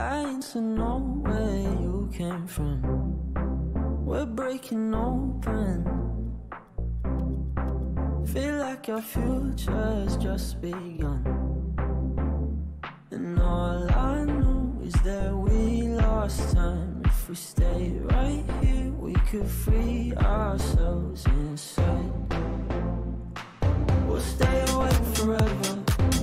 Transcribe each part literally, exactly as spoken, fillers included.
dying to know where you came from. We're breaking open. Feel like our future's just begun. And all I know is that we lost time. If we stay right here, we could free ourselves inside. We'll stay awake forever.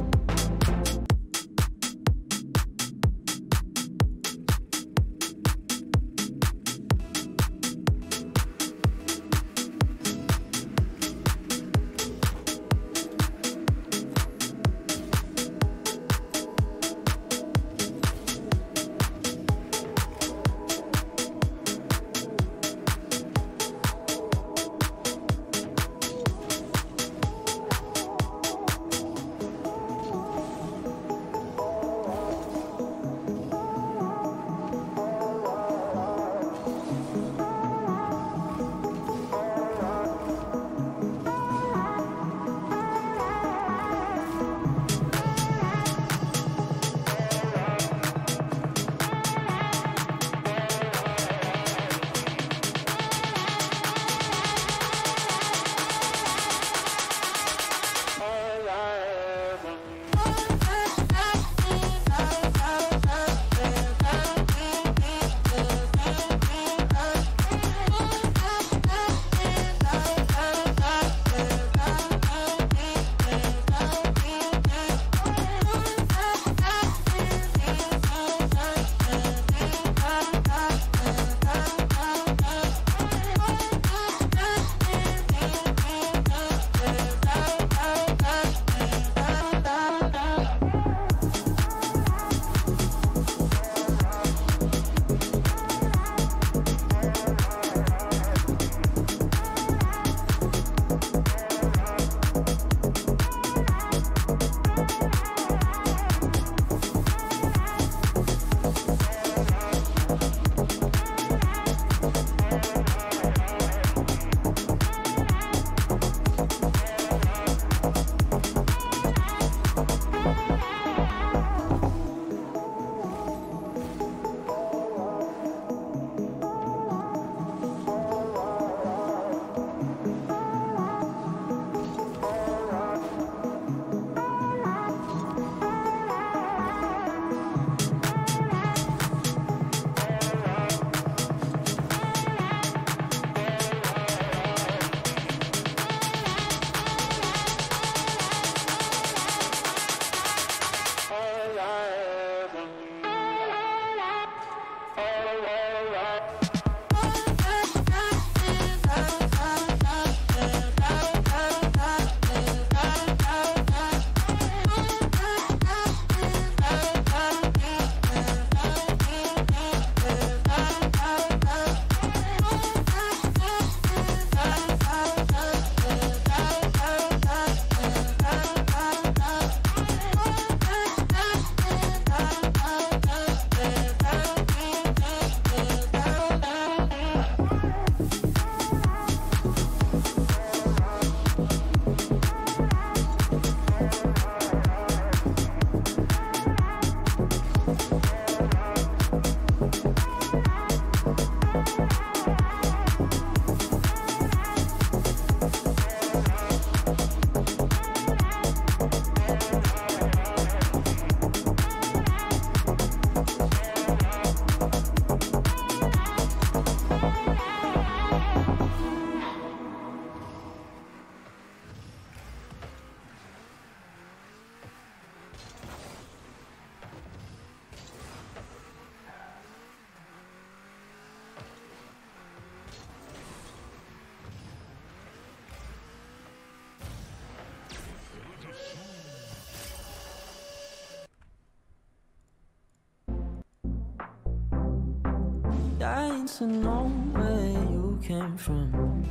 Dying to know where you came from.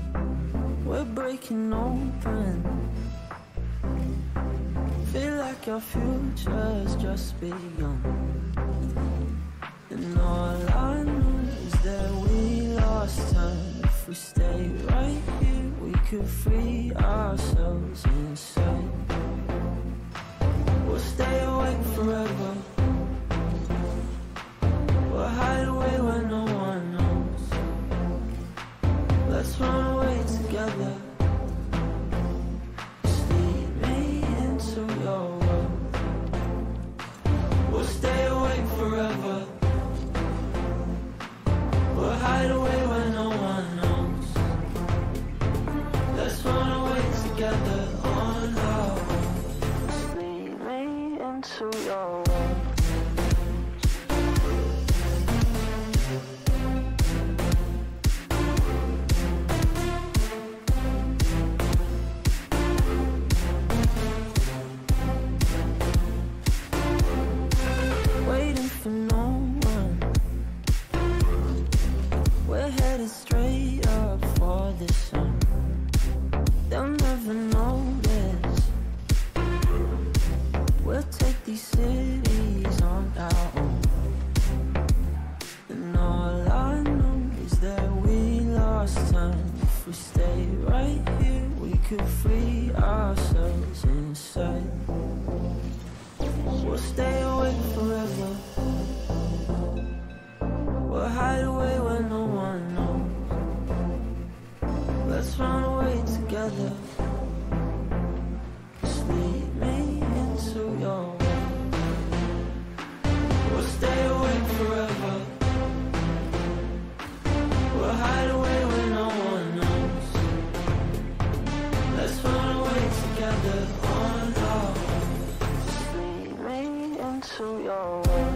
We're breaking open. Feel like our future's just begun. And all I know is that we lost time. If we stay right here, we could free ourselves inside. We'll stay awake forever. Waiting for no one. We're headed straight up for the sun. They'll never notice. We'll take these cities on our own. And all I know is that we lost time. If we stay right here, we could free ourselves inside. We'll stay awake forever. We'll hide away where no one knows. Let's run away together. Just lead me into your world. We'll stay awake forever. We'll hide away where no one knows. Let's run away together on our own. Just lead me into your world.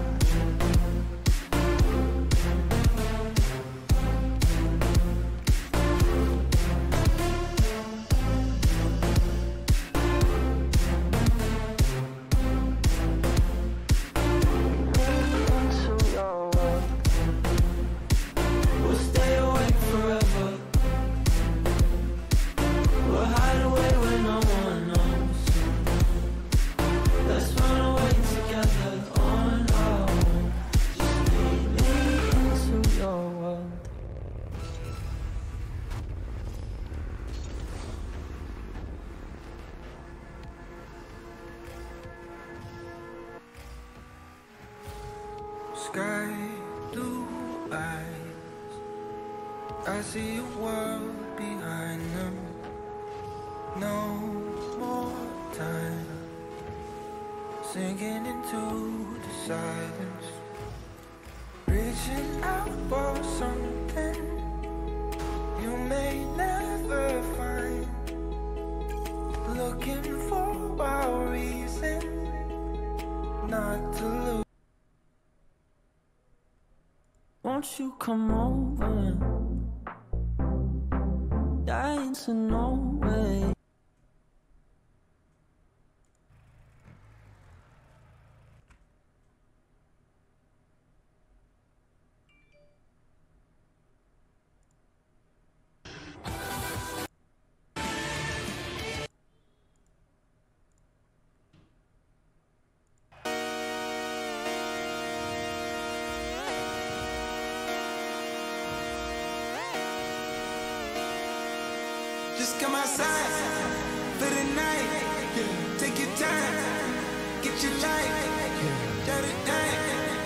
Sky blue eyes, I see a world behind them. No more time, sinking into the silence, reaching out for something you may never find, looking for a reason not to lose. Won't you come over? Dying to know way. Just come outside for the night. Take your time, get your life. Dirty night.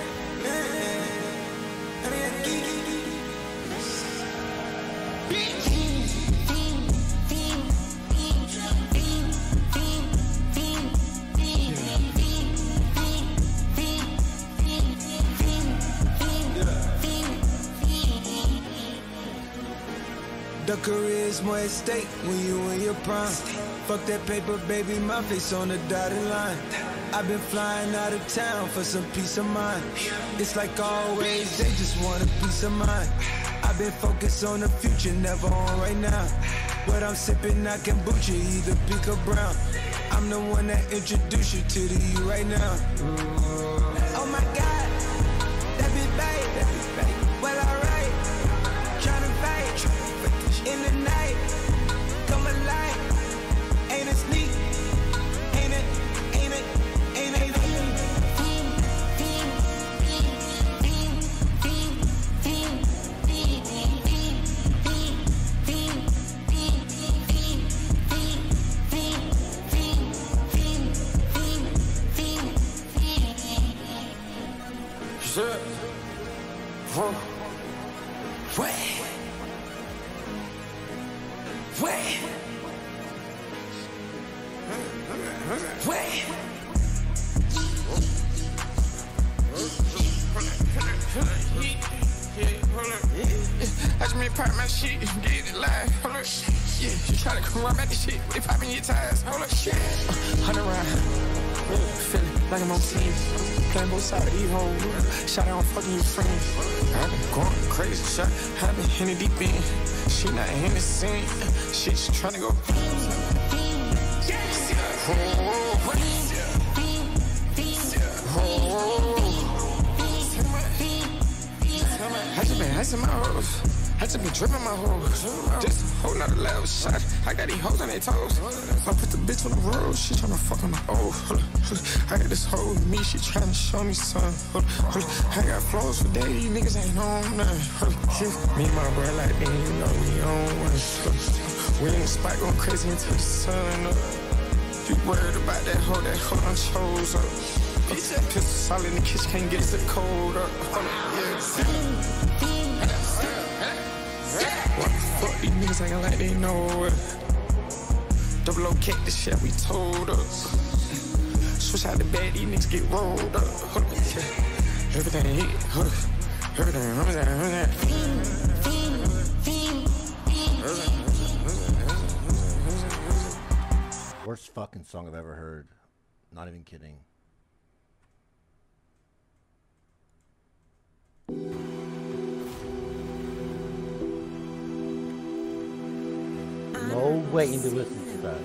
The career's more at stake when you in your prime. Fuck that paper, baby, my face on the dotted line. I've been flying out of town for some peace of mind. It's like always, they just want a peace of mind. I've been focused on the future, never on right now. What I'm sipping, I kombucha, either pink or brown. I'm the one that introduced you to the you right now. Oh my God, that be babe, well alright, tryna fight. In the night, come alive. Ain't it sneak? Ain't it? Ain't it? Ain't it? Sure. Whoa. Wait. Wait. Wait. I just made part of my shit, get it live. Hold up. Yeah, you try to come around back the shit. They popping your tires. Hold up. Shit. Uh, Hundred round. Feeling like I'm on team. Playing both sides of these hoes. Shot out, I'm fucking your friends. I've been going crazy, shot. I've been hitting deep in. She not in the scene. She just tryna go. I just been hacking my hoes. I just been dripping my hoes. Just holding out a level shot. I got these hoes on their toes. I put the bitch on the road. She tryna fuck on my oh. I got this hoe with me. She tryna show me something. I got flows for days. Niggas ain't on nothing. Me and my bro like then you know we on one. We in the spot going crazy until the sun up. You worried about that hoe? That hoe done chose up. Pistol solid in the kitchen, can't get the cold up. Yeah. What the fuck, these niggas acting like they know it. Double O kick the shit we told us. Switch out the bed, these niggas get rolled up. Everything hit, everything, everything. Worst fucking song I've ever heard. Not even kidding. No waiting to listen to that.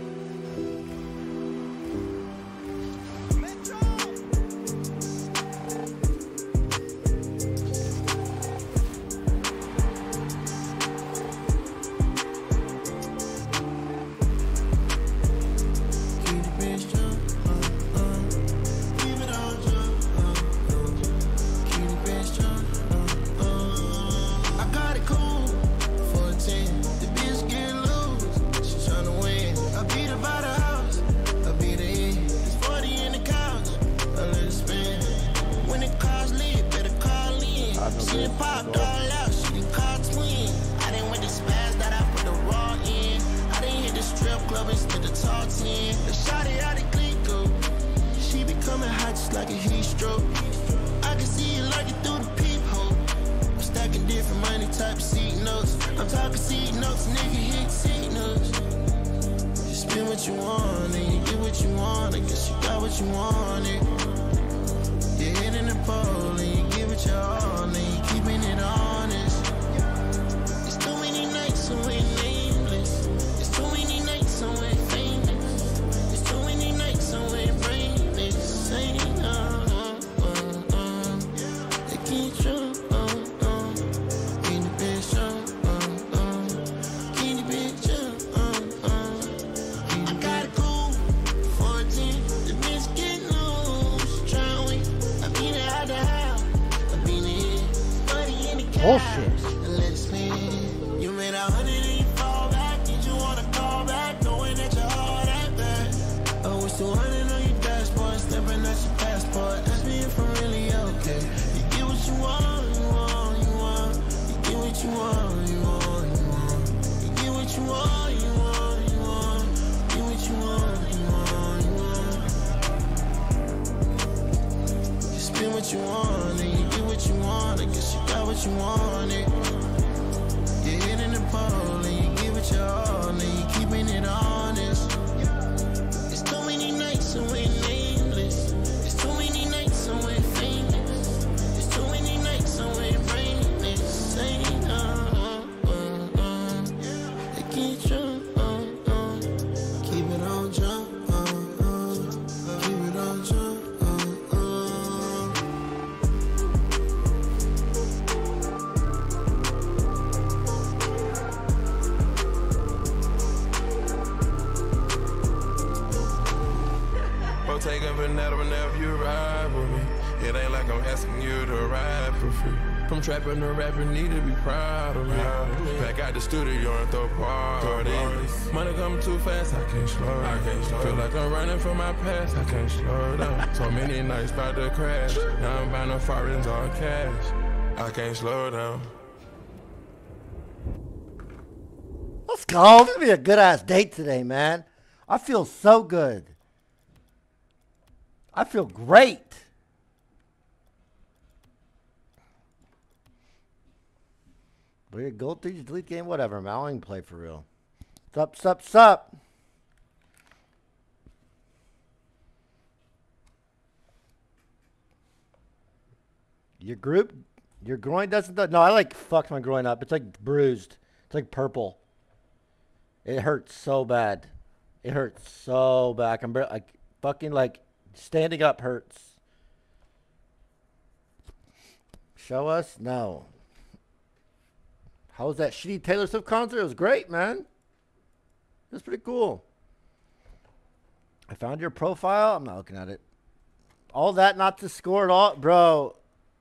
Trapping the rapper need to be proud of me. Back out the studio and throw parties. Money coming too fast, I can't slow down. I can't slow Feel like I'm running from my past, I can't slow down. So many nights about to crash. Now I'm buying the foreigns all cash. I can't slow down. Let's go. It's gonna be a good ass date today, man. I feel so good. I feel great. Weird gold three delete game, whatever, man. I don't even play for real. Sup, sup, sup. Your group, your groin doesn't. No, I like fucked my groin up. It's like bruised. It's like purple. It hurts so bad. It hurts so bad. I'm like fucking like standing up hurts. Show us? No. How was that shitty Taylor Swift concert? It was great, man. It was pretty cool. I found your profile. I'm not looking at it. All that not to score at all. Bro,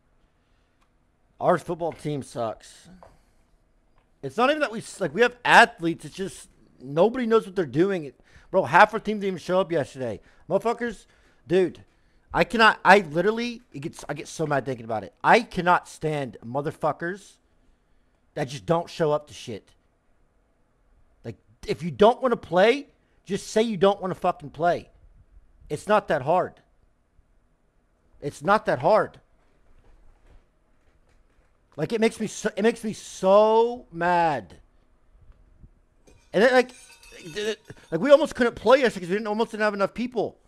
our football team sucks. It's not even that we, like, we have athletes. It's just nobody knows what they're doing. Bro, half our team didn't even show up yesterday. Motherfuckers, dude, I cannot, I literally, it gets, I get so mad thinking about it. I cannot stand motherfuckers that just don't show up to shit. Like, if you don't want to play, just say you don't want to fucking play. It's not that hard. It's not that hard. Like, it makes me so, it makes me so mad. And then, like, like we almost couldn't play yesterday because we didn't almost didn't have enough people.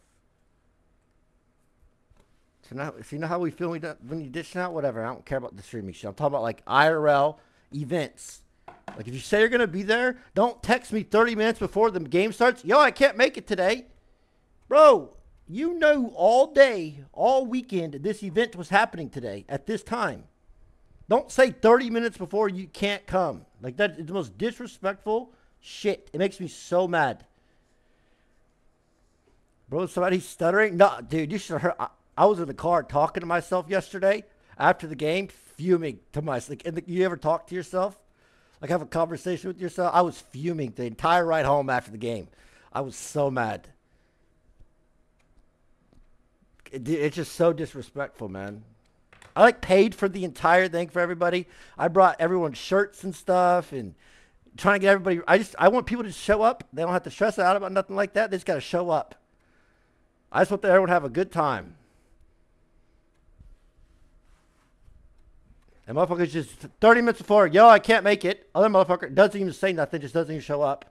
So now, see now how we feel when, we when you dish out? Whatever. I don't care about the streaming shit. I'm talking about, like, I R L events. Like, if you say you're going to be there, don't text me thirty minutes before the game starts. Yo, I can't make it today. Bro, you know all day, all weekend, this event was happening today at this time. Don't say thirty minutes before you can't come. Like, that is the most disrespectful shit. It makes me so mad. Bro, somebody's stuttering? No, dude, you should have heard. I, I was in the car talking to myself yesterday after the game, fuming to myself. Like, the, you ever talk to yourself? Like, have a conversation with yourself? I was fuming the entire ride home after the game. I was so mad. It, it's just so disrespectful, man. I, like, paid for the entire thing for everybody. I brought everyone shirts and stuff and trying to get everybody. I just, I want people to show up. They don't have to stress out about nothing like that. They just got to show up. I just want everyone to have a good time. And motherfuckers just thirty minutes before, yo, I can't make it. Other motherfucker doesn't even say nothing, just doesn't even show up.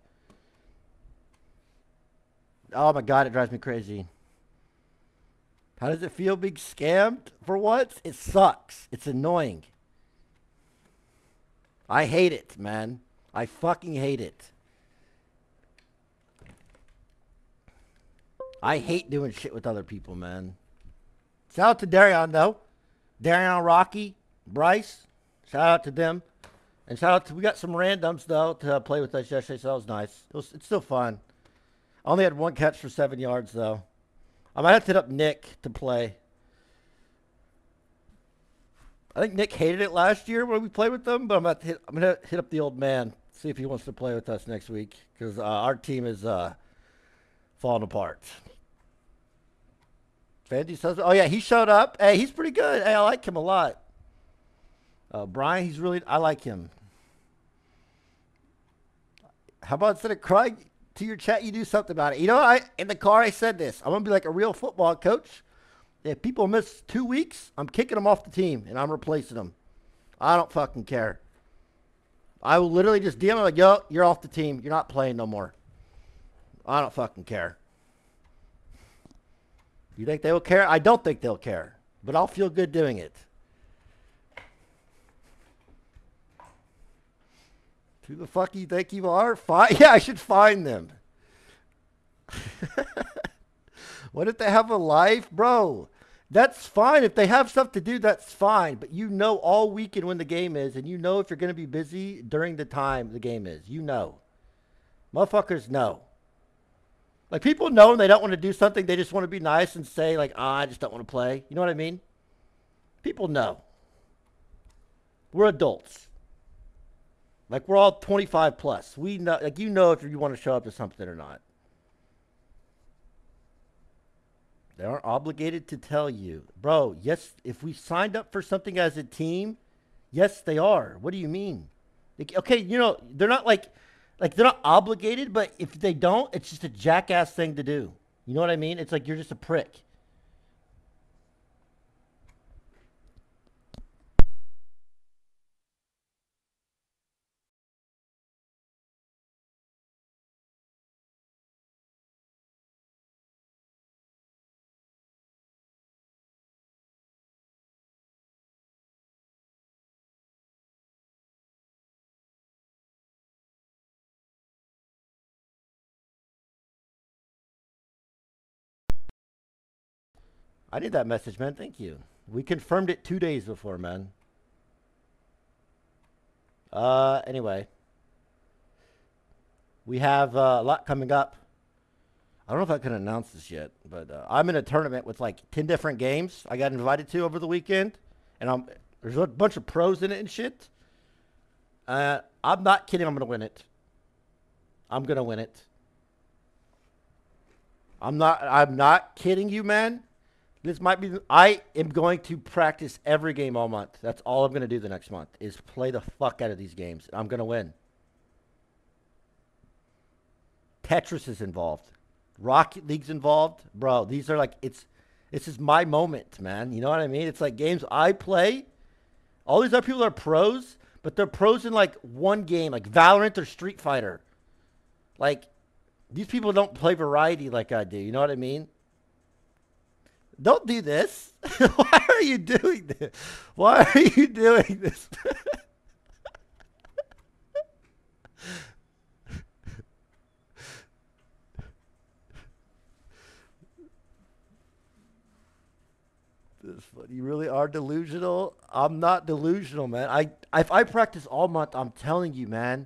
Oh my God, it drives me crazy. How does it feel being scammed? For what? It sucks. It's annoying. I hate it, man. I fucking hate it. I hate doing shit with other people, man. Shout out to Darion, though. Darion, Rocky, Bryce. Shout out to them. And shout out to, we got some randoms, though, to play with us yesterday, so that was nice. It was, it's still fun. I only had one catch for seven yards, though. I might have to hit up Nick to play. I think Nick hated it last year when we played with them, but I'm about to hit, I'm gonna hit up the old man, see if he wants to play with us next week, because uh, our team is uh, falling apart. Fendi says, oh yeah, he showed up. Hey, he's pretty good. Hey, I like him a lot. Uh, Brian, he's really, I like him. How about instead of crying to your chat, you do something about it? You know, I in the car I said this. I'm gonna be like a real football coach. If people miss two weeks, I'm kicking them off the team and I'm replacing them. I don't fucking care. I will literally just D M them like, yo, you're off the team. You're not playing no more. I don't fucking care. You think they will care? I don't think they'll care. But I'll feel good doing it. Who the fuck you think you are? Find, yeah, I should find them. What if they have a life? Bro, that's fine. If they have stuff to do, that's fine. But you know all weekend when the game is, and you know if you're going to be busy during the time the game is. You know. Motherfuckers know. Like, people know when they don't want to do something, they just want to be nice and say, like, oh, I just don't want to play. You know what I mean? People know. We're adults. Like, we're all twenty-five plus. We know, like, you know if you want to show up to something or not. They aren't obligated to tell you. Bro, yes, if we signed up for something as a team, yes, they are. What do you mean? Like, okay, you know, they're not like, like, they're not obligated, but if they don't, it's just a jackass thing to do. You know what I mean? It's like you're just a prick. I need that message, man. Thank you. We confirmed it two days before, man. Uh, anyway. We have uh, a lot coming up. I don't know if I can announce this yet, but uh, I'm in a tournament with like ten different games I got invited to over the weekend. And I'm there's a bunch of pros in it and shit. Uh, I'm not kidding. I'm going to win it. I'm going to win it. I'm not I'm not kidding you, man. This might be I am going to practice every game all month. That's all I'm going to do the next month is play the fuck out of these games. I'm going to win. Tetris is involved. Rocket League's involved. Bro, these are like it's this is my moment, man. You know what I mean? It's like games I play. All these other people are pros, but they're pros in like one game, like Valorant or Street Fighter. Like these people don't play variety like I do. You know what I mean? Don't do this. Why are you doing this? Why are you doing this? This funny. You really are delusional. I'm not delusional, man. I if I practice all month, I'm telling you, man.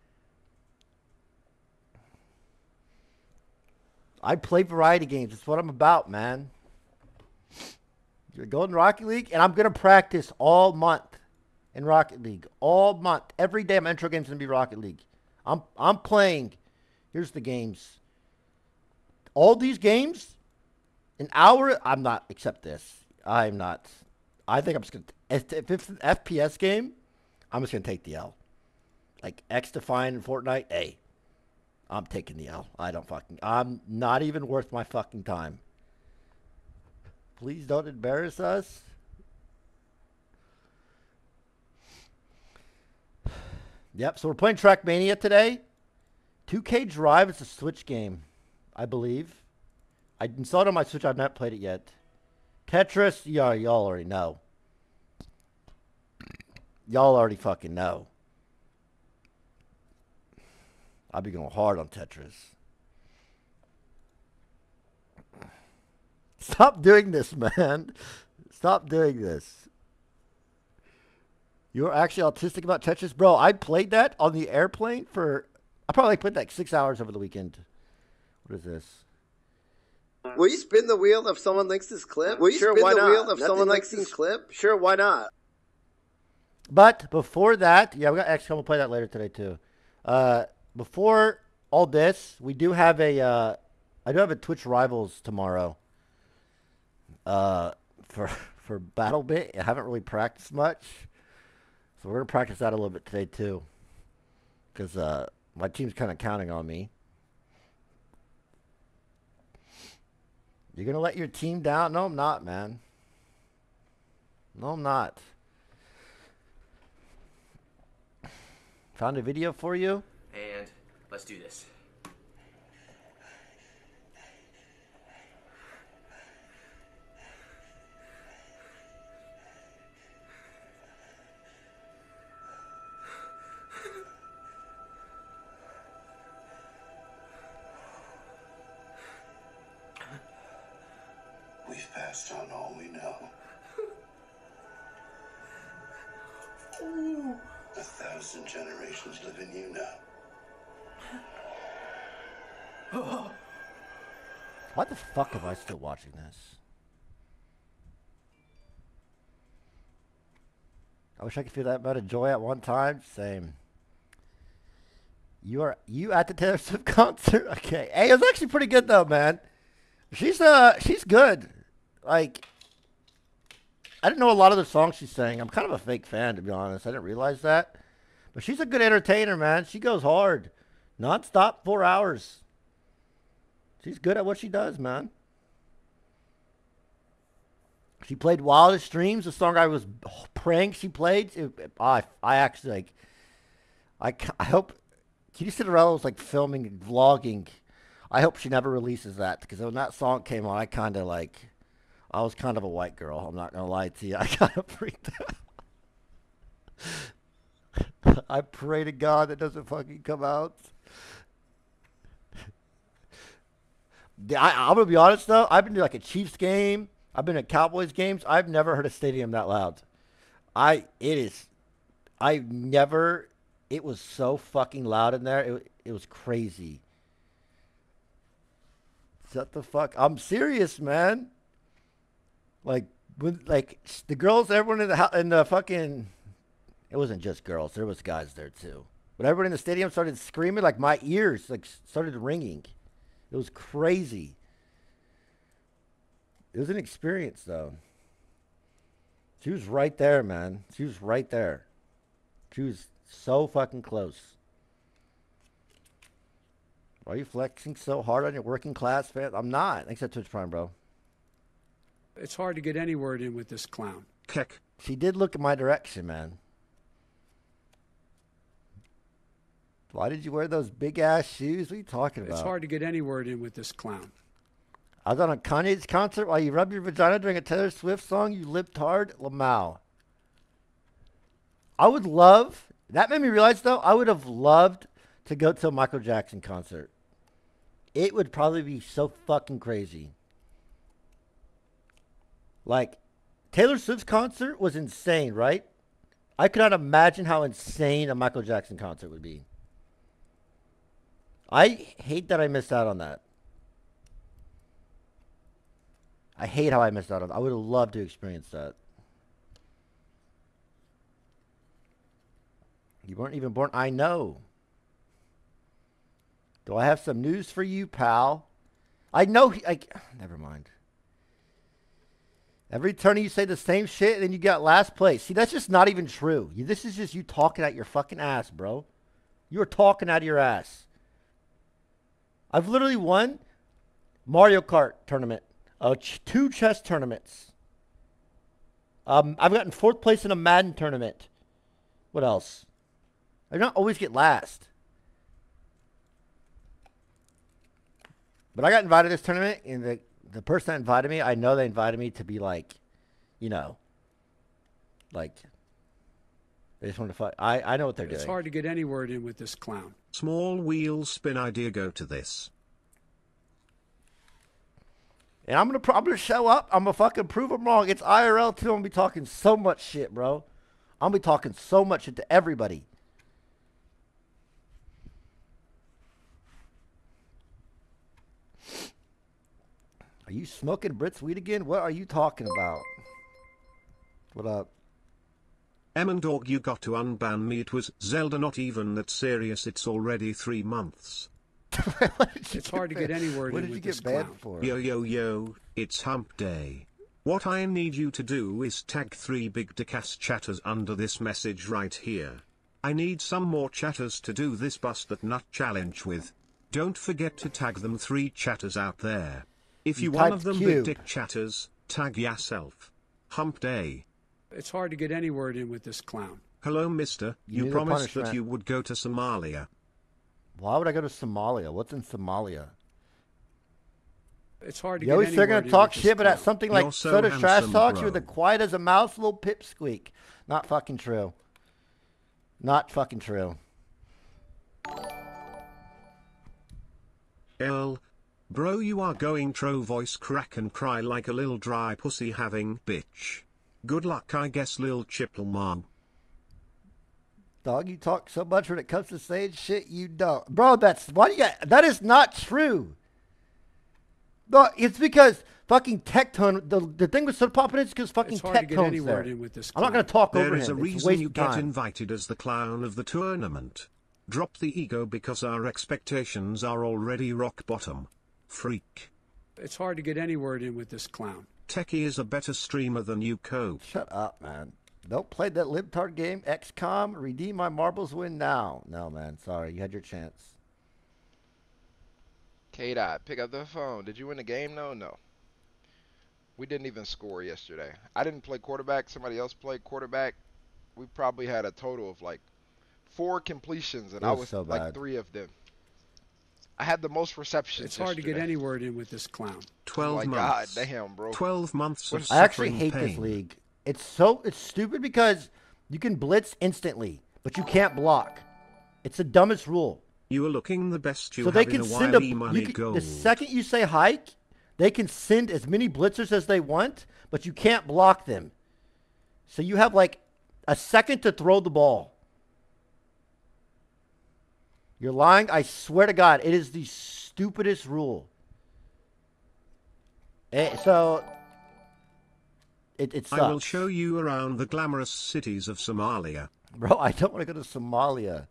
I play variety games. It's what I'm about, man. You're going to Rocket League, and I'm going to practice all month in Rocket League. All month. Every day my intro game's going to be Rocket League. I'm I'm playing. Here's the games. All these games, an hour, I'm not, except this. I'm not. I think I'm just going to, if it's an F P S game, I'm just going to take the L. Like X-Define and Fortnite, hey, I'm taking the L. I don't fucking, I'm not even worth my fucking time. Please don't embarrass us. Yep, so we're playing Trackmania today. two K Drive is a Switch game, I believe. I installed it on my Switch. I've not played it yet. Tetris, yeah, y'all already know. Y'all already fucking know. I'll be going hard on Tetris. Stop doing this, man. Stop doing this. You're actually autistic about Tetris? Bro, I played that on the airplane for... I probably played like six hours over the weekend. What is this? Will you spin the wheel if someone likes this clip? Will you sure, spin why the not? wheel if Nothing someone likes this clip? Sure, why not? But before that... Yeah, we got X COM. We'll play that later today, too. Uh, before all this, we do have a... Uh, I do have a Twitch Rivals tomorrow. Uh, for for BattleBit. I haven't really practiced much. So we're going to practice that a little bit today, too. Because uh, my team's kind of counting on me. You're going to let your team down? No, I'm not, man. No, I'm not. Found a video for you. And let's do this. We've passed on all we know. Ooh. A thousand generations live in you now. Why the fuck am I still watching this? I wish I could feel that amount of joy at one time. Same. You are you at the Taylor Swift concert? Okay. Hey, it was actually pretty good though, man. She's uh she's good. Like, I didn't know a lot of the songs she sang. I'm kind of a fake fan, to be honest. I didn't realize that. But she's a good entertainer, man. She goes hard. Non-stop, four hours. She's good at what she does, man. She played Wildest Dreams, the song I was praying she played. It, I, I actually, like, I, I hope, Kitty Cinderella was, like, filming and vlogging. I hope she never releases that, because when that song came on, I kind of, like... I was kind of a white girl. I'm not going to lie to you. I kind of freaked out. I pray to God that doesn't fucking come out. I, I'm going to be honest, though. I've been to like a Chiefs game. I've been at Cowboys games. I've never heard a stadium that loud. I it is. I've never. It was so fucking loud in there. It it was crazy. Shut the fuck. I'm serious, man. Like when like the girls, everyone in the house, in the fucking. It wasn't just girls. There was guys there too. But everyone in the stadium started screaming. Like my ears like started ringing. It was crazy. It was an experience, though. She was right there, man. She was right there. She was so fucking close. Why are you flexing so hard on your working class fans? I'm not. Thanks for Twitch Prime, bro. It's hard to get any word in with this clown. Keck. She did look in my direction, man. Why did you wear those big-ass shoes? What are you talking about? It's hard to get any word in with this clown. I was on a Kanye's concert while you rub your vagina during a Taylor Swift song, you lipped hard, Lamau. I would love, that made me realize though, I would have loved to go to a Michael Jackson concert. It would probably be so fucking crazy. Like, Taylor Swift's concert was insane, right? I could not imagine how insane a Michael Jackson concert would be. I hate that I missed out on that. I hate how I missed out on that. I would have loved to experience that. You weren't even born. I know. Do I have some news for you, pal? I know. He, I, never mind. Every turn you say the same shit, and then you got last place. See, that's just not even true. You, this is just you talking out your fucking ass, bro. You are talking out of your ass. I've literally won Mario Kart tournament. Uh, ch- two chess tournaments. Um, I've gotten fourth place in a Madden tournament. What else? I don't always get last. But I got invited to this tournament, and the, the person that invited me, I know they invited me to be like, you know, like, they just want to fight. I, I know what they're It's doing. hard to get any word in with this clown. Small wheels spin idea, go to this. And I'm going to probably show up. I'm going to fucking prove them wrong. It's I R L, too. I'm going to be talking so much shit, bro. I'm going to be talking so much shit to everybody. Are you smoking Brit's weed again? What are you talking about? What up? Em Dog, you got to unban me. It was Zelda, not even that serious. It's already three months. It's hard to get any word what in did with you this get banned clown. for? Yo, yo, yo, it's hump day. What I need you to do is tag three big dickass chatters under this message right here. I need some more chatters to do this bust that nut challenge with. Don't forget to tag them three chatters out there. If you, You one typed of them Q. big dick chatters, tag yourself. Hump day. It's hard to get any word in with this clown. Hello, mister. You You, need a promised that punishment. you would go to Somalia. Why would I go to Somalia? What's in Somalia? It's hard to You get always any they're word going to in talk with this shit, but at clown. something like You're so Soda Trash handsome, Talks, bro. you're the quiet as a mouse, little pipsqueak. Not fucking true. Not fucking true. L. Bro, you are going tro voice crack and cry like a little dry pussy having bitch. Good luck, I guess, lil chipple mom. Dog, you talk so much when it comes to saying shit you don't. Bro, that's, why do you got, that is not true. No, it's because fucking Tectone, the, the thing was so popping is because fucking It's hard to get any Tectone's word there. in with this I'm not clown. going to talk There over is him. a It's a reason waste you of get time. invited as the clown of the tournament. Drop the ego because our expectations are already rock bottom. Freak. It's hard to get any word in with this clown. Techie is a better streamer than you, Cope. Shut up, man. Don't play that libtard game. X COM, redeem my marbles, win now. No, man. Sorry. You had your chance. K-Dot, pick up the phone. Did you win the game? No, no. We didn't even score yesterday. I didn't play quarterback. Somebody else played quarterback. We probably had a total of like four completions, and It I was was so like bad. three of them. I had the most receptions It's hard to get yesterday. any word in with this clown. Twelve Oh my months. God, damn, bro. Twelve months of I actually suffering hate pain. this league. It's so it's stupid because you can blitz instantly, but you can't block. It's the dumbest rule. You are looking the best you so have they in can a send while. a E money you can, gold. the second you say hike, They can send as many blitzers as they want, but you can't block them. So you have like a second to throw the ball. You're lying. I swear to God, it is the stupidest rule. Eh, so it, it sucks. I will show you around the glamorous cities of Somalia. Bro, I don't want to go to Somalia.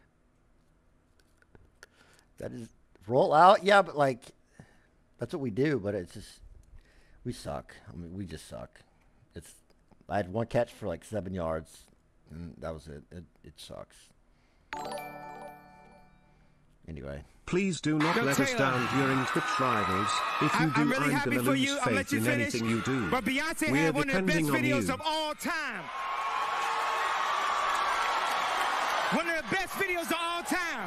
That is roll out, yeah, but like that's what we do. But it's just we suck. I mean, we just suck. It's I had one catch for like seven yards, and that was it. It, it sucks. Anyway. Please do not Yo, let Taylor. us down during Twitch Rivals. If you I, do, I'm really I'm happy gonna for lose you. I'll let faith you in finish. anything you do. But Beyonce We're had one of the best depending on videos you. of all time. One of the best videos of all time.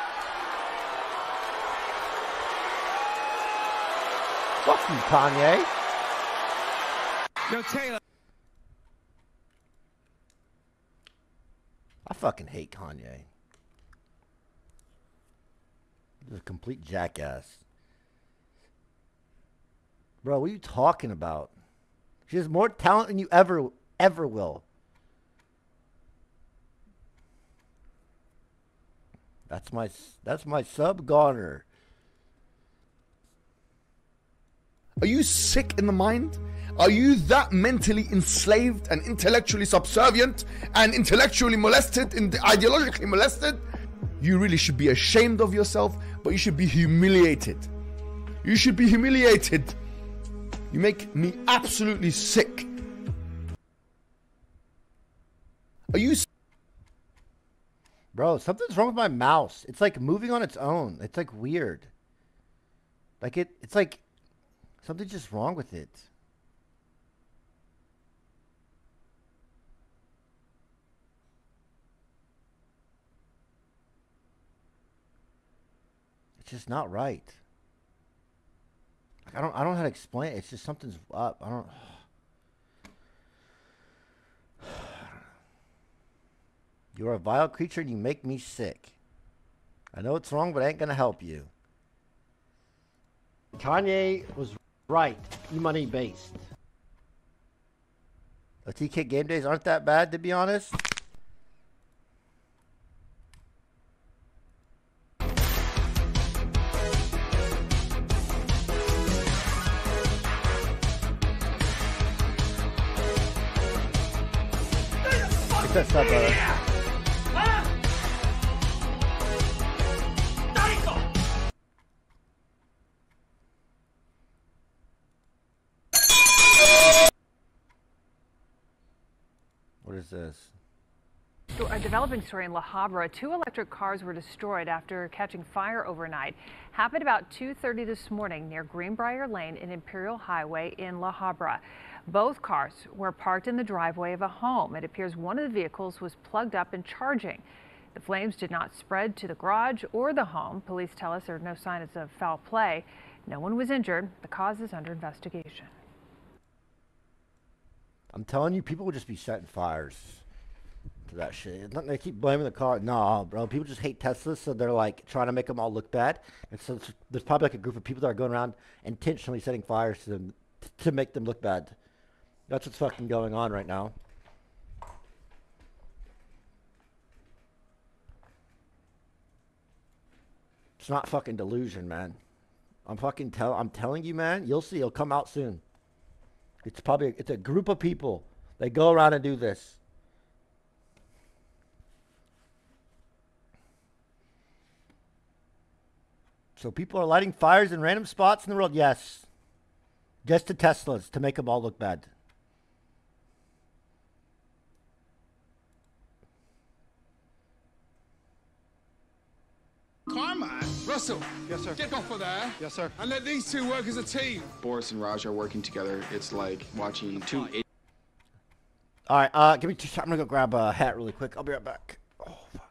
Fuck you, Kanye. Yo, Taylor. I fucking hate Kanye. He's a complete jackass. Bro, what are you talking about? She has more talent than you ever, ever will. That's my, that's my sub goner. Are you sick in the mind? Are you that mentally enslaved and intellectually subservient and intellectually molested and ideologically molested? You really should be ashamed of yourself, but you should be humiliated. You should be humiliated. You make me absolutely sick. Are you... Bro, something's wrong with my mouse. It's like moving on its own. It's like weird. Like it, it's like something's just wrong with it. It's just not right. Like I don't I don't know how to explain it. It's just something's up. I don't You're a vile creature and you make me sick. I know it's wrong, but I ain't gonna help you. Kanye was right. E-money based. The T K game days aren't that bad, to be honest. Get that sub, brother. What is this? A developing story in La Habra. Two electric cars were destroyed after catching fire overnight. Happened about two thirty this morning near Greenbrier Lane and Imperial Highway in La Habra. Both cars were parked in the driveway of a home. It appears one of the vehicles was plugged up and charging. The flames did not spread to the garage or the home. Police tell us there are no signs of foul play. No one was injured. The cause is under investigation. I'm telling you, people would just be setting fires to that shit. It's not, they keep blaming the car. No, bro. People just hate Teslas, so they're like trying to make them all look bad. And so there's probably like a group of people that are going around intentionally setting fires to them to make them look bad. That's what's fucking going on right now. It's not fucking delusion, man. I'm fucking tell. I'm telling you, man. You'll see. It'll come out soon. It's probably it's a group of people. They go around and do this. So people are lighting fires in random spots in the world. Yes. Just to Teslas to make them all look bad. Carmine, Russell. Yes, sir. Get off of there. Yes, sir. And let these two work as a team. Boris and Raj are working together. It's like watching two. All right, uh, give me two. I'm gonna go grab a hat really quick. I'll be right back. Oh fuck.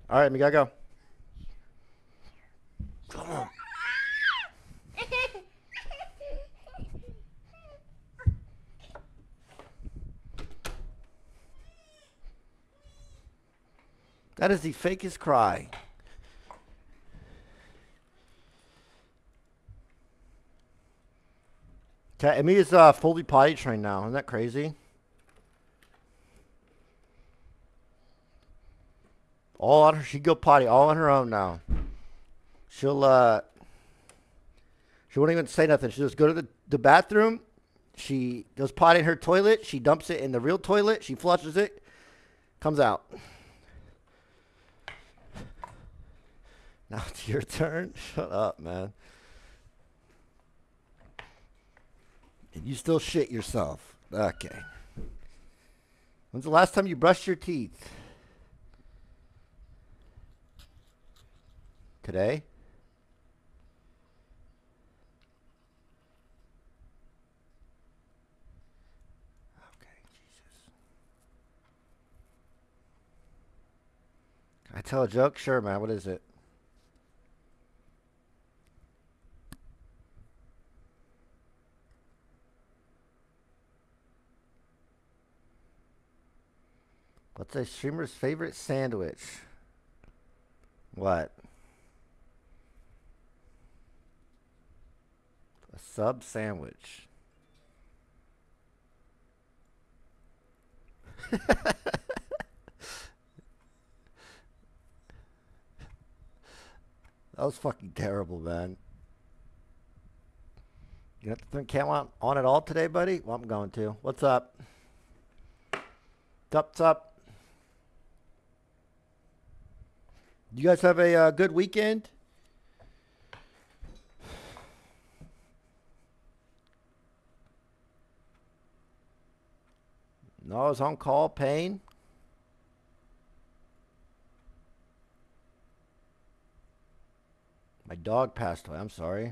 All right, we gotta go. Come on. That is the fakest cry. Okay, Emia's uh, fully potty trained now. Isn't that crazy? All on her, she go potty all on her own now. She'll uh, she won't even say nothing. She'll just go to the, the bathroom. She goes potty in her toilet. She dumps it in the real toilet. She flushes it. Comes out. Now it's your turn. Shut up, man. And you still shit yourself. Okay. When's the last time you brushed your teeth? Today? Okay, Jesus. Can I tell a joke? Sure, man. What is it? What's a streamer's favorite sandwich? What? A sub sandwich. That was fucking terrible, man. You have to turn camera on at all today, buddy? Well, I'm going to. What's up? What's up? You guys have a uh, good weekend? No, I was on call. Pain. My dog passed away. I'm sorry.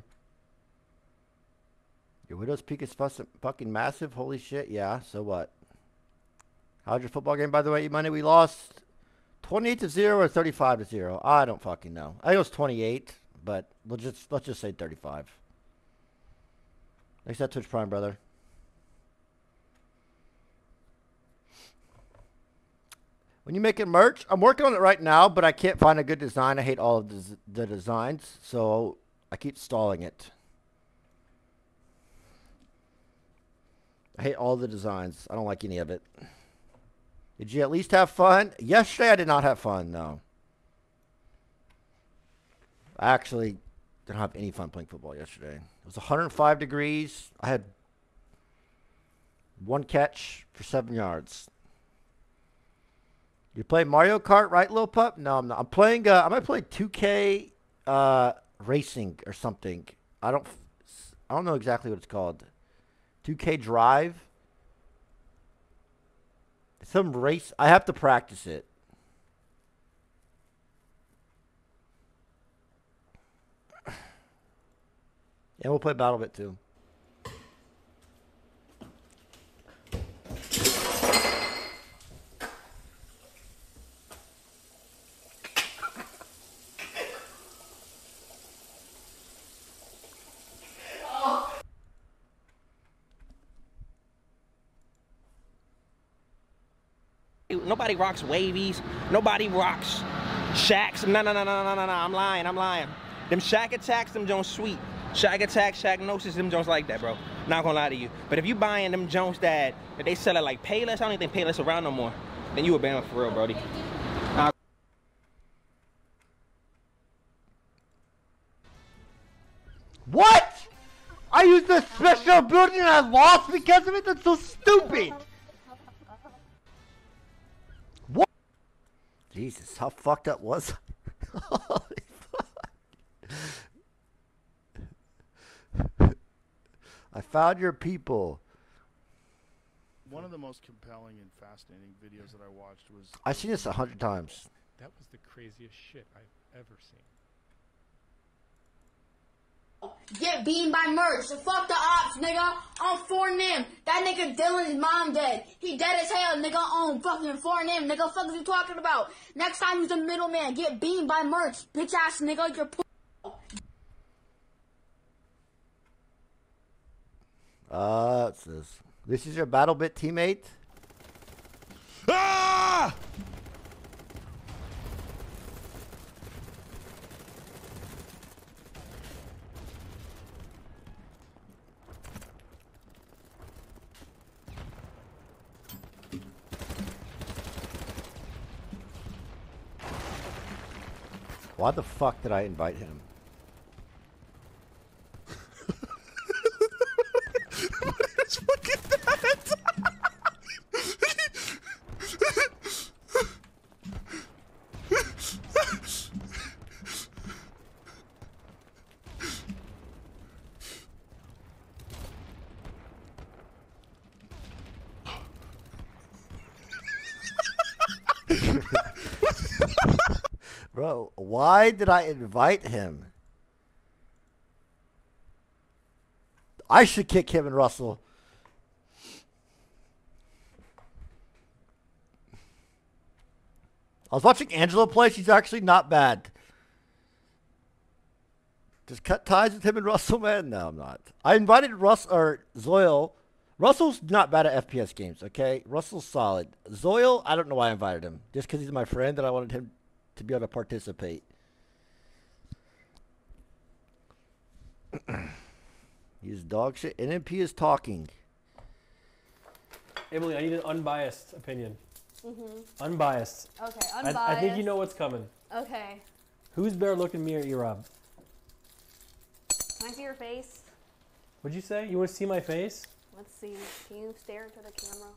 Your widow's peak is fucking massive. Holy shit. Yeah. So what? How'd your football game, by the way, you money? We lost twenty-eight to zero or thirty-five to zero. I don't fucking know. I think it was twenty-eight, but let's just let's just say thirty-five. Thanks for that Twitch Prime, brother. When you making merch, I'm working on it right now, but I can't find a good design. I hate all of the, the designs, so I keep stalling it. I hate all the designs. I don't like any of it. Did you at least have fun? Yesterday, I did not have fun, no. I actually didn't have any fun playing football yesterday. It was one hundred five degrees. I had one catch for seven yards. You play Mario Kart, right, Lil Pup? No, I'm not. I'm playing, uh, I might play two K uh, Racing or something. I don't, I don't know exactly what it's called. two K Drive. Some race. I have to practice it. And we'll play BattleBit too. Nobody rocks wavies. Nobody rocks shacks. No, no, no, no, no, no, no. I'm lying. I'm lying. Them shack attacks, them Jones sweet. Shack attacks, shack gnosis, them Jones like that, bro. Not gonna lie to you. But if you buying them Jones that, that they sell it like Payless, I don't even think Payless around no more, then you a band for real, brody. Uh, What? I used a special ability and I lost because of it? That's so stupid. What? Jesus, how fucked up was I? Holy fuck. I found your people. One of the most compelling and fascinating videos that I watched was... I've seen this a hundred times. That was the craziest shit I've ever seen. Get beamed by merch. So fuck the ops, nigga. I'm for them. That nigga Dylan's mom dead. He dead as hell, nigga. On fucking for them, nigga. Fuck is you talking about? Next time you's a middleman, get beamed by merch. Bitch ass nigga, you're p- Uh, what's this? This is your BattleBit teammate? Ah! Why the fuck did I invite him? What is fucking that? Bro, why did I invite him? I should kick him and Russell. I was watching Angela play. She's actually not bad. Just cut ties with him and Russell, man? No, I'm not. I invited Russ or Zoil. Russell's not bad at F P S games, okay? Russell's solid. Zoil, I don't know why I invited him. Just because he's my friend and I wanted him to be able to participate. He's dog shit. N M P is talking. Emily, I need an unbiased opinion. Mm-hmm. Unbiased. Okay, unbiased. I, I think you know what's coming. Okay. Who's better looking, me or E-Rob? Can I see your face? What'd you say? You want to see my face? Let's see. Can you stare into the camera?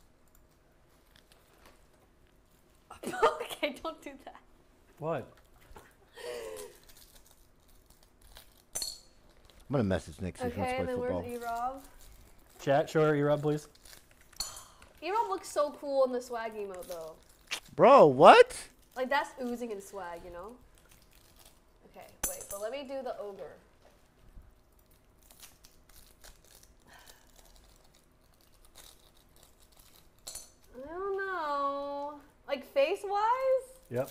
Okay, don't do that. What? I'm going to message Nick so he wants Okay, to play then football. where's E-Rob? Chat, show her E-Rob, please. E-Rob looks so cool in the swag emote, though. Bro, what? Like, that's oozing in swag, you know? Okay, wait, but let me do the ogre. I don't know. Like, face-wise? Yep.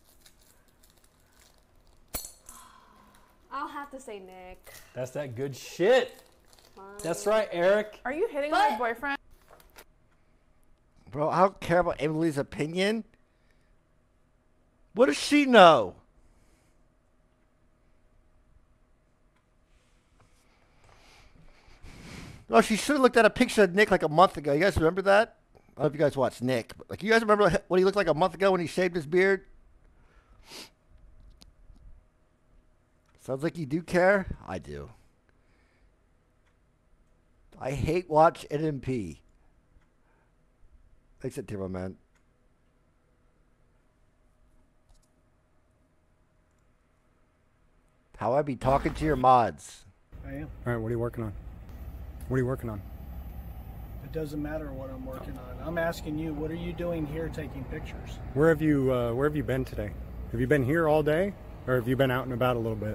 I'll have to say Nick. That's that good shit. Fine. That's right, Eric. Are you hitting But- my boyfriend? Bro, I don't care about Emily's opinion. What does she know? Oh, she should have looked at a picture of Nick like a month ago. You guys remember that? I don't know if you guys watched Nick. But like, you guys remember what he looked like a month ago when he shaved his beard? Sounds like you do care. I do. I hate watch N M P. Thanks, Turbo Man. How I be talking to your mods? I am. All right, what are you working on? What are you working on? It doesn't matter what I'm working on. I'm asking you, what are you doing here taking pictures? Where have you uh, Where have you been today? Have you been here all day, or have you been out and about a little bit?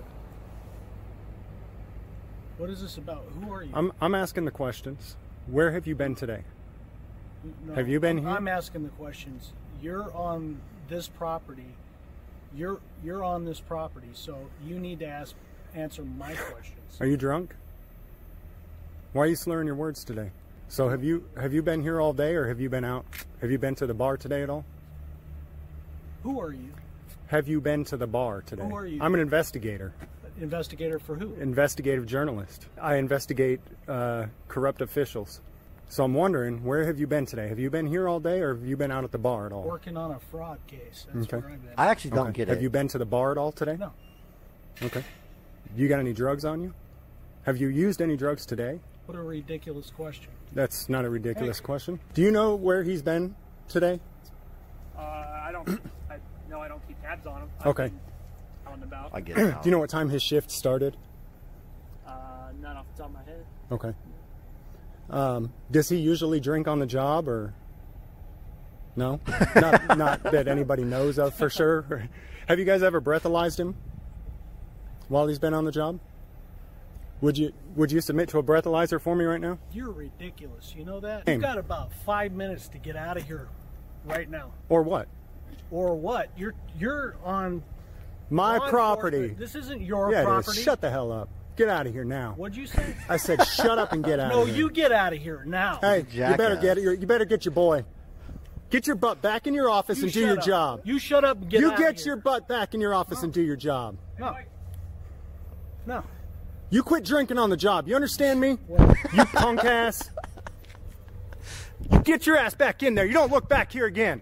What is this about? Who are you? I'm I'm asking the questions. Where have you been today? No, have you been I'm, here? I'm asking the questions. You're on this property. You're you're on this property, so you need to ask answer my questions. Are you drunk? Why are you slurring your words today? So have you have you been here all day, or have you been out? Have you been to the bar today at all? Who are you? Have you been to the bar today? Who are you? I'm an investigator. Investigator for who? Investigative journalist. I investigate uh, corrupt officials. So I'm wondering, where have you been today? Have you been here all day, or have you been out at the bar at all? Working on a fraud case. That's Okay. where I've been. I actually don't Okay. get Have it. you been to the bar at all today? No. Okay. You got any drugs on you? Have you used any drugs today? What a ridiculous question. That's not a ridiculous question. Do you know where he's been today? Uh, I don't. I no, I don't keep tabs on him. I've Okay. been Out and about. I get Do it now. you know what time his shift started? Uh, not off the top of my head. Okay. Um, does he usually drink on the job, or no? not, not that anybody knows of for sure. Have you guys ever breathalyzed him while he's been on the job? Would you would you submit to a breathalyzer for me right now? You're ridiculous. You know that? Hey. You've got about five minutes to get out of here right now. Or what? Or what? You're you're on My law property. enforcement. This isn't your yeah, property. It is. Shut the hell up. Get out of here now. What'd you say? I said shut up and get out No, of here. you get out of here now. Hey, you better get your you better get your boy. Get your butt back in your office You and do shut your up. job. You shut up and get You out get of your here. butt back in your office and do your job. No. No. You quit drinking on the job. You understand me? You punk ass. You get your ass back in there. You don't look back here again.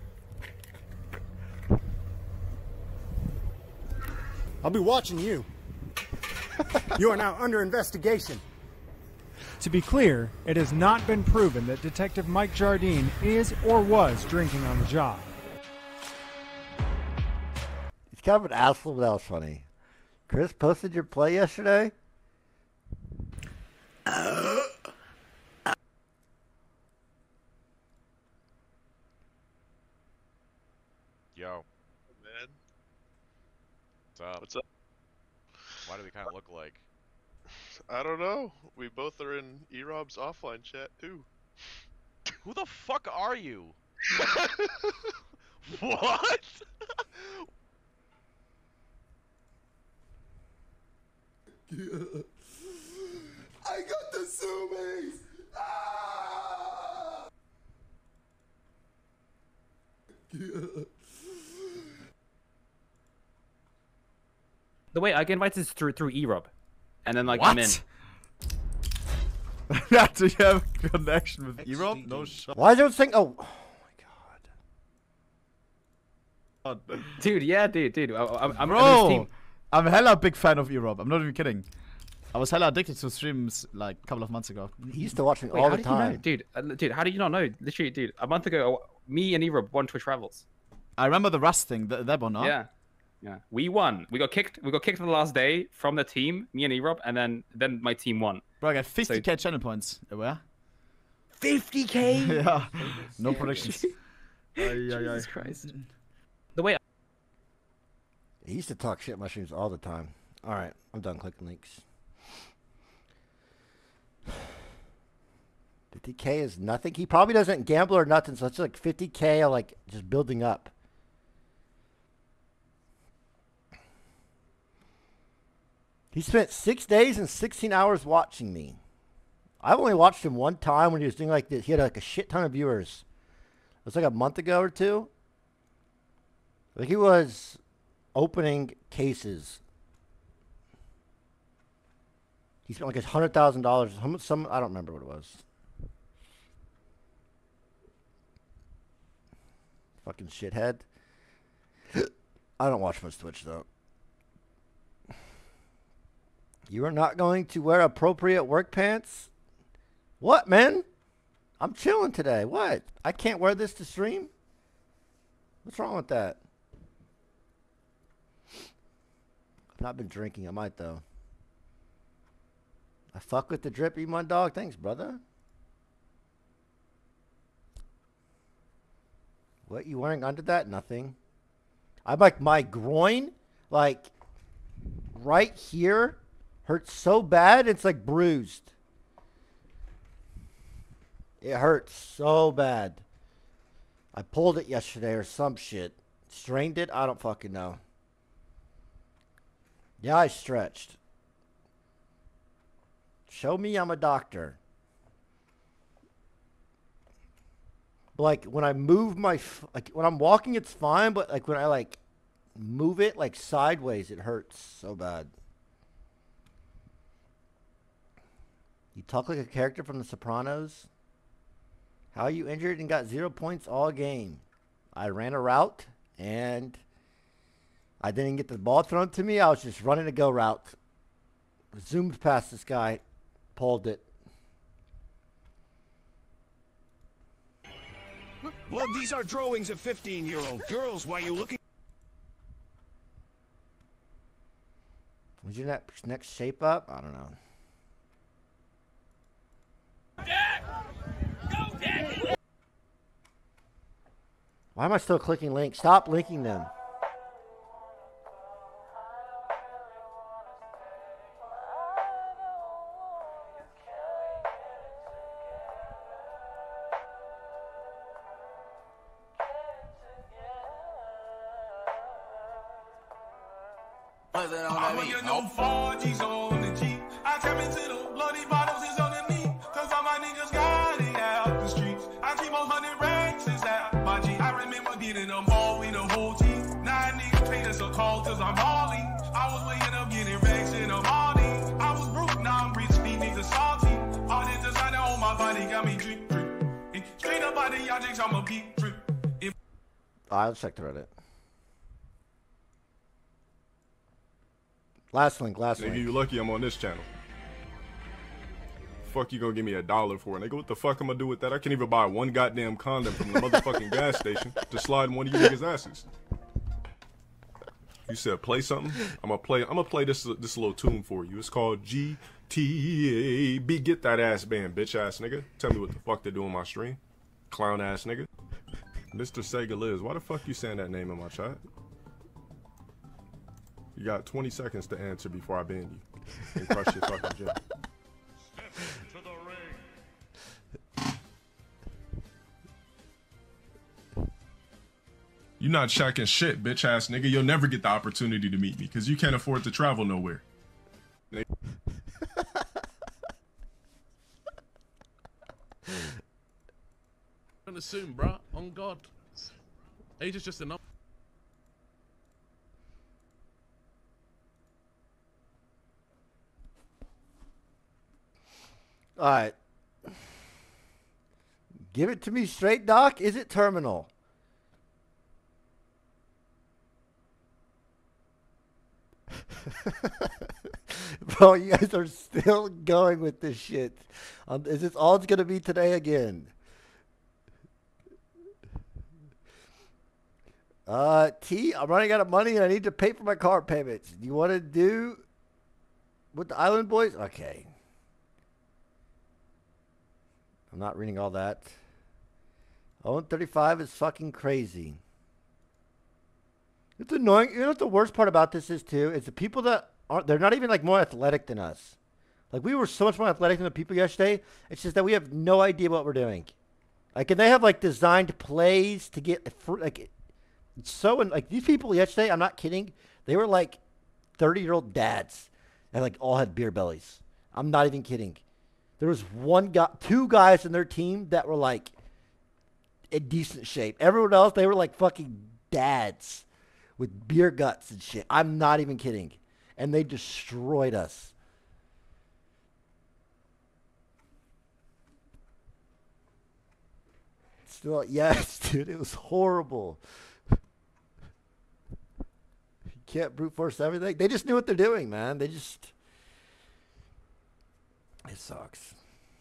I'll be watching you. You are now under investigation. To be clear, it has not been proven that Detective Mike Jardine is or was drinking on the job. He's kind of an asshole, but that was funny. Chris posted your play yesterday? Yo. Man. What's up? What's up? Why do we kind of look like? I don't know. We both are in E-Rob's offline chat too. Who the fuck are you? What? I got the zoomies! Ah! The way I get invited is through through E-Rob, and then like What? I'm in. Yeah, do you have a connection with E-Rob? No shot. Why don't think? Oh, Dude, yeah, dude, dude. I, I'm, I'm Bro, on this team. I'm hella big fan of E-Rob. I'm not even kidding. I was hella addicted to streams like a couple of months ago. He used to watch me Wait, all how the did you know? time. Dude, uh, dude, how did you not know? Literally, dude, a month ago, uh, me and E-Rob won Twitch Rivals. I remember the Rust thing, th that one, huh? Yeah, yeah, we won. We got kicked. We got kicked on the last day from the team, me and E-Rob, and then then my team won. Bro, I got fifty K channel points. Where? fifty K. Yeah. No predictions. Jesus Christ. The way. He used to talk shit mushrooms all the time. All right, I'm done clicking links. fifty K is nothing. He probably doesn't gamble or nothing, so it's like fifty K, like just building up. He spent six days and sixteen hours watching me. I only watched him one time when he was doing like this. He had like a shit ton of viewers. It was like a month ago or two. Like he was opening cases. He spent like a hundred thousand dollars. Some, some I don't remember what it was. Fucking shithead. I don't watch much Twitch though. You are not going to wear appropriate work pants? What, man? I'm chilling today. What? I can't wear this to stream? What's wrong with that? I've not been drinking. I might, though. I fuck with the drippy, my dog. Thanks, brother. What you wearing under that? Nothing. I'm like, my groin, like, right here, hurts so bad, it's like bruised. It hurts so bad. I pulled it yesterday or some shit. Strained it? I don't fucking know. Yeah, I stretched. Show me I'm a doctor. Like, when I move my... F like, when I'm walking, it's fine, but, like, when I, like, move it, like, sideways, it hurts so bad. You talk like a character from The Sopranos. How are you injured and got zero points all game? I ran a route, and I didn't get the ball thrown to me. I was just running a go route. Zoomed past this guy. Pulled it. Well, these are drawings of fifteen-year-old girls. Why are you looking? Was your next, next shape up? I don't know. Why am I still clicking links? Stop linking them. Put that on that beat. You know, four G's on the Jeep. I tap into the bloody bottles is underneath. Cause all my niggas got it out the streets. I keep on hundred racks is out my G. I remember getting them all with the whole team. Nine niggas paid us a call cause I'm balling. I was waking up getting racks in the morning. I was broke, now I'm rich, these niggas salty. All this designer on my body got me drip, drip. And straight up by the objects, I'm a beat trip. If I'll check the Reddit. Last link, last Nigga, link. you lucky I'm on this channel. Fuck you gonna give me a dollar for it, nigga? What the fuck I'm gonna do with that? I can't even buy one goddamn condom from the motherfucking gas station to slide in one of you niggas' asses. You said play something? I'm gonna play. I'm gonna play this this little tune for you. It's called G T A B. Get that ass band, bitch ass nigga. Tell me what the fuck they do on my stream, clown ass nigga. Mister Sega Liz, why the fuck you saying that name in my chat? You got twenty seconds to answer before I ban you and crush your fucking gym. You not shacking shit, bitch ass nigga. You'll never get the opportunity to meet me because you can't afford to travel nowhere. Don't assume, bruh. On God. Age is just a number. All right. Give it to me straight, Doc. Is it terminal? Bro, you guys are still going with this shit. Um, is this all it's going to be today again? Uh, T, I'm running out of money and I need to pay for my car payments. Do you want to do with the Island Boys? Okay. I'm not reading all that. oh and thirty-five is fucking crazy. It's annoying. You know what the worst part about this is too? Is the people that aren't, they're not even like more athletic than us. Like we were so much more athletic than the people yesterday. It's just that we have no idea what we're doing. Like, and they have like designed plays to get like, it's so, like these people yesterday, I'm not kidding. They were like thirty year old dads and like all had beer bellies. I'm not even kidding. There was one guy, two guys in their team that were like in decent shape. Everyone else, they were like fucking dads with beer guts and shit. I'm not even kidding. And they destroyed us. Still, yes, dude, it was horrible. You can't brute force everything. They just knew what they're doing, man. They just... It sucks.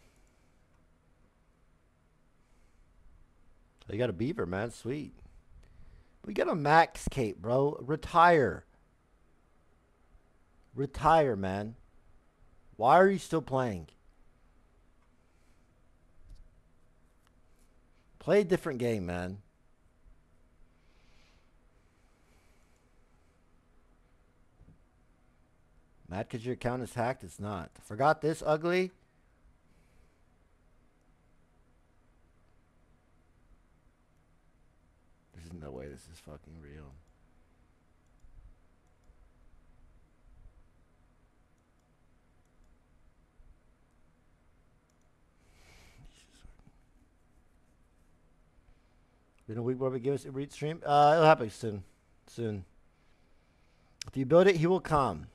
You got a beaver, man. Sweet. We got a max cape, bro. Retire. Retire, man. Why are you still playing? Play a different game, man. Mad because your account is hacked? It's not. Forgot this, ugly? There's no way this is fucking real. Been a week where we give us a read stream? Uh, it'll happen soon. Soon. If you build it, he will come.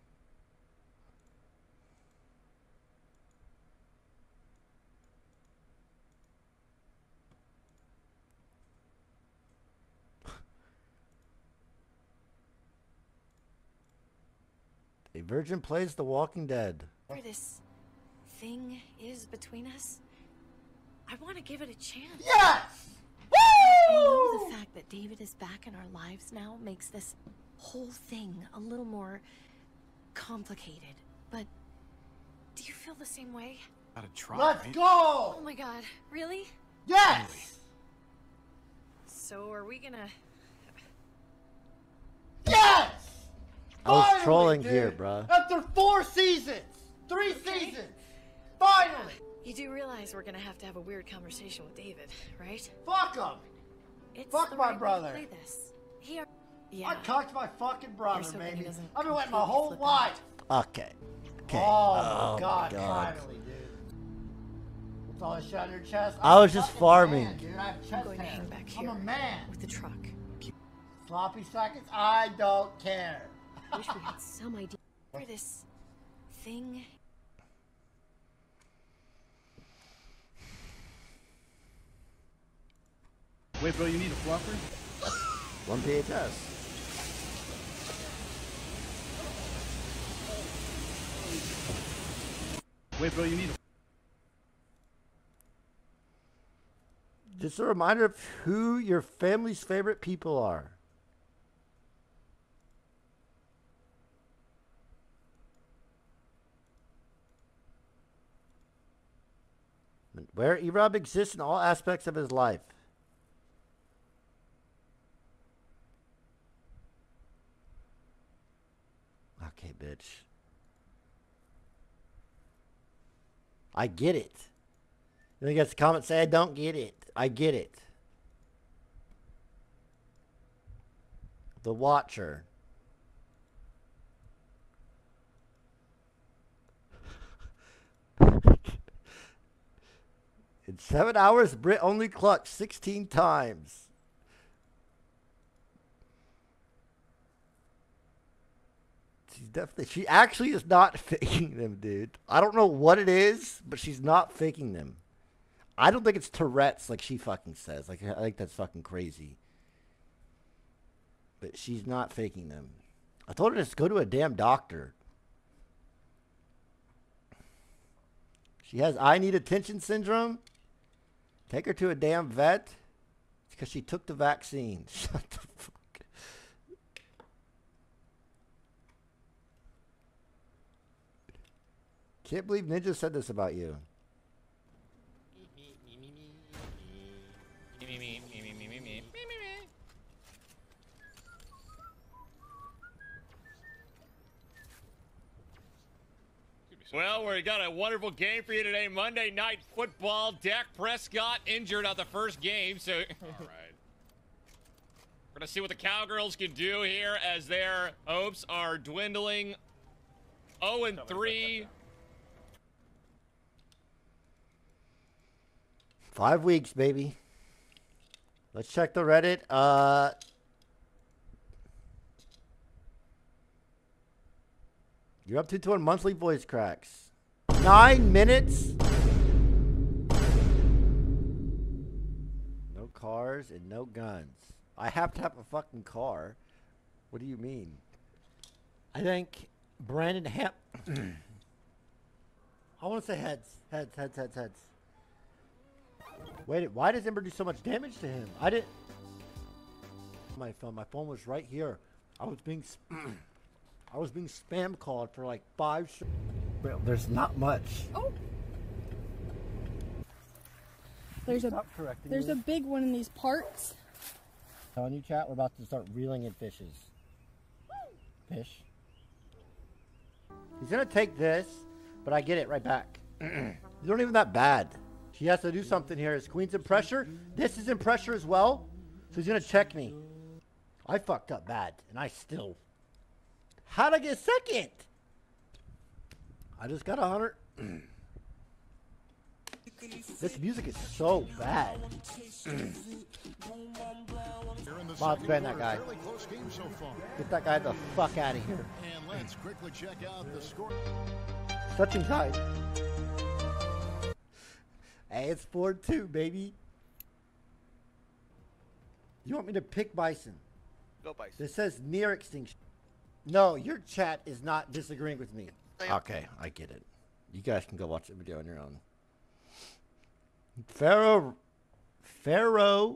A virgin plays The Walking Dead. Whatever this thing is between us, I want to give it a chance. Yes! I know the fact that David is back in our lives now makes this whole thing a little more complicated. But do you feel the same way? Gotta try. Let's right? go! Oh my god, really? Yes! So are we gonna... Yes! I was Finally, trolling dude. here, bruh. After four seasons! Three seasons! Finally! You do realize we're gonna have to have a weird conversation with David, right? Fuck him! It's Fuck the my right way to brother. play this. He... Yeah. I cocked my fucking brother, Here's hoping he baby. doesn't I've been waiting my completely whole flip life. Okay. Okay. Oh, Oh, my God, God. finally, dude. What's all this shit on your chest? I I'm was a just fucking farming. Man, dude. I have chest I'm going to hair. hang back I'm here a man. with the truck. Sloppy seconds? I don't care. Wish we had some idea where this thing. Wait, bro, you need a fluffer? One P H S. Wait, bro, you need a... Just a reminder of who your family's favorite people are. Where E-Rob exists in all aspects of his life. Okay, bitch. I get it. You think that's the comment say I don't get it. I get it. The Watcher. In seven hours, Brit only clutched sixteen times. She's definitely, she actually is not faking them, dude. I don't know what it is, but she's not faking them. I don't think it's Tourette's like she fucking says. Like, I think that's fucking crazy. But she's not faking them. I told her to just go to a damn doctor. She has I need attention syndrome. Take her to a damn vet. It's because she took the vaccine. Shut the fuck. Can't believe Ninja said this about you. Well, we got a wonderful game for you today. Monday Night Football. Dak Prescott injured at the first game, so... All right. We're going to see what the Cowgirls can do here as their hopes are dwindling. oh and three. Five weeks, baby. Let's check the Reddit. Uh... You're up to two on monthly voice cracks. Nine minutes? No cars and no guns. I have to have a fucking car. What do you mean? I think Brandon Ham... I want to say heads. Heads, heads, heads, heads. Wait, why does Ember do so much damage to him? I didn't... My phone. My phone was right here. I was being... I was being spam called for like five. Sh well, there's not much. Oh. There's a Stop correcting there's me. a big one in these parts. Telling you, chat, we're about to start reeling in fishes. Fish. He's gonna take this, but I get it right back. These aren't even that bad. She has to do something here. Is Queen's in pressure? This is in pressure as well. So he's gonna check me. I fucked up bad, and I still. How'd I get second? I just got a hundred. This music is so bad. Bob, ban that guy. Get that guy the fuck out of here. And let's quickly check out the score. Such anxiety. Hey, it's four two, baby. You want me to pick Bison? Go Bison. This says near extinction. No, your chat is not disagreeing with me. Okay, I get it. You guys can go watch the video on your own. Pharaoh, Pharaoh,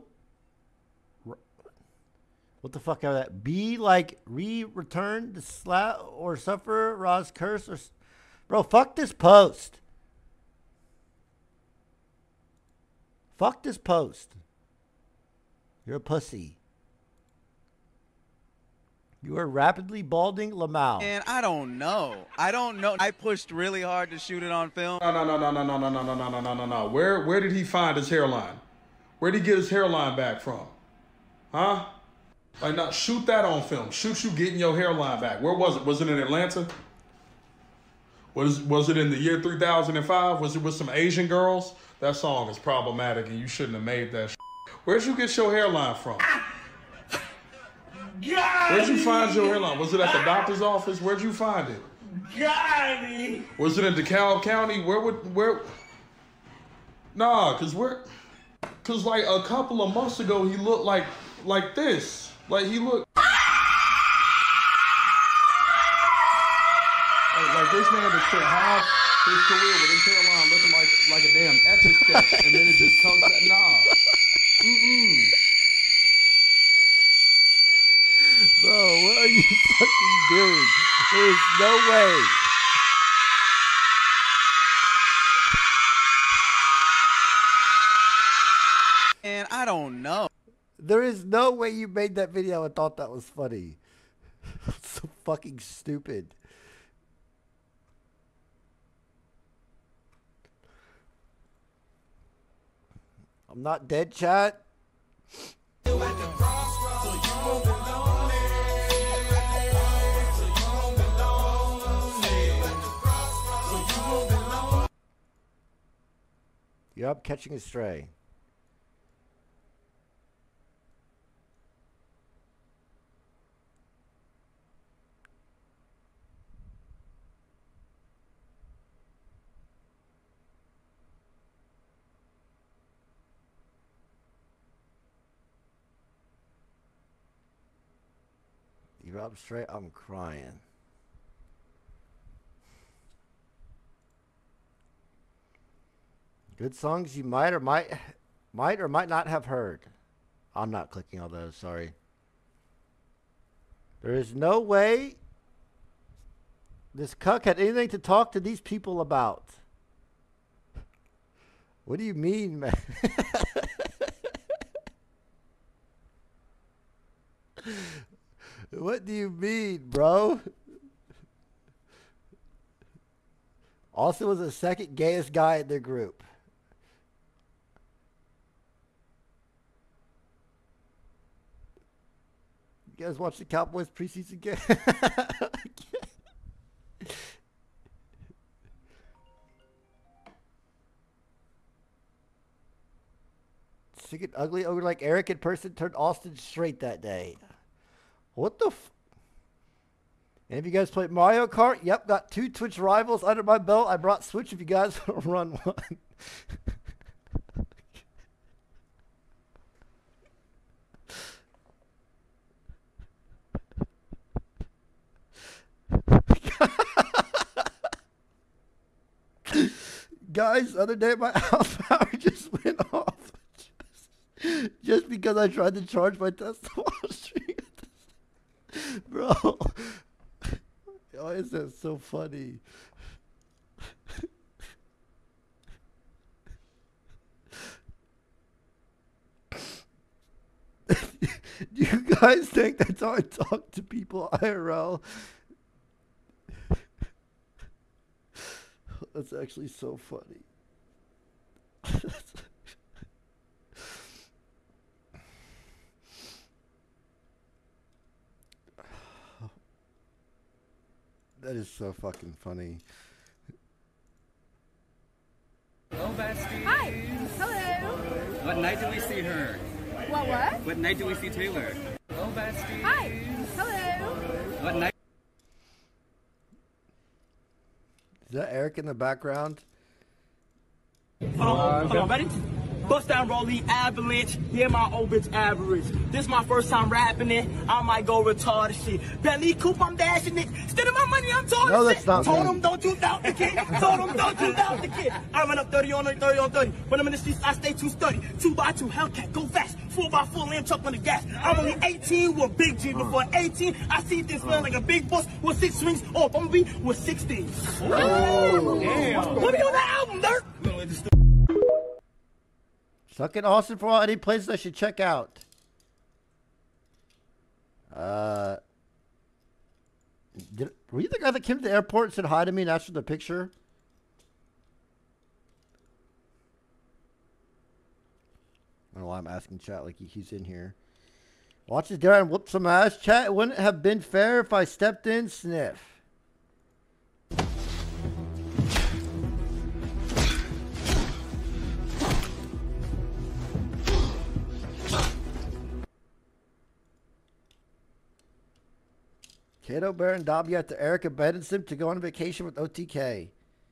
what the fuck are that? Be like re-return to slap or suffer Ra's curse or, bro? Fuck this post. Fuck this post. You're a pussy. You are rapidly balding Lamau. And I don't know. I don't know. I pushed really hard to shoot it on film. No, no, no, no, no, no, no, no, no, no, no, no, no. Where, where did he find his hairline? Where did he get his hairline back from? Huh? Like, not shoot that on film. Shoot you getting your hairline back. Where was it? Was it in Atlanta? Was was it in the year three thousand five? Was it with some Asian girls? That song is problematic, and you shouldn't have made that. Shit. Where'd you get your hairline from? Where'd you find your hairline? Was it at the doctor's office? Where'd you find it? Was it in DeKalb County? Where would where? Nah, cause we're, cause like a couple of months ago he looked like like this. Like he looked. Like, like this man just spent half his career with his hairline looking like like a damn Etch-a-Sketch, and then it just comes back. Nah. Mm-mm. Bro, what are you fucking doing? There's no way. And I don't know. There is no way you made that video and thought that was funny. So fucking stupid. I'm not dead, chat. You're up catching a stray. You're up straight. I'm crying. Good songs you might or might might or might not have heard. I'm not clicking all those, sorry. There is no way this cuck had anything to talk to these people about. What do you mean, man? What do you mean, bro? Austin was the second gayest guy in their group. You guys watch the Cowboys preseason game? Sick and ugly over like Eric in person turned Austin straight that day. What the f... And if you guys played Mario Kart, yep, got two Twitch rivals under my belt. I brought Switch if you guys want to run one. Guys, the other day my house power just went off. Just, just because I tried to charge my Tesla while streaming. Bro, why is that so funny? Do you guys think that's how I talk to people I R L? That's actually so funny. That is so fucking funny. Hello, bestie. Hi. Hello. What night do we see her? What, what? What night do we see Taylor? Hello, bestie. Hi. Hello. What night? Is that Eric in the background? Hold on, hold on, ready? Bust down, rolling avalanche. Yeah, my old bitch average. This my first time rapping it. I might go retarded shit. Bentley coupe, I'm dashing it. Instead of my money, I'm talking No, that's shit. not Told me. them don't you doubt the kid. Told them don't you doubt the kid. I run up thirty on thirty on thirty. When I'm in the streets, I stay too sturdy. Two by two, Hellcat, go fast. Four by four, lamb truck on the gas. I'm only eighteen with Big G. Before eighteen, I see this man like a big boss with six rings. Or I'm gonna be with sixteen. Oh, damn. Put me on that album, Dirk. Suck it, Austin, for all any places I should check out. Uh, did, were you the guy that came to the airport and said hi to me and asked for the picture? I don't know why I'm asking chat like he, he's in here. Watch this Darren whoop some ass. Chat, it wouldn't have been fair if I stepped in, sniff. Kato, Bear, and Dobby after Erica Benson to go on vacation with O T K.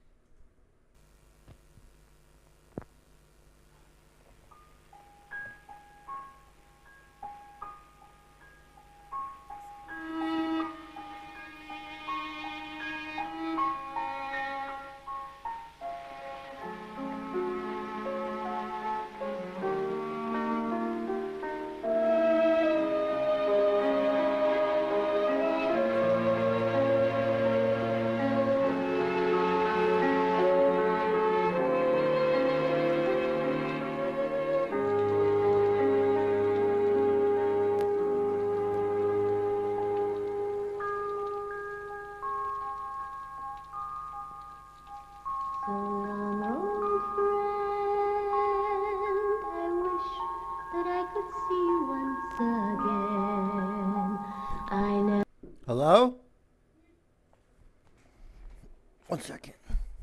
Hello? One second.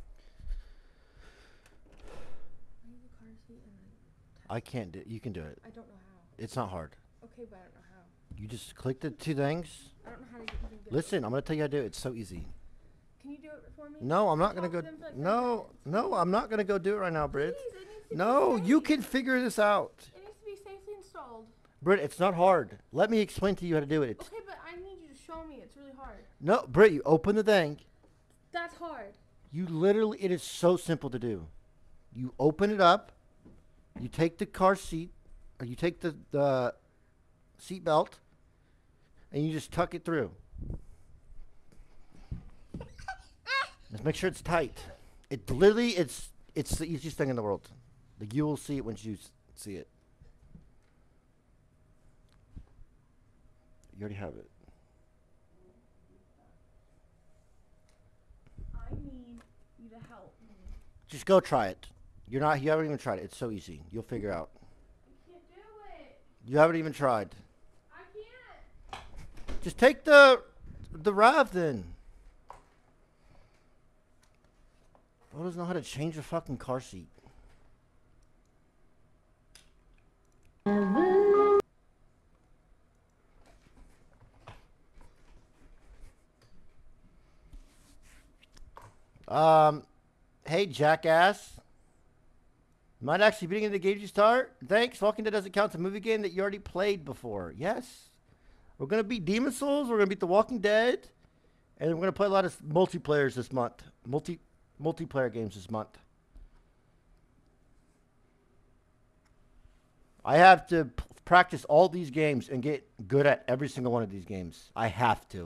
I can't do it. You can do it. I don't know how. It's not hard. Okay, but I don't know how. You just click the two things. I don't know how to get, even get Listen, I'm going to tell you how to do it. It's so easy. Can you do it for me? No, I'm not going to go. Like No, no, I'm not going to go do it right now, Britt. No, you can figure this out. It needs to be safely installed. Britt, it's not hard. Let me explain to you how to do it. It's, Okay, but I need you to show me. It's really hard. no, Britt, you open the thing. That's hard. You literally, it is so simple to do. You open it up. You take the car seat, or you take the, the seat belt, and you just tuck it through. Just make sure it's tight. It literally, it's it's the easiest thing in the world. Like, you will see it once you s- see it. You already have it. I need you to help me. Just go try it. You're not. You haven't even tried it. It's so easy. You'll figure out. I can't do it. You haven't even tried. I can't. Just take the the Rav then. Bro doesn't know how to change a fucking car seat. Um, hey jackass. Might actually be in the game you start. Thanks. Walking Dead doesn't count as a movie game that you already played before. Yes. We're gonna beat Demon Souls. We're gonna beat The Walking Dead, and we're gonna play a lot of multiplayers this month. Multi multiplayer games this month. I have to p- practice all these games and get good at every single one of these games. I have to.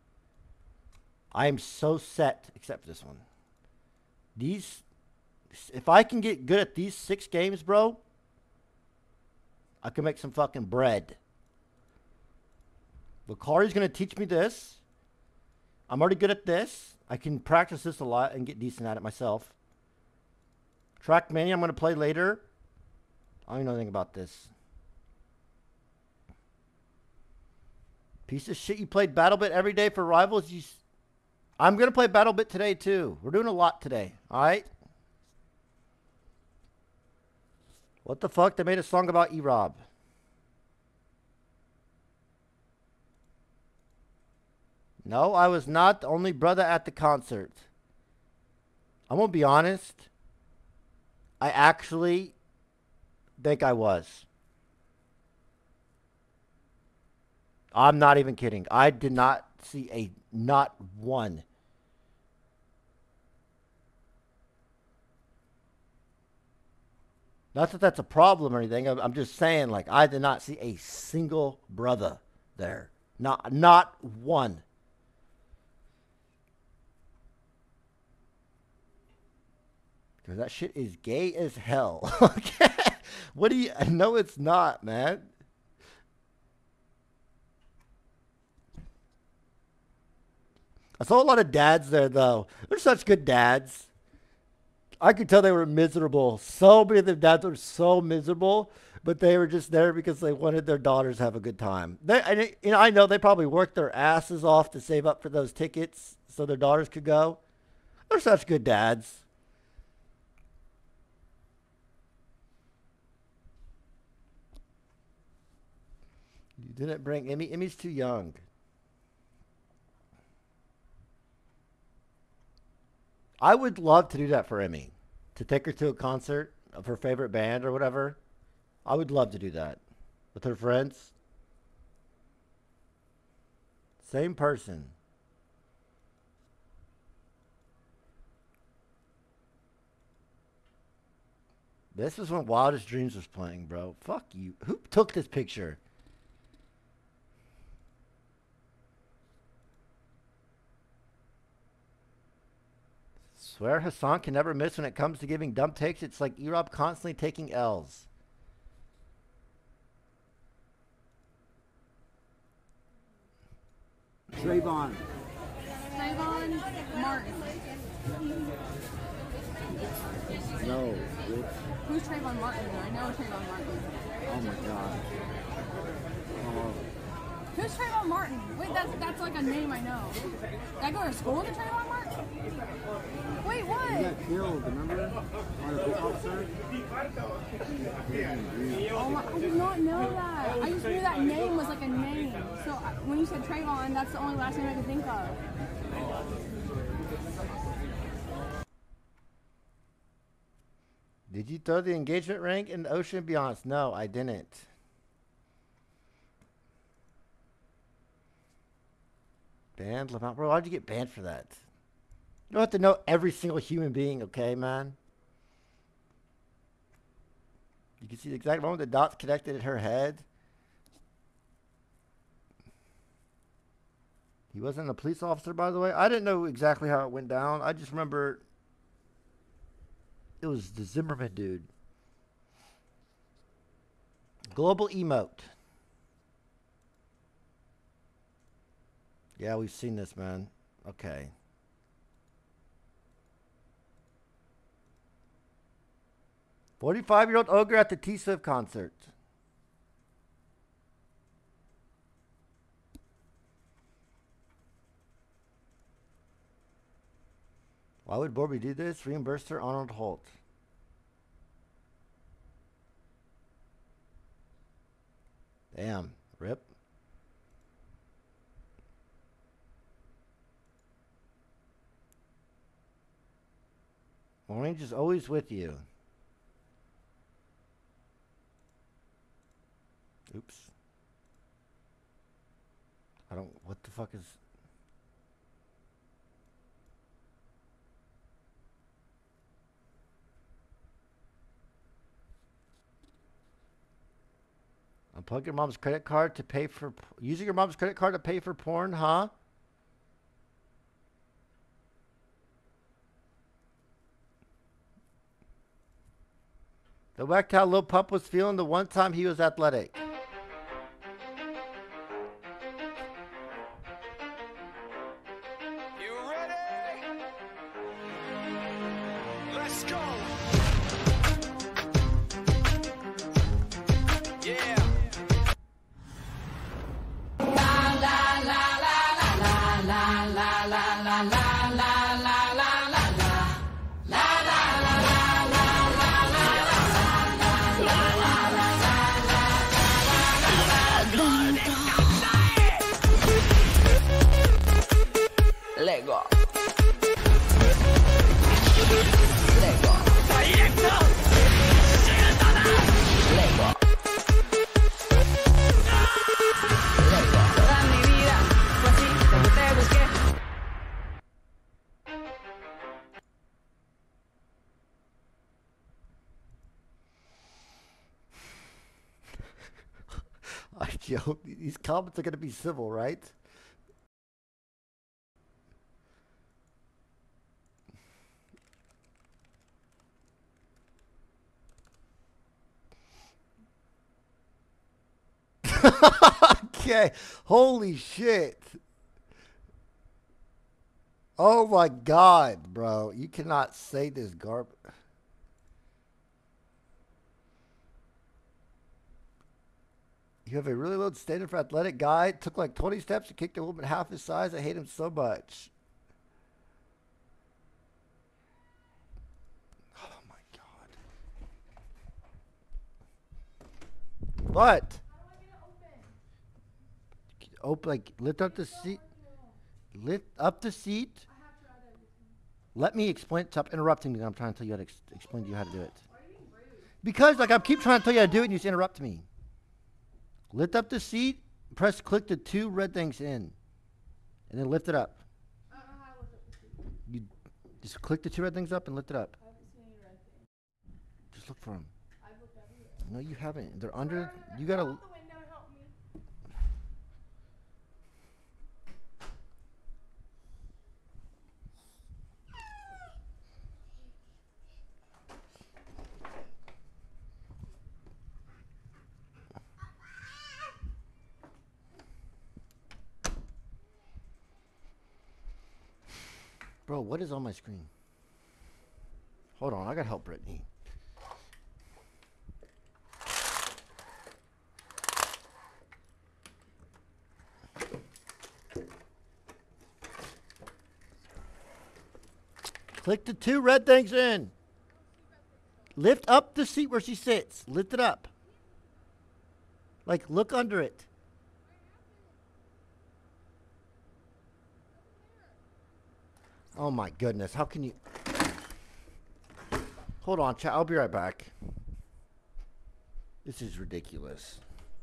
I am so set, except this one. These, if I can get good at these six games, bro, I can make some fucking bread. Lucari's going to teach me this. I'm already good at this. I can practice this a lot and get decent at it myself. Trackmania, I'm going to play later. I don't even know anything about this. Piece of shit, you played BattleBit every day for Rivals. You, s- I'm going to play BattleBit today, too. We're doing a lot today, all right? What the fuck? They made a song about E-Rob. No, I was not the only brother at the concert. I'm going to be honest. I actually think I was. I'm not even kidding. I did not see a, not one. Not that that's a problem or anything. I'm, I'm just saying, like, I did not see a single brother there. Not, not one. Because that shit is gay as hell. Okay. What do you... No, it's not, man. I saw a lot of dads there, though. They're such good dads. I could tell they were miserable. So many of their dads were so miserable, but they were just there because they wanted their daughters to have a good time. They, and it, you know, I know they probably worked their asses off to save up for those tickets so their daughters could go. They're such good dads. You didn't bring Emmy. Emmy's too young. I would love to do that for Emmy. To take her to a concert of her favorite band or whatever. I would love to do that. With her friends. Same person. This was when Wildest Dreams was playing, bro. Fuck you. Who took this picture? Swear Hassan can never miss when it comes to giving dumb takes. It's like E-Rob constantly taking L's. Trayvon. Trayvon Martin. No. Who's Trayvon Martin? I know Trayvon Martin. Oh my god. Oh. Who's Trayvon Martin? Wait, that's that's like a name I know. Did I go to school with a Trayvon Martin? Wait, what? He got killed, remember? On a police officer? Oh my, I did not know that. I just knew that name was like a name. So I- when you said Trayvon, that's the only last name I could think of. Did you throw the engagement ring in the ocean? Be honest. No, I didn't. Banned Lamont. Bro, why'd you get banned for that? You don't have to know every single human being, okay, man? You can see the exact moment the dots connected at her head. He wasn't a police officer, by the way. I didn't know exactly how it went down. I just remember it was the Zimmerman dude. Global emote. Yeah, we've seen this, man. Okay. forty-five-year-old ogre at the T-Swift concert. Why would Borby do this? Reimburse her, Arnold Holt. Damn. Rip. Orange is always with you. Oops. I don't, what the fuck is... Unplug your mom's credit card to pay for... Using your mom's credit card to pay for porn, huh? Go back to how Lil Pup was feeling the one time he was athletic. You ready? Let's go. Yeah. La la la la la la la la la la la la la la la Let go. Let go. Proyecto. Let go. Let go. Toda mi vida fue así, como te busqué. Yo, these comments are going to be civil, right? Okay, holy shit. Oh my God, bro. You cannot say this garbage. You have a really low standard for athletic guy. Took like twenty steps and kicked a woman half his size. I hate him so much. Oh my God. What? Open, like, lift up the seat. Lift up the seat. Let me explain. Stop interrupting me. I'm trying to tell you how to ex explain to you how to do it. Because, like, I keep trying to tell you how to do it and you just interrupt me. Lift up the seat. Press, click the two red things in. And then lift it up. You just click the two red things up and lift it up. Just look for them. No, you haven't. They're under. You gotta. Bro, what is on my screen? Hold on, I gotta help Brittany. Click the two red things in. Lift up the seat where she sits. Lift it up. Like, look under it. Oh my goodness, how can you... Hold on, chat, I'll be right back. This is ridiculous.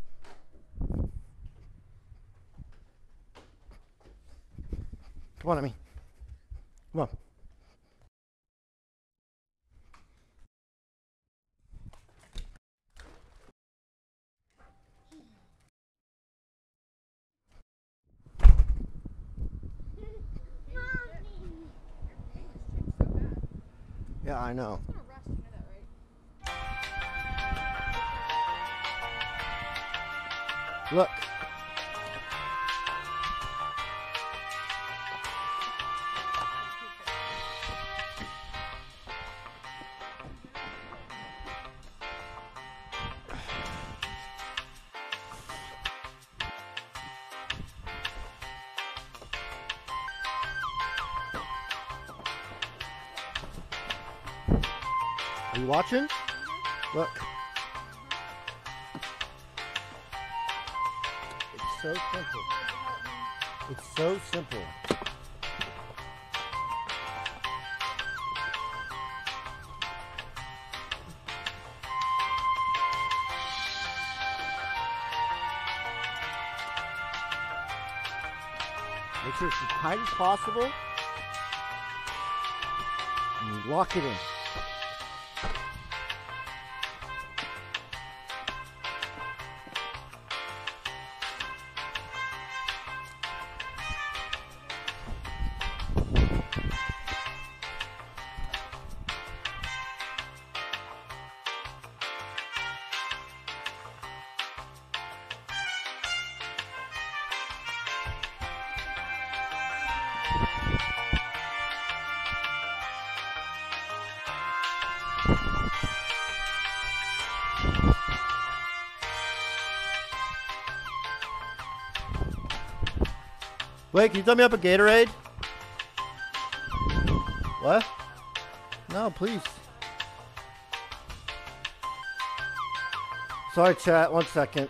Come on, Emmy. Come on. Yeah, I know. Look. Are you watching? Look. It's so simple. It's so simple. Make sure it's as tight as possible. And you lock it in. Wait, can you tell me up a Gatorade? What? No, please. Sorry, chat. One second.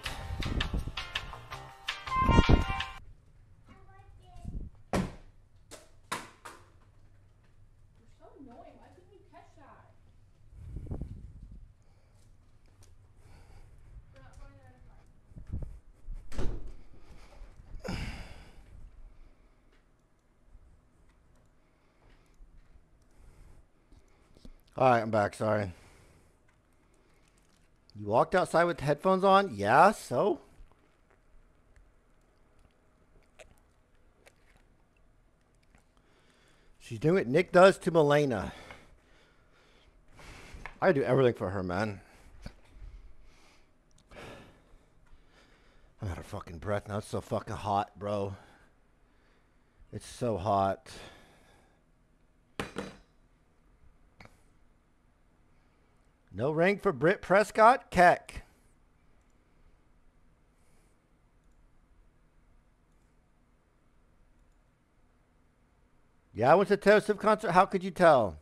Alright, I'm back, sorry. You walked outside with the headphones on? Yeah, so? She's doing what Nick does to Milena. I do everything for her, man. I'm out of fucking breath now. It's so fucking hot, bro. It's so hot. No ring for Britt Prescott. Keck. Yeah, I went to Taylor Swift concert. How could you tell?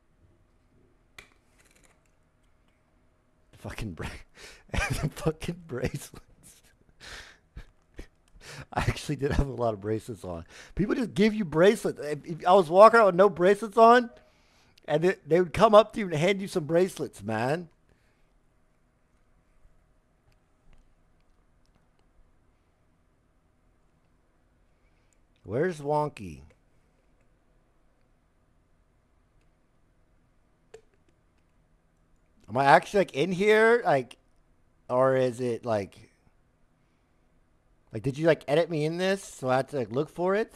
The fucking bra the fucking bracelets. I actually did have a lot of bracelets on. People just give you bracelets. If, if I was walking out with no bracelets on, and they, they would come up to you and hand you some bracelets, man. Where's Wonky? Am I actually like in here? Like, or is it like, like, did you like edit me in this? So I have to like look for it?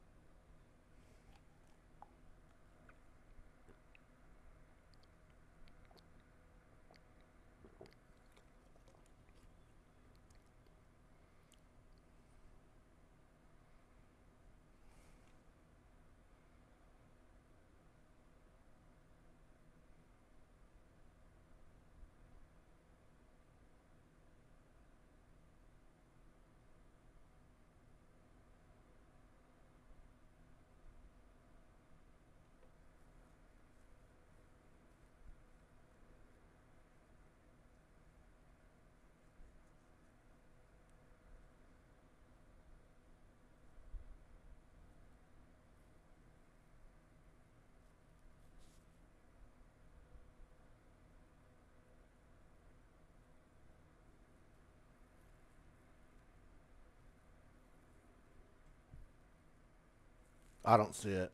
I don't see it.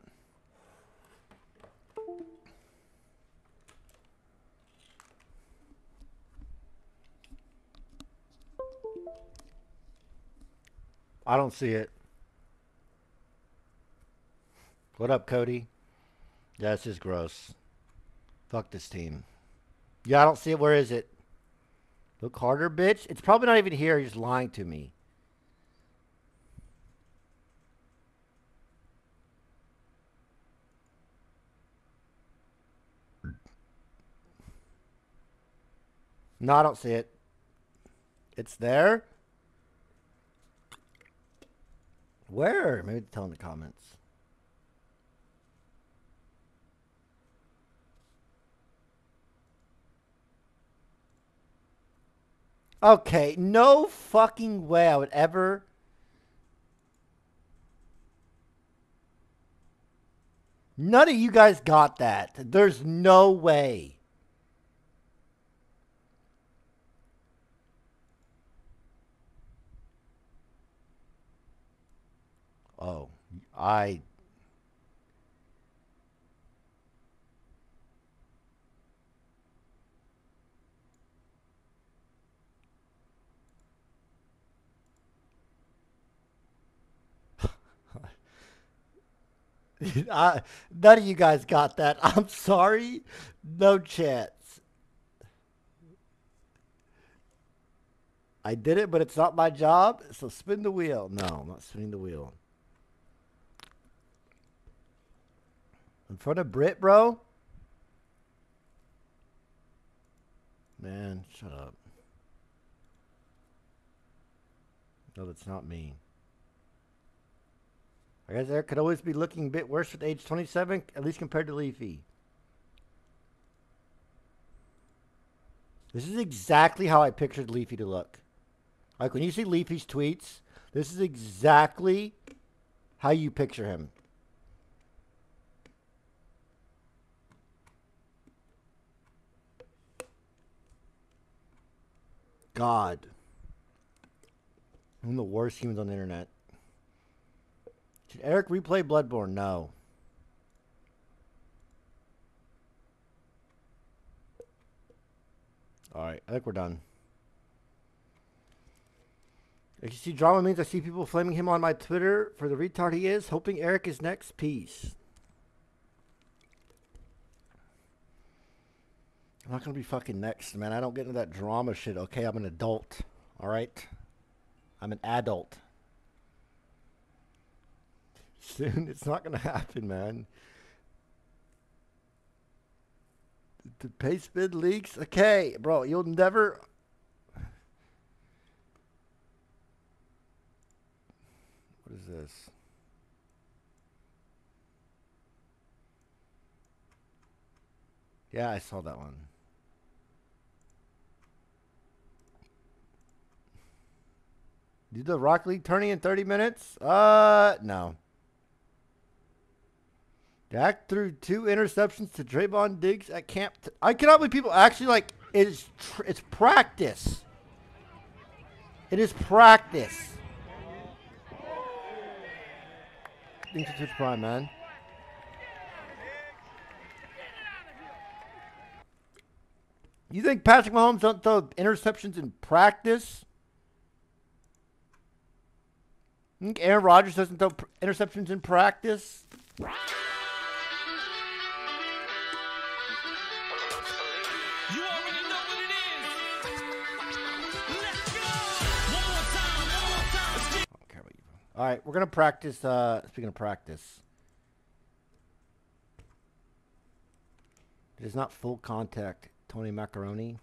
I don't see it. What up, Cody? Yeah, this is gross. Fuck this team. Yeah, I don't see it. Where is it? Look harder, bitch. It's probably not even here. You're just lying to me. No, I don't see it. It's there? Where? Maybe tell in the comments. Okay, no fucking way I would ever... None of you guys got that. There's no way. Oh, I... I, none of you guys got that. I'm sorry. No chance. I did it, but it's not my job. So spin the wheel. No, I'm not spinning the wheel. In front of Brit, bro? Man, shut up. No, that's not me. I guess Eric could always be looking a bit worse at age twenty-seven, at least compared to Leafy. This is exactly how I pictured Leafy to look. Like when you see Leafy's tweets, this is exactly how you picture him. God. I'm the worst humans on the internet. Should Eric replay Bloodborne? No. Alright, I think we're done. If you see drama means I see people flaming him on my Twitter for the retard he is, hoping Eric is next. Peace. I'm not going to be fucking next, man. I don't get into that drama shit, okay? I'm an adult. Alright? I'm an adult. Soon, it's not going to happen, man. The pace bid leaks. Okay, bro, you'll never. What is this? Yeah, I saw that one. Did the Rock League tourney in thirty minutes? Uh, no. Dak threw two interceptions to Trayvon Diggs at camp. T I cannot believe people actually like it is. Tr it's practice. It is practice. Thanks for Twitch Prime, man. You think Patrick Mahomes don't throw interceptions in practice? You think Aaron Rodgers doesn't throw interceptions in practice? All right, we're going to practice. Uh, speaking of practice. It is not full contact, Tony Macaroni.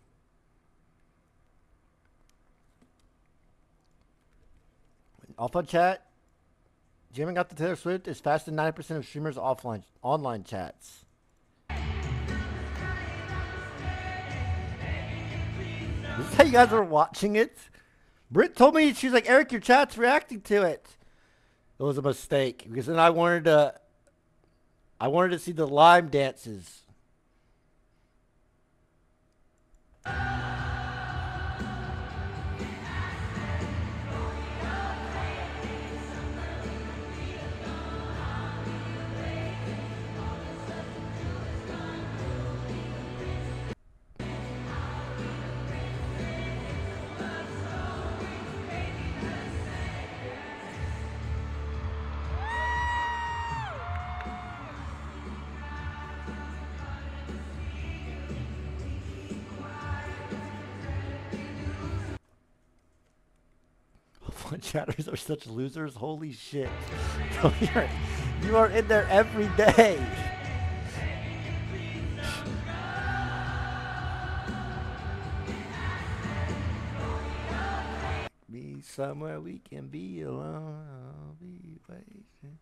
Alpha chat. Jamming out the Taylor Swift is faster than ninety percent of streamers' offline online chats. This is how you guys are watching it? Britt told me, she's like, Eric, your chat's reacting to it. It was a mistake because then I wanted to I wanted to see the lime dances. Chatters are such losers. Holy shit. You're, you are in there every day. Be somewhere we can be alone. I'll be waiting.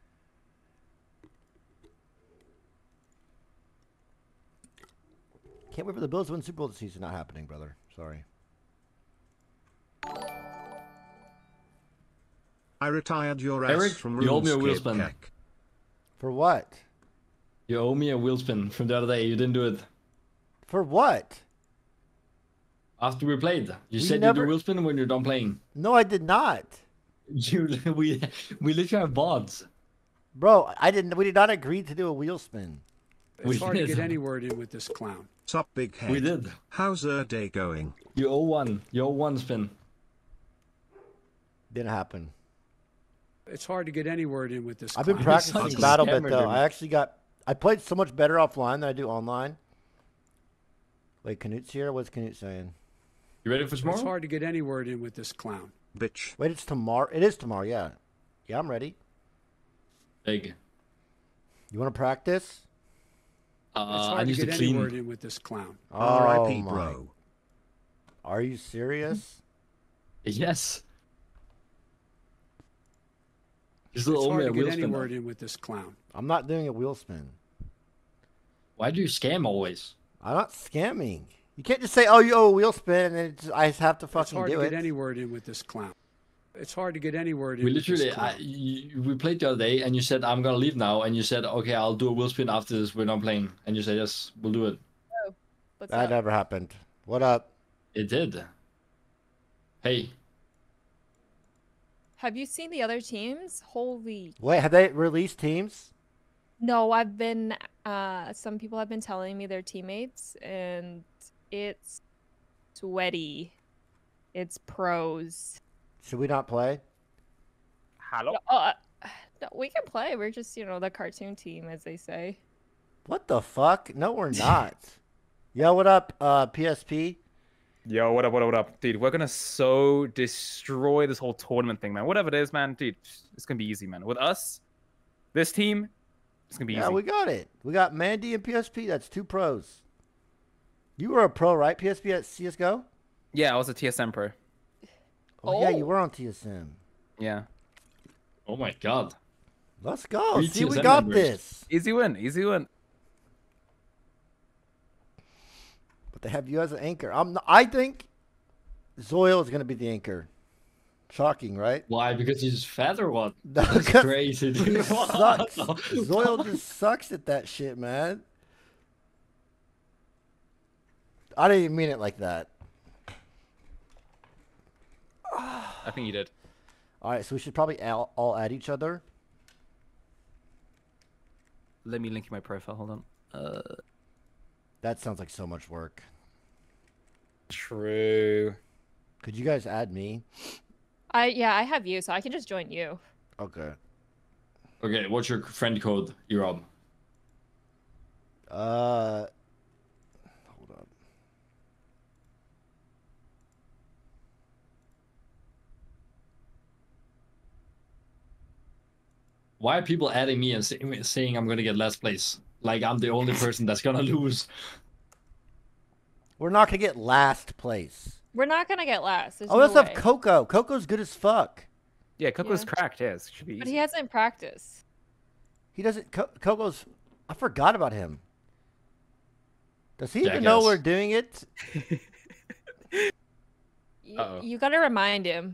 Can't wait for the Bills to win Super Bowl this season. Not happening, brother. Sorry. I retired your ass Eric, from you owe me a wheel RuneScape spin. Hack. For what? You owe me a wheel spin from the other day. You didn't do it. For what? After we played, you We said never- you do wheel spin when you're done playing. No, I did not. You, we, we literally have bots. Bro, I didn't. We did not agree to do a wheel spin. We It's hard to did. get any word in with this clown. Sup, big head. We did. How's her day going? You owe one. You owe one spin. Didn't happen. It's hard to get any word in with this I've been clown. practicing BattleBit though. I actually got. I played so much better offline than I do online. Wait, Canute's here. What's Canute saying? You ready for It's tomorrow? hard to get any word in with this clown. Bitch. Wait, it's tomorrow. It is tomorrow. Yeah, yeah, I'm ready. Big. You want to practice? It's Uh, I hard to need to get any clean. word in with this clown. R I P, Oh my- bro. Are you serious? Yes. You It's still owe me hard a to wheel get any spin. word though. in with this clown. I'm not doing a wheel spin. Why do you scam always? I'm not scamming. You can't just say, "Oh, you owe a wheel spin," and it's, I just have to It's fucking hard do to it. get any word in with this clown. It's hard to get any word in We with this literally, clown. I, you, we played the other day, and you said I'm gonna leave now, and you said, okay, I'll do a wheel spin after this. We're not playing, and you said yes, we'll do it. Oh, what's That up? never happened. What up? It did. Hey, Have you seen the other teams? Holy. Wait, have they released teams? No, I've been, uh, some people have been telling me their teammates, and it's sweaty. It's pros. Should we not play? Hello? No, uh, no, we can play. We're just, you know, the cartoon team, as they say. What the fuck? No, we're not. Yo, what up, uh, P S P? Yo, what up, what up, what up? Dude, we're gonna so destroy this whole tournament thing, man. Whatever it is, man, dude, it's gonna be easy, man. With us, this team, it's gonna be Yeah, easy. we got it. We got Mandy and P S P. That's two pros. You were a pro, right? P S P at C S G O? Yeah, I was a T S M pro. Oh, yeah, you were on T S M. Yeah. Oh my god. Let's go. Three See, we T S M got members. this. Easy win. Easy win. But they have you as an anchor. I'm. Not, I think Zoil is gonna be the anchor. Shocking, right? Why? Because he's fat or what? No, That's 'cause crazy. He dude. sucks. What the Zoil fuck? just sucks at that shit, man. I didn't even mean it like that. I think you did. All right, so we should probably all, all add each other. Let me link you my profile. Hold on. Uh, That sounds like so much work. True. Could you guys add me? I yeah, I have you, so I can just join you. Okay. Okay, what's your friend code, Rob? Uh, hold up. Why are people adding me and say, saying I'm gonna get last place? Like I'm the only person that's gonna lose. We're not gonna get last place. We're not gonna get last. There's Oh, no let's have way. Coco. Coco's good as fuck. Yeah, Coco's Yeah. cracked. Yeah, it should be But easy. he hasn't practiced. He doesn't. Co- Coco's. I forgot about him. Does he even know Jackass. we're doing it? You, Uh-oh. you gotta remind him.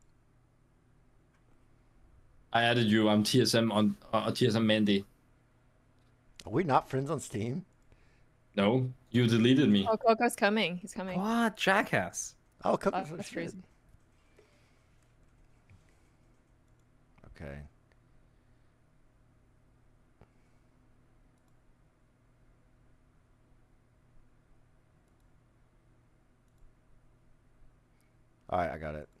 I added you. I'm T S M on uh, T S M Mandy. Are we not friends on Steam? No, you deleted me. Oh, Coco's coming. He's coming. What jackass? Oh, Oh, Coco's. that's shit. crazy. Okay. All right, I got it.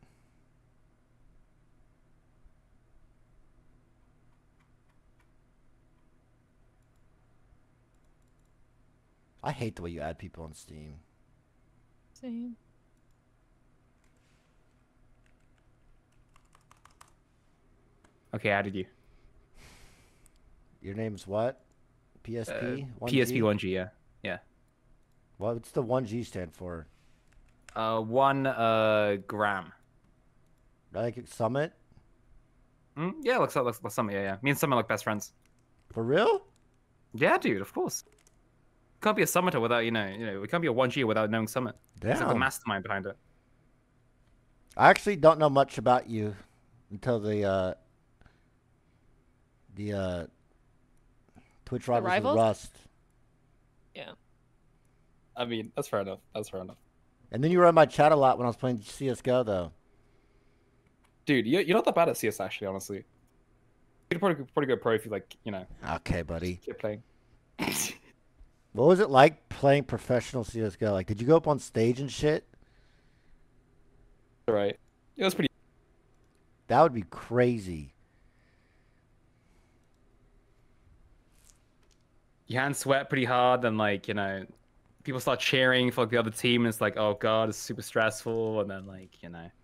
I hate the way you add people on Steam. Same. Okay, I added you. Your name's what? P S P? Uh, one P S P G? one G. Yeah. Yeah. What's the one G stand for? Uh, one uh gram. Like Summit? Mm, yeah, looks like looks like something. Yeah, yeah. Me and Summit like best friends. For real? Yeah, dude. Of course. Can't be a summiter without you know. You know, we can't be a one G without knowing Summit. He's like the Damn. mastermind behind it. I actually don't know much about you until the uh the uh Twitch rivals with Rivals? Rust. Yeah. I mean, that's fair enough. That's fair enough. And then you were in my chat a lot when I was playing C S G O though. Dude, you you're not that bad at C S actually, honestly. You're pretty pretty good pro if you like, you know, Okay, buddy. keep playing. What was it like playing professional C S G O? Like, did you go up on stage and shit? Right. It was pretty. That would be crazy. You hand sweat pretty hard, and like you know, people start cheering for like the other team, and it's like, oh god, it's super stressful, and then like you know.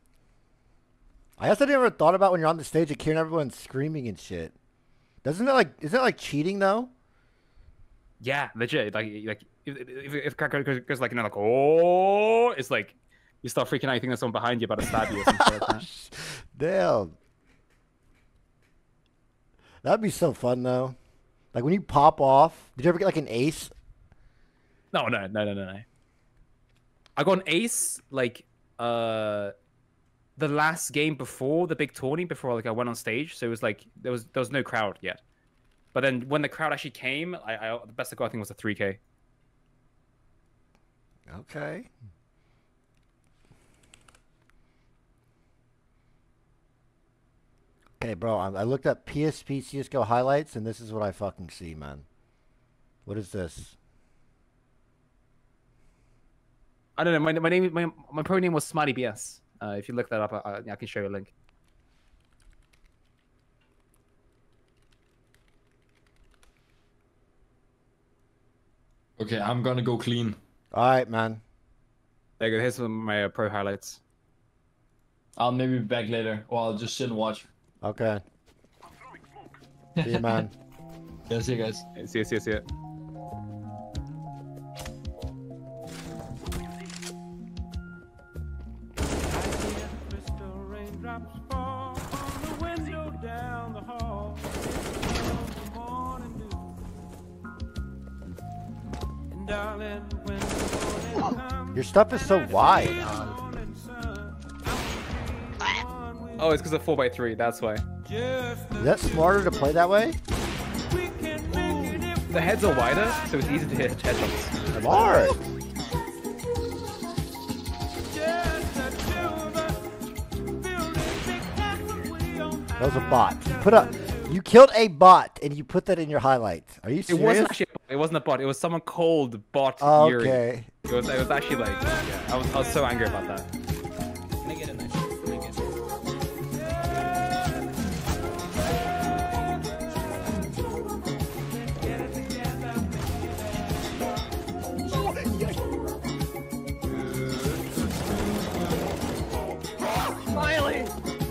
I guess I never thought about when you're on the stage and hearing everyone screaming and shit. Doesn't that like, isn't that like cheating though? Yeah, legit. Like, like if if, if crack goes, goes like you know, like oh, it's like you start freaking out. You think there's someone behind you about to stab you or something like that. Damn. That'd be so fun though. Like when you pop off, did you ever get like an ace? No, no, no, no, no, no. I got an ace like uh the last game before the big tourney, before like I went on stage. So it was like there was there was no crowd yet. But then when the crowd actually came, I, I the best I got I think was a three K. Okay. Okay, bro. I, I looked up P S P C S G O highlights, and this is what I fucking see, man. What is this? I don't know. My my name my my pro name was Smarty B S. Uh, if you look that up, I, I, I can show you a link. Okay, I'm gonna go clean. All right, man. There you go. Here's some of my uh, pro highlights. I'll maybe be back later, or I'll just sit and watch. Okay. See you, man. Yeah, see you guys. See you, see you, see you. Raindrops fall on the window down the hall. The morning dew. And darling, when the morning comes, Your stuff is so wide. Oh, it's because of four by three. That's why. Is that smarter to play that way? The heads are wider, so it's easy to hit headshots. Smart. That was a bot. You put up. You killed a bot and you put that in your highlights. Are you It serious? wasn't actually. It wasn't a bot. It was someone called Bot Oh, Yuri. okay. It was. It was actually like. Yeah, I was. I was so angry about that. Can I get a nice? Can I get Smiley.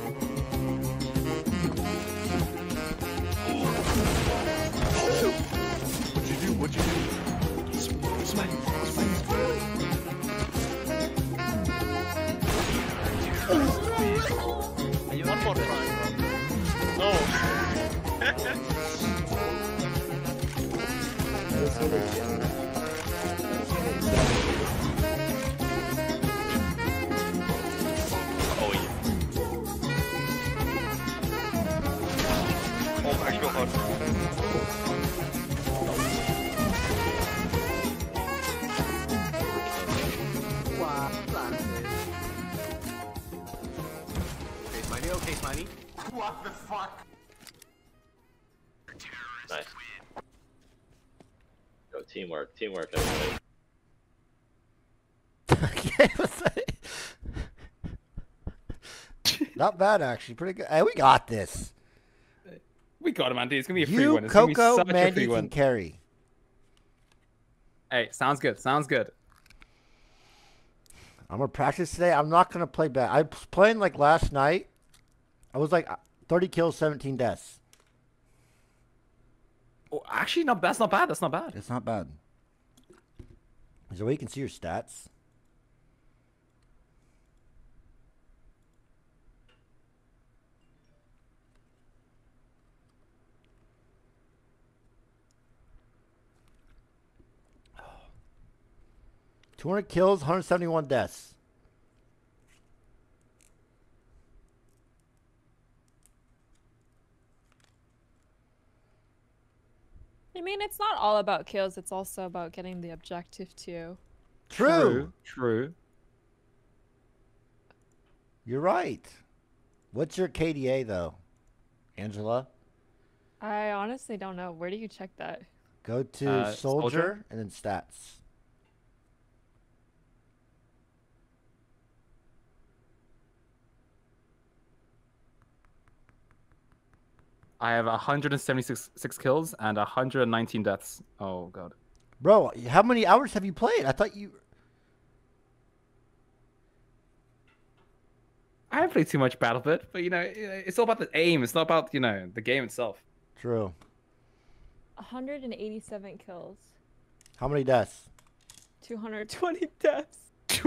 What'd you do? What'd you do? Smiley, smiley, smiley. Are you on for prime, bro? Oh yeah. Oh, I feel hot. Okay, Smiley, okay, Smiley. What the fuck? Nice. Go teamwork, teamwork, everybody. Not bad, actually. Pretty good. Hey, we got this. We got him, Andy. It's gonna be a free You, one. It's gonna be Coco, such a Mandy free can one. carry. Hey, sounds good. Sounds good. I'm gonna practice today. I'm not gonna play bad. I was playing like last night. I was like thirty kills, seventeen deaths. Oh, actually, no, that's not bad. That's not bad. It's not bad. Is there a way you can see your stats? two hundred kills, one hundred seventy-one deaths. I mean, it's not all about kills. It's also about getting the objective too. True. True. You're right. What's your K D A though, Angela? I honestly don't know. Where do you check that? Go to Uh, soldier, soldier? and then stats. I have one hundred seventy-six six kills and one hundred nineteen deaths. Oh god. Bro, how many hours have you played? I thought you. I haven't played too much Battlefield, but you know, it's all about the aim. It's not about, you know, the game itself. True. one hundred eighty-seven kills. How many deaths? two hundred twenty deaths.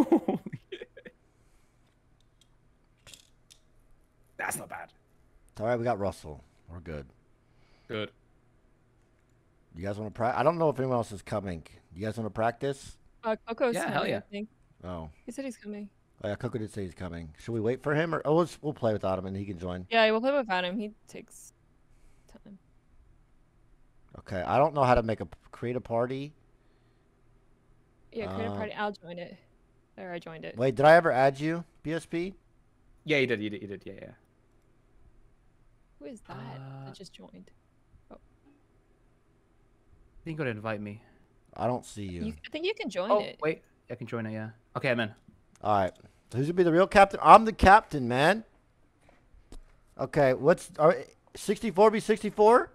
That's not bad. All right, we got Russell. We're good. Good. You guys want to practice? I don't know if anyone else is coming. You guys want to practice? Uh, Coco's Yeah, coming, hell I yeah. think. Oh. He said he's coming. Oh, yeah, Coco did say he's coming. Should we wait for him, or oh, let's, we'll play without him and he can join? Yeah, we'll play without him. He takes time. Okay, I don't know how to make a create a party. Yeah, create a Uh, party. I'll join it. There, I joined it. Wait, did I ever add you, B S P? Yeah, you did. You did. You did. Yeah, yeah. Who is that? Uh, that just joined. I think you gotta invite me. I don't see you. You, I think you can join Oh it. wait, I can join it. Yeah. Okay, I'm in. All right. So who's gonna be the real captain? I'm the captain, man. Okay, what's are sixty-four v sixty-four?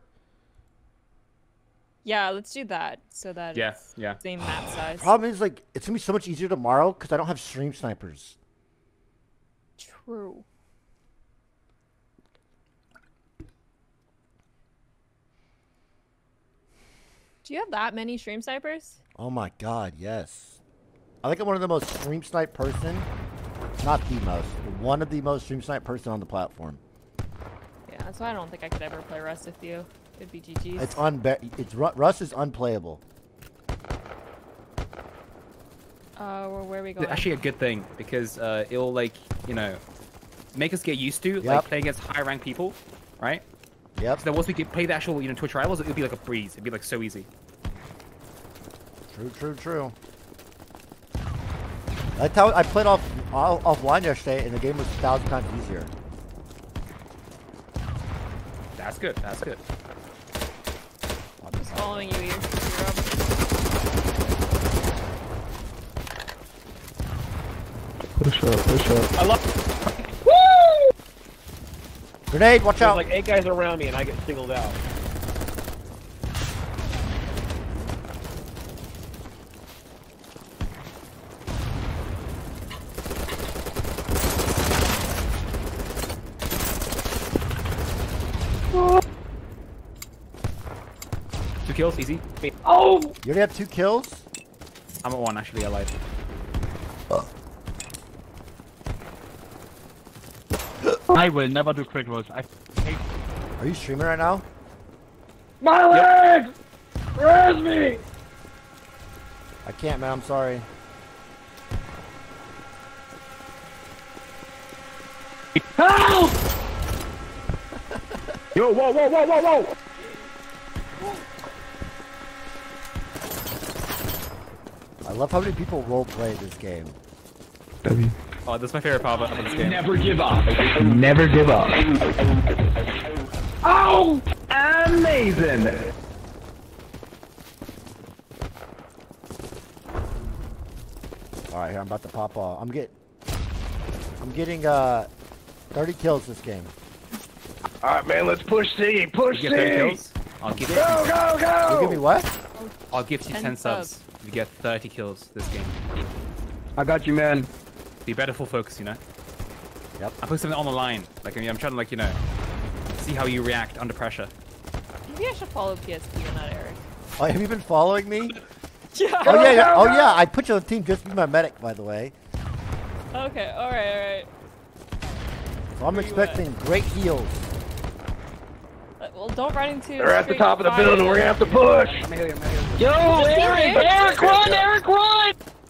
Yeah, let's do that so that Yeah, it's yeah. same map size. Problem is, like, it's gonna be so much easier tomorrow because I don't have stream snipers. True. Do you have that many stream snipers? Oh my god, yes. I think I'm one of the most stream snipe person Not the most. One of the most stream snipe person on the platform. Yeah, that's why I don't think I could ever play Rust with you. It'd be G G's. It's unbe. It's Ru- Rust is unplayable. Uh, well, where are we going? Actually, a good thing because uh, it'll like you know make us get used to Yep. like playing against high ranked people, right? Yep. So then once we get play the actual you know Twitch rivals, it'll be like a breeze. It'd be like so easy. True, true, true. That's how I played off off- offline yesterday, and the game was a thousand times easier. That's good. That's good. I'm just following you, Europe. Push up, push up. I love. Grenade! Watch There's out! like eight guys around me and I get singled out. Two kills, easy. Oh! You already have two kills? I'm at one actually. I lied. I will never do quick rolls. I hate. Are you streaming right now? My leg! Where's me? I can't, man. I'm sorry. Help! Yo, whoa, whoa, whoa, whoa, whoa! I love how many people role play this game. W. Oh, that's my favorite part of this game. Never give up. Never give up. Oh! Amazing! All right, here I'm about to pop off. I'm get, I'm getting uh, thirty kills this game. Alright, man, let's push C. Push You C! get thirty kills. I'll give you. Go, go, go! You give me what? I'll give you ten ten subs. subs. If you get thirty kills this game. I got you, man. Be better full focus, you know. Yep. I put something on the line. Like I mean, I'm trying to like you know, see how you react under pressure. Maybe I should follow P S P and not Eric. Oh, have you been following me? Yeah. Oh yeah, yeah. Oh yeah. I put you on the team just to be my medic, by the way. Okay, alright, alright. So I'm expecting great heals. Uh, well, don't run into. They're at the straight top of the fire. building. We're gonna have to push. Yo, Eric! Eric, run! Eric, run!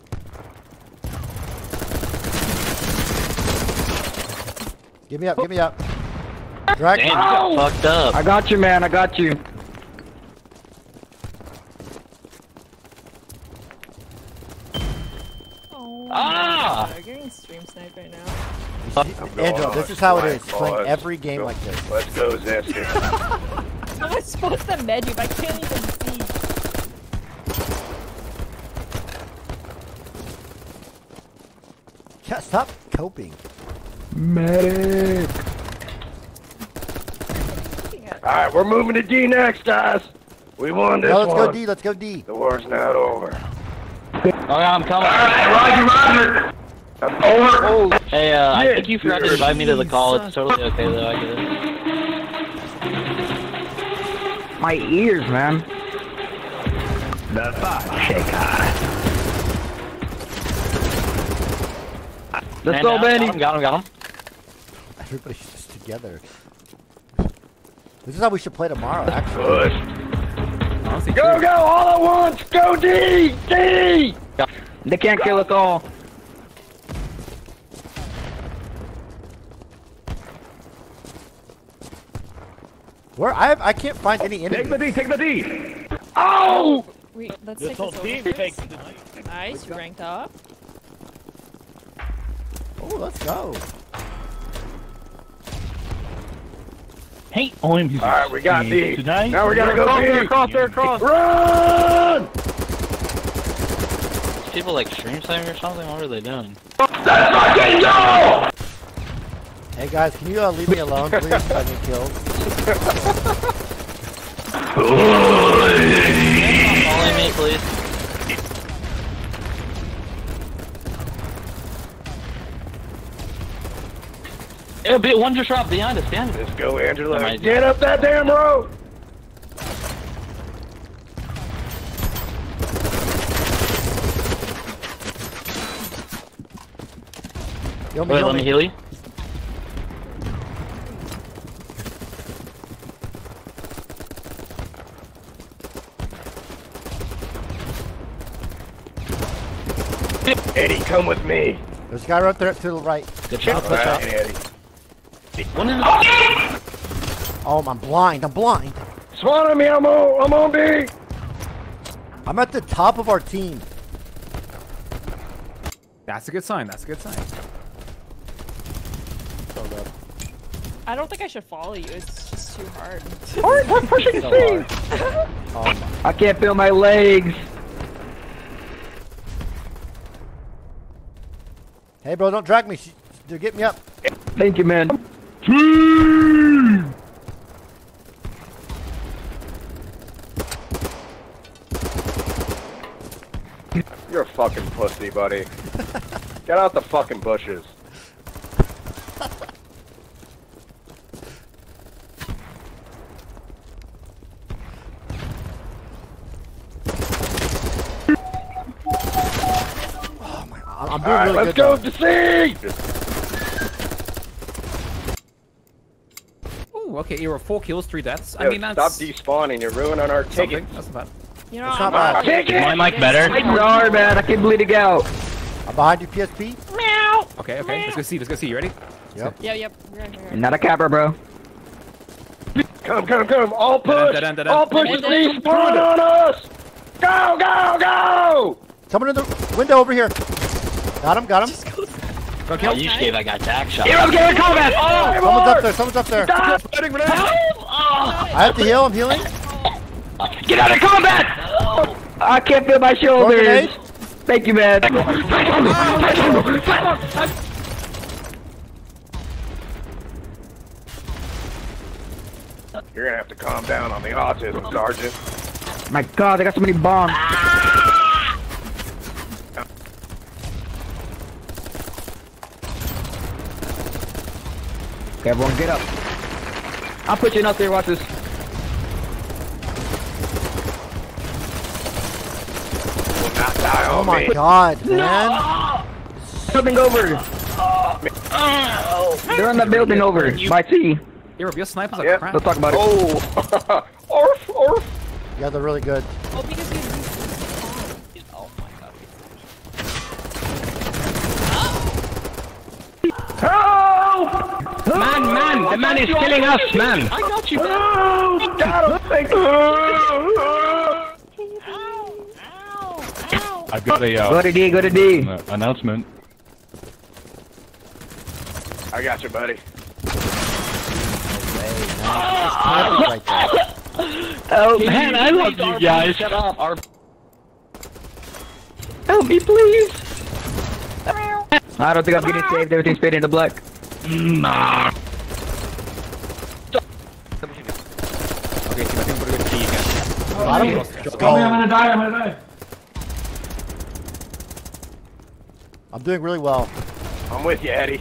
Give me up. Give me up. Drag. Damn, you got fucked up. I got you, man. I got you. Oh, Ah! You're getting stream sniped right now. Angel, this is how it is. Playing every game like this. Let's go, Zesty. How am I supposed to med you if I can't even see? Yeah, stop coping. Medic. Alright, we're moving to D next, guys. We won this No, let's one. go D. Let's go D. The war's not over. Oh, yeah, I'm coming. Alright, Roger, Roger. I'm over. Hey, uh, I Yeah, think you forgot to invite me to the call. It's totally okay, though. I get it. My ears, man. The butt shaker. Let's go, Benny. Got him, got him. Everybody's just together. This is how we should play tomorrow, actually. Push. Go, go, all at once. Go D, D. They can't kill us all. Where I have, I can't find any Take enemies. the D, take the D. Oh! Wait, let's This take whole this team over takes first. the D. Nice, you ranked up. Oh, let's go. Hey, O M G. Alright, we got D. Tonight? Now we gotta go Across D. there, across there, across. Run! People like stream sniping or something? What are they doing? Let's fucking go! Hey guys, can you uh, leave me alone, please? I need kills. Follow me, please. Yeah, but one just dropped behind us, damn it. Let's go, Angela. Alright. Get up that damn road! Heal me, Wait, heal let me heal you. Eddie, come with me. There's a guy right there to the right. Good job. I'll push All up. right, Eddie. One in the Oh, I'm blind. I'm blind. Swan on me, I'm on, I'm on B. I'm at the top of our team. That's a good sign. That's a good sign. I don't think I should follow you. It's just too hard. Alright, we're pushing So C. hard. I can't feel my legs. Hey, bro, don't drag me. Dude, get me up. Thank you, man. You're a fucking pussy, buddy. Get out the fucking bushes. I'm doing Alright, really let's good. go though. to C. Ooh, okay, you were four kills, three deaths. I Yo, mean, that's stop despawning. You're ruining our ticket. something. That's not bad. You know, It's I'm not bad. Ticket. Is my mic better? I'm sorry, man. I keep bleeding out. I'm behind you, P S P. Meow. Okay, okay. Let's go see. Let's go see. You ready? Yep. Yeah, yep. We're right here. Not a capper, bro. Come, come, come. All push. Da-dun, da-dun, All da-dun. push is despawn on us. Go, go, go. Someone in the window over here. Got him, got him. Go Oh, kill. you just gave that guy back shot. Heroes getting combat. Oh, Someone's up there, someone's up there. Stop. I have to heal, I'm healing. Get out of combat. I can't feel my shoulders. grenade. Thank you, man. You're gonna have to calm down on the autism, Sergeant. My God, they got so many bombs. Okay, everyone get up. I'm pushing up there, watch this. Will not die Oh on my me. god, man. Something over. They're in the building over by C. Europe, your snipers are Yeah, crap. let's talk about it. Oh, orf, orf. Yeah, they're really good. Oh, because you. Oh my god. Help! Man, man, the man is killing us, man. I got you, man. Oh, God, thank you. I've got a uh, Go to D, go to D. uh, announcement. I got you, buddy. Right there. Oh, Man, I love you guys. Shut up. Our help me, please. I don't think I'm getting saved. Everything's fading into black. nah. Okay, team, I think we're gonna see you guys. Got him. Let's I'm go. gonna die, I'm gonna die. I'm doing really well. I'm with you, Eddie.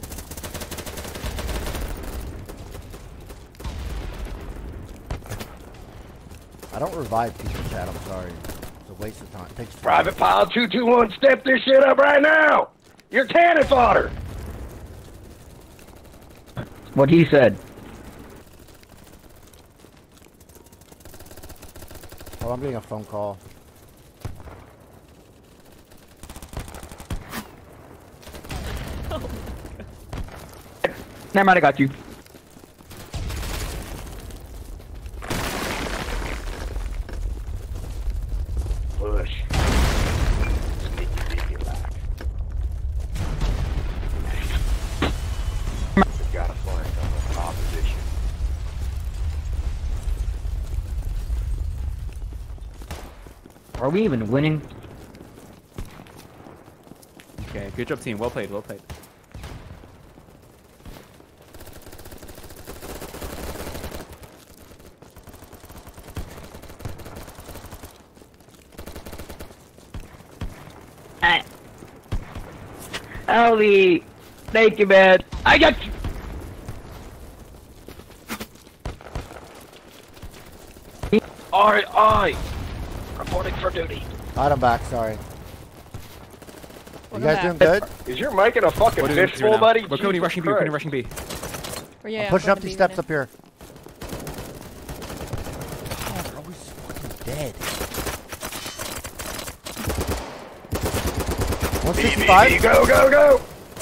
I don't revive people, chat. I'm sorry. It's a waste of time. It takes Private Pile two two one, step this shit up right now. You're cannon fodder. What he said. Oh, I'm getting a phone call. Never mind, I got you. Push. Sneaky, sneaky lack. We've got a flank on the opposition. Are we even winning? Okay, good job, team. Well played, well played. Ellie, thank you, man. I got you. Alright, I reporting for duty. Alright, I'm back. Sorry. You guys doing good? Is your mic in a fucking What are we fistful, doing now? buddy? We're Cody rushing B. We're Cody rushing B. Or yeah, I'm pushing up going these to be steps up here. Oh, they're always fucking dead. one sixty-five. Go, go, go!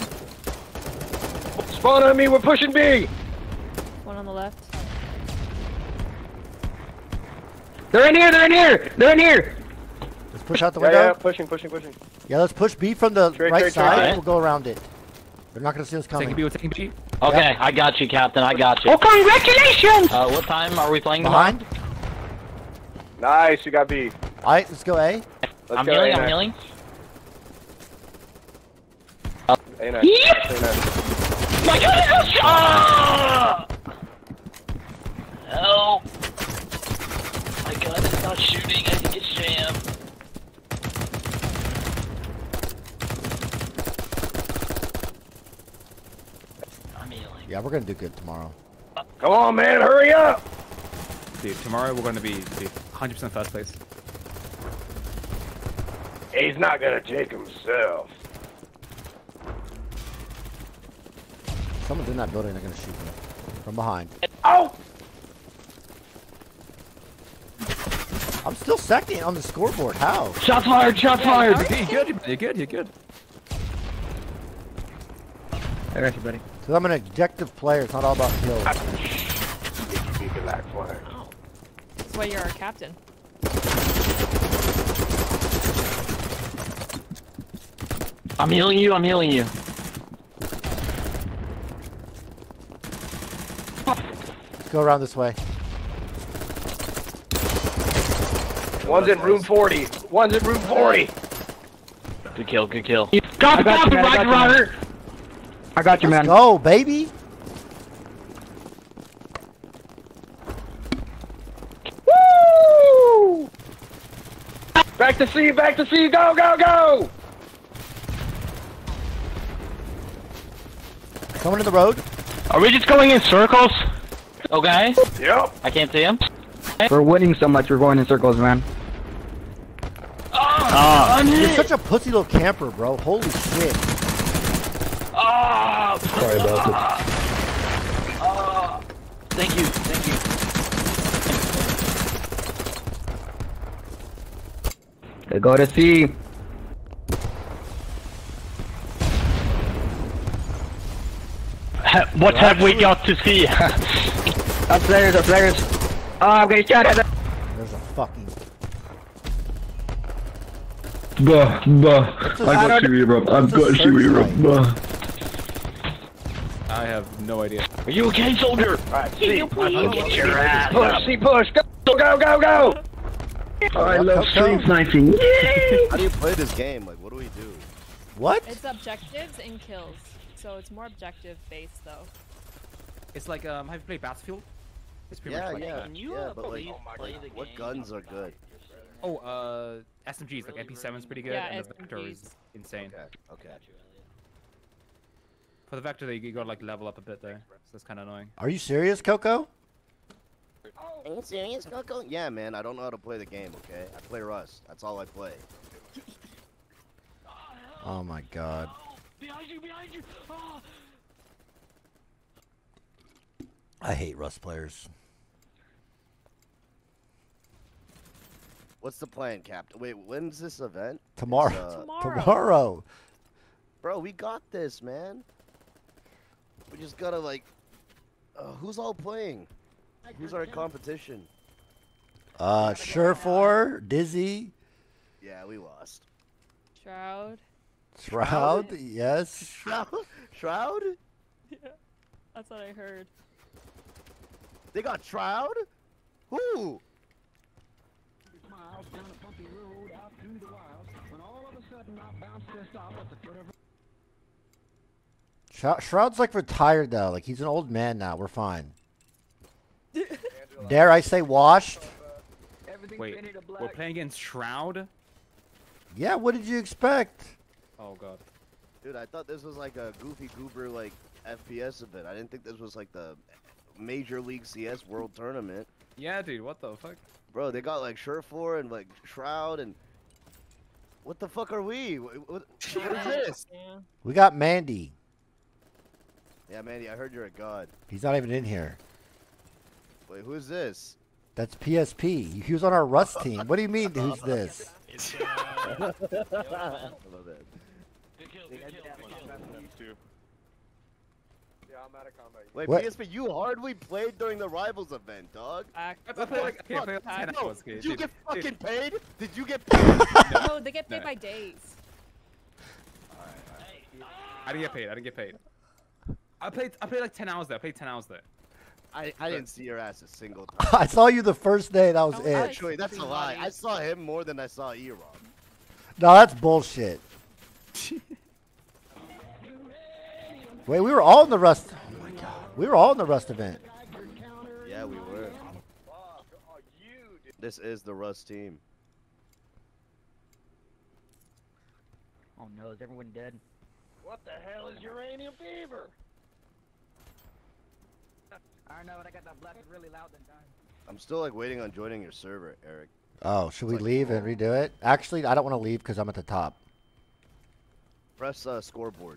Spawn on me, we're pushing B! One on the left. They're in here, they're in here! They're in here! Let's push out the Yeah, window. yeah, pushing, pushing, pushing. Yeah, let's push B from the Straight, right straight, side. straight. We'll go around it. They're not gonna see us coming. Taking B. We're taking B. Okay, Yep. I got you, Captain. I got you. Oh, congratulations! Uh, what time are we playing Behind. tomorrow? Nice, you got B. Alright, let's go A. Let's I'm go healing, A I'm next. healing. A next. Yeah! A next. My goodness! Ah! Help! My gun is not shooting, I think it's jam. I'm healing. Yeah, we're gonna do good tomorrow. Come on, man, hurry up! Dude, tomorrow we're going to be dude, one hundred percent first place. He's not gonna take himself. Someone's in that building. They're gonna shoot me from behind. Oh! I'm still second on the scoreboard. How? Shots fired, shots Yeah, fired! how are You're good, you're good, you're good. I got you, buddy. Because I'm an objective player. It's not all about kills. That's why you're our captain. I'm healing you, I'm healing you. Let's go around this way. One's in room forty. One's in room forty. Good kill, good kill. Got the got Roger, Roger. I got you, Let's man. go, baby. Woo! Back to C, back to C, go, go, go! Someone in the road. Are we just going in circles? Okay. Yep. I can't see him. We're winning so much, we're going in circles, man. Ah, I'm You're hit. such a pussy little camper, bro. Holy shit. Ah, Sorry about it. ah. Thank you, thank you. They go to C. What have we got to see? Upstairs, upstairs. Oh, I'm getting shot at. There's a fucking. Buh, buh. What's I this- got you, bro. I've what's this got you, bro. search Buh. I have no idea. Are you okay, soldier? Alright, Can C. you please get your ass Push, up? C, push, go, go, go, go! I love stream sniping. How do you play this game? Like, what do we do? What? It's objectives and kills. So it's more objective based though. It's like, um, have you played Battlefield? It's pretty Yeah, much like yeah, that. yeah, but like, like what guns are good? Oh, uh, S M Gs, like M P seven's pretty good, Yeah, and the Vector S M Gs. is insane. Okay, okay. For the Vector, you gotta like level up a bit though, so that's kind of annoying. Are you serious, Coco? Are you serious, Coco? Yeah, man, I don't know how to play the game, okay? I play Rust. That's all I play. Oh my god. Behind you, behind you! Ah. I hate Rust players. What's the plan, Captain? Wait, when's this event? Tomorrow. It's, uh, Tomorrow. Tomorrow. Bro, we got this, man. We just gotta, like... Uh, who's all playing? Who's our competition? Uh, Surefour, Dizzy, Yeah, we lost. Shroud. Shroud, yes. Shroud? Shroud? Yeah, that's what I heard. They got Shroud? Who? Shroud, Shroud's like retired though. Like he's an old man now. We're fine. Dare I say washed? Wait, we're playing against Shroud? Yeah, what did you expect? Oh god. Dude, I thought this was like a goofy goober like F P S event. I didn't think this was like the Major League C S World Tournament. Yeah, dude, what the fuck? Bro, they got like Surefour and like Shroud and What the fuck are we? What, what, what is this? We got Mandy. Yeah, Mandy, I heard you're a god. He's not even in here. Wait, who is this? That's P S P. He was on our Rust team. What do you mean, who's this? I love that. Wait, What? P S P, you hardly played during the Rivals event, dog. I played like, okay, I played like ten No, hours. Okay, did you dude, get fucking dude. paid? Did you get paid? No, they get paid No. by days. I didn't get paid. I didn't get paid. I played. I played like ten hours there. I played ten hours there. I, I didn't see your ass a single time. I saw you the first day. That was it. Actually, that's a lie. I saw him more than I saw E-Rob. No, that's bullshit. Wait, we were all in the Rust. Oh my god, we were all in the Rust event. Yeah, we were. This is the Rust team. Oh no, is everyone dead? What the hell is uranium fever? I know, and I got that blast really loud that time. I'm still like waiting on joining your server, Eric. Oh, should we leave and redo it? Actually, I don't want to leave because I'm at the top. Press uh, scoreboard.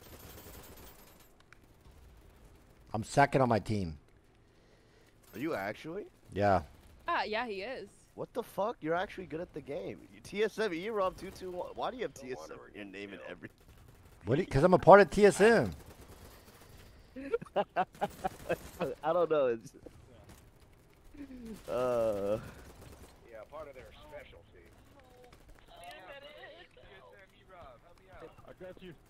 I'm second on my team. Are you actually? Yeah. Ah, yeah, he is. What the fuck? You're actually good at the game. T S M E-Rob two two one. Why do you have T S M in your name and everything? What? Because I'm a part of T S M. I don't know. It's, uh. Yeah, part of their specialty. I got you.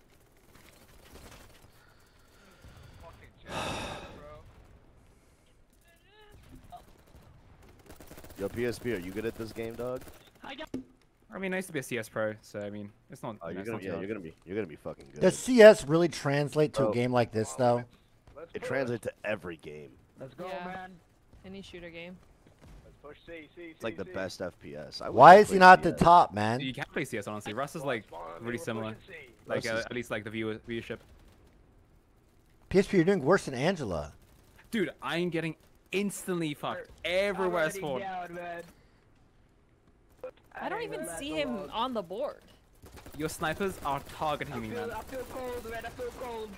Yo, P S P, are you good at this game, dog? I mean, I used to be a C S pro, so I mean, it's not. Oh, you know, you're it's gonna, not yeah, too you're gonna be, you're gonna be fucking good. Does C S really translate to Bro. a game like this, though? It translates to every game. Let's go, Yeah. man. Any shooter game. Let's push C, C, It's like the best F P S. I wish Why I is he played not at the C S. top, man? You can play C S honestly. Rust is like really similar, like Rust uh, is- at least like the viewer viewership. P S P, you're doing worse than Angela. Dude, I'm getting instantly fucked everywhere I spawn. I don't even see him on the board. Your snipers are targeting me, man. I feel cold, man. I feel cold.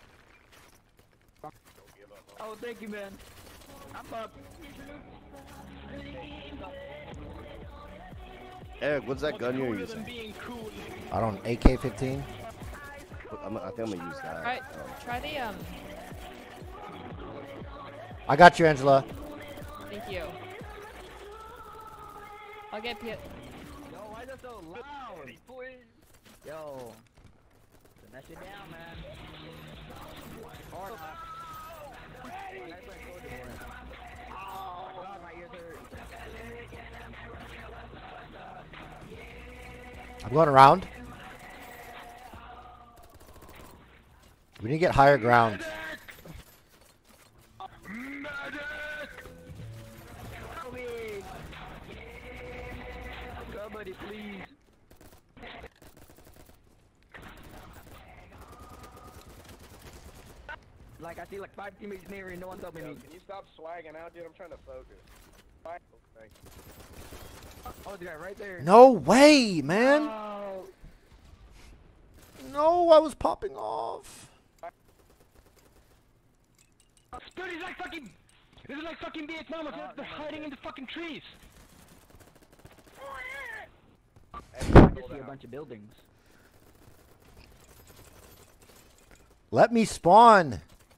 Oh, thank you, man. I'm up. Eric, what's that gun you're using? I don't. A K fifteen. I'm, I think I'm gonna use that. Try, try the um. I got you, Angela. Thank you. I'll get P. Yo, why is that so loud? Yo. Turn that shit down, man. Hard up. Oh, God, my ears hurt. I'm going around. We need to get higher ground. Somebody, please. Like, I see like five teammates near me and no one's helping me. Can you stop swagging out, dude? I'm trying to focus. Oh, thank you. Oh, the guy right there. No way, man. Oh. No, I was popping off. Dude, he's like fucking. This is like fucking Vietnam. They're, they're hiding in the fucking trees. I just see a bunch of buildings. Let me spawn.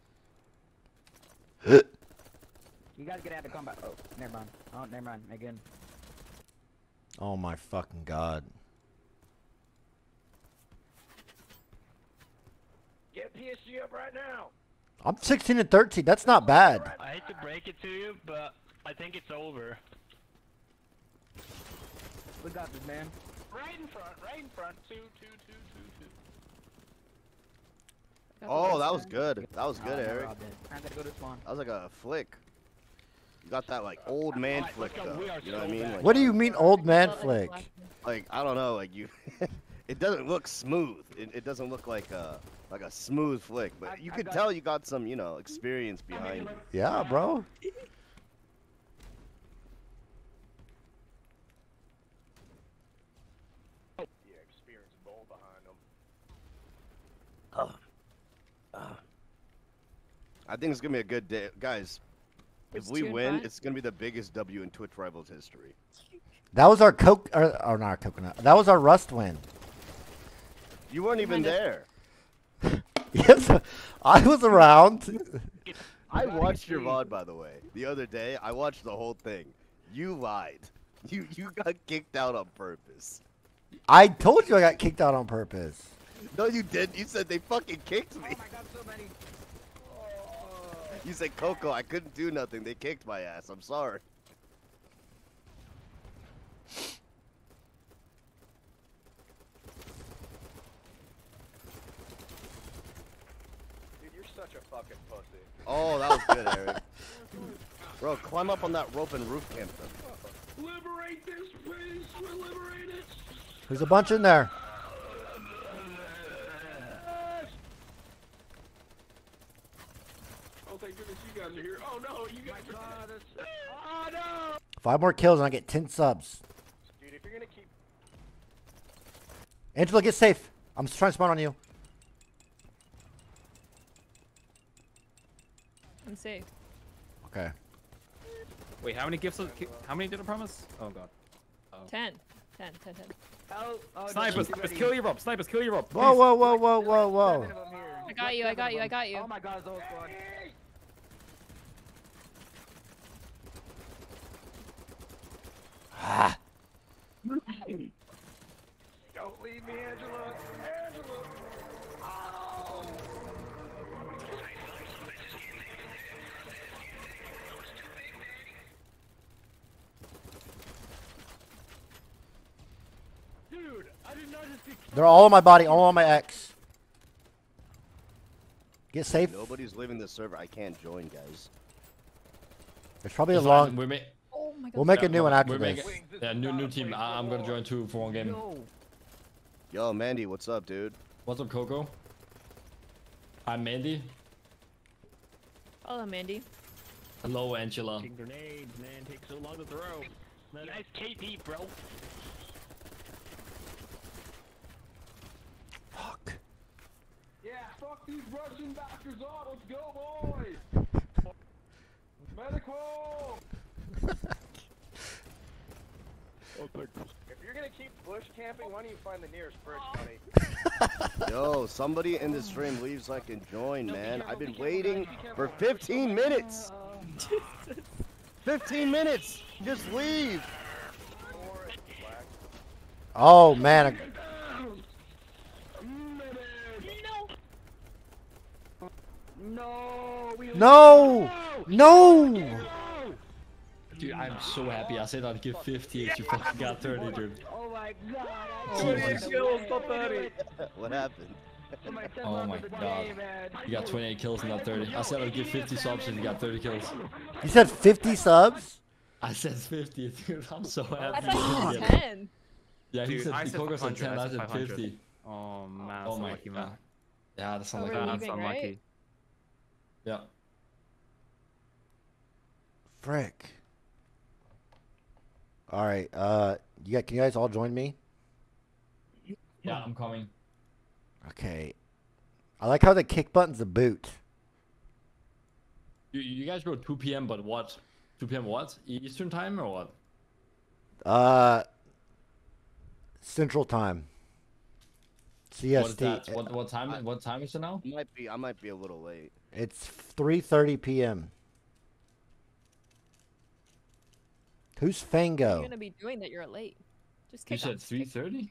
You guys get out of combat. Oh, never mind. Oh, never mind. Again. Oh my fucking god. Get P S G up right now. I'm sixteen and thirteen. That's not bad. I hate to break it to you, but I think it's over. We got this, man. Right in front, right in front. Two, two, two, two, two. Oh, that was good. That was good, Oh, Eric. I'm gonna go to spawn. That was like a flick. You got that like old man flick though. You know what I mean? Like, What do you mean, old man flick? Like I don't know. Like you, it doesn't look smooth. It, it doesn't look like a like a smooth flick. But you could tell you got some you know experience behind you. Yeah, bro. I think it's gonna be a good day, guys. If Which we two and win, five? it's gonna be the biggest W in Twitch Rivals history. That was our coke, or, or not our coconut. That was our Rust win. You weren't even there. Yes, I was around. I watched your V O D, by the way, the other day. I watched the whole thing. You lied. You you got kicked out on purpose. I told you I got kicked out on purpose. No, you didn't. You said they fucking kicked me. You said, Coco, I couldn't do nothing. They kicked my ass. I'm sorry. Dude, you're such a fucking pussy. Oh, that was good, Eric. Bro, climb up on that rope and roof camp them. Liberate this place. We'll liberate it. There's a bunch in there. Oh, thank goodness you guys are here. Oh no, you guys are. Oh no. Five more kills and I get ten subs. Dude, if you're gonna keep. Angela, get safe. I'm trying to spawn on you. I'm safe. Okay. Wait, how many gifts? How many did I promise? Oh god. Oh. Ten. Ten, ten, ten. Oh, oh, Snipers, no, snipers, kill your rob. Snipers, kill your rob. Whoa, whoa, whoa, whoa, whoa, whoa. I got you, I got you, I got you. Oh my god, it's all squad. Ah. Don't leave me, Angela. Angela. Oh. Dude, I did not just get They're all on my body, all on my X. Get safe. Nobody's leaving the server. I can't join, guys. There's probably a It's long. fine, We may, Oh my god. We'll make a Yeah, new one we're after this. making- Yeah, new new team. I, I'm gonna join two for one game. Yo, Mandy, what's up, dude? What's up, Coco? I'm Mandy. Hello, Mandy. Hello, Angela. grenades, man. Takes so long to throw. Nice K P, bro. Fuck. Yeah, fuck these Russian doctors on. Let's go, boys. Medical. If you're gonna keep bush camping, why don't you find the nearest bridge, buddy? Yo, somebody in the stream leaves so I can join, man. I've been waiting for fifteen minutes. fifteen minutes. Just leave. Oh man. No. We No. No. Dude, I'm so happy. I said I'd give fifty if you fucking got thirty, dude. Oh my god. Jesus. What happened? Oh my god. You got twenty-eight kills and not thirty. I said I'd give fifty subs if you got thirty kills. You said fifty subs? I said fifty, dude. I'm so I happy. thought you said ten. Yeah, he Dude, said, I said Coco said five hundred, ten, I I said said five hundred. fifty. Oh man, Oh that's my unlucky, god. man. Yeah, that's Oh, unlucky. we're That's leaving, unlucky. right? Yeah. Frick. All right. Uh, you got, can you guys all join me? Yeah, I'm coming. Okay. I like how the kick button's a boot. You, you guys go two P M, but what? two P M what? Eastern time or what? Uh, Central Time. C What S is T. that? What, what time? What time is it now? I might be. I might be a little late. It's three thirty P M Who's What are Fango? you gonna be doing that you're late? Just You kick said off. three thirty?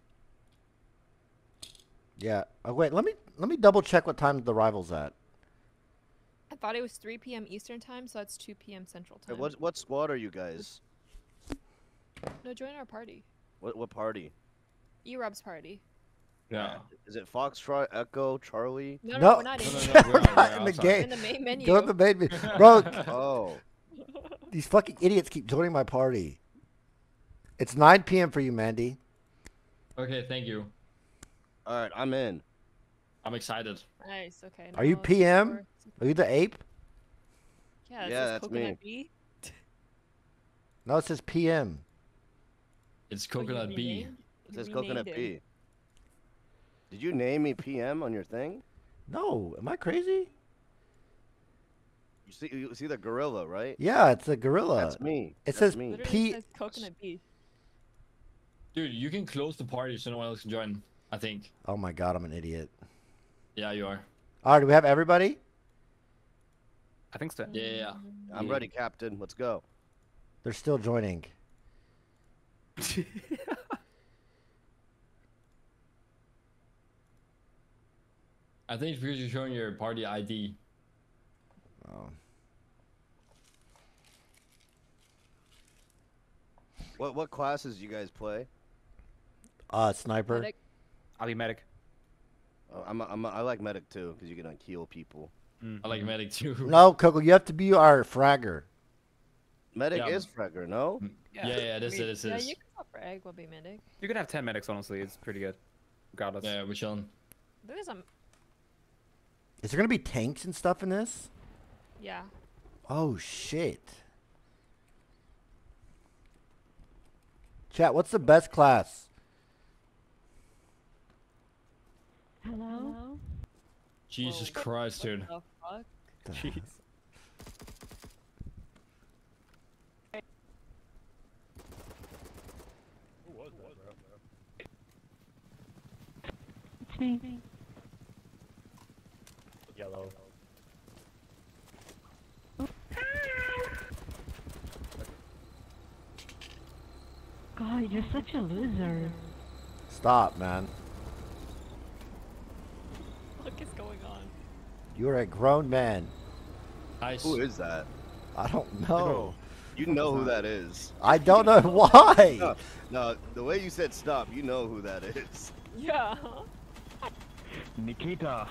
Yeah. Oh, wait. Let me let me double check what time the rival's at. I thought it was three P M Eastern time, so that's two P M Central Hey, time. what what squad are you guys? No, join our party. What what party? E-Rob's party. Yeah. Is it Foxtrot, Echo, Charlie? No, no, No, we're not in. No, no, it. no, we're we're out, not we're in the outside. game. In the main menu. Go to the main menu, bro. Oh. These fucking idiots keep joining my party. It's nine P M for you, Mandy. Okay, thank you. All right, I'm in. I'm excited. Nice. Okay. Are you now P M? score. Are you the ape? Yeah, it Yeah, says that's Coconut me. B. No, it says P M. It's Oh, you Coconut B. renamed- It you says Coconut renamed P. it. Did you name me P M on your thing? No, am I crazy? see, you see the gorilla, right? Yeah, it's a gorilla. That's me. It That's says me. Literally P. says coconut beef. Dude, you can close the party so no one else can join. I think. Oh my god, I'm an idiot. Yeah, you are. All right, do we have everybody? I think so. Yeah, yeah, yeah. I'm ready, Captain. Let's go. They're still joining. I think it's because you're showing your party I D. Oh. What what classes you guys play? Uh, sniper. Medic. I'll be medic. Oh, I'm a, I'm a, I like medic too because you can like heal people. I like medic too. No, Coco, you have to be our fragger. Medic Yeah. is fragger, no? Yeah, yeah, yeah this I mean, is. Yeah, This you is. can go for egg, will be medic. You can have ten medics, honestly. It's pretty good. Regardless. Yeah, we're chilling. There's some. Is there gonna be tanks and stuff in this? Yeah. Oh shit. Chat, what's the best class? Hello? Jesus Whoa, Christ, dude. The fuck? Jeez. It's me. Yellow. God, you're such a loser. Stop, man. What is going on? You're a grown man. Nice. Who is that? I don't know. You know who that is. I don't know why. No, no, the way you said stop, you know who that is. Yeah. Nikita.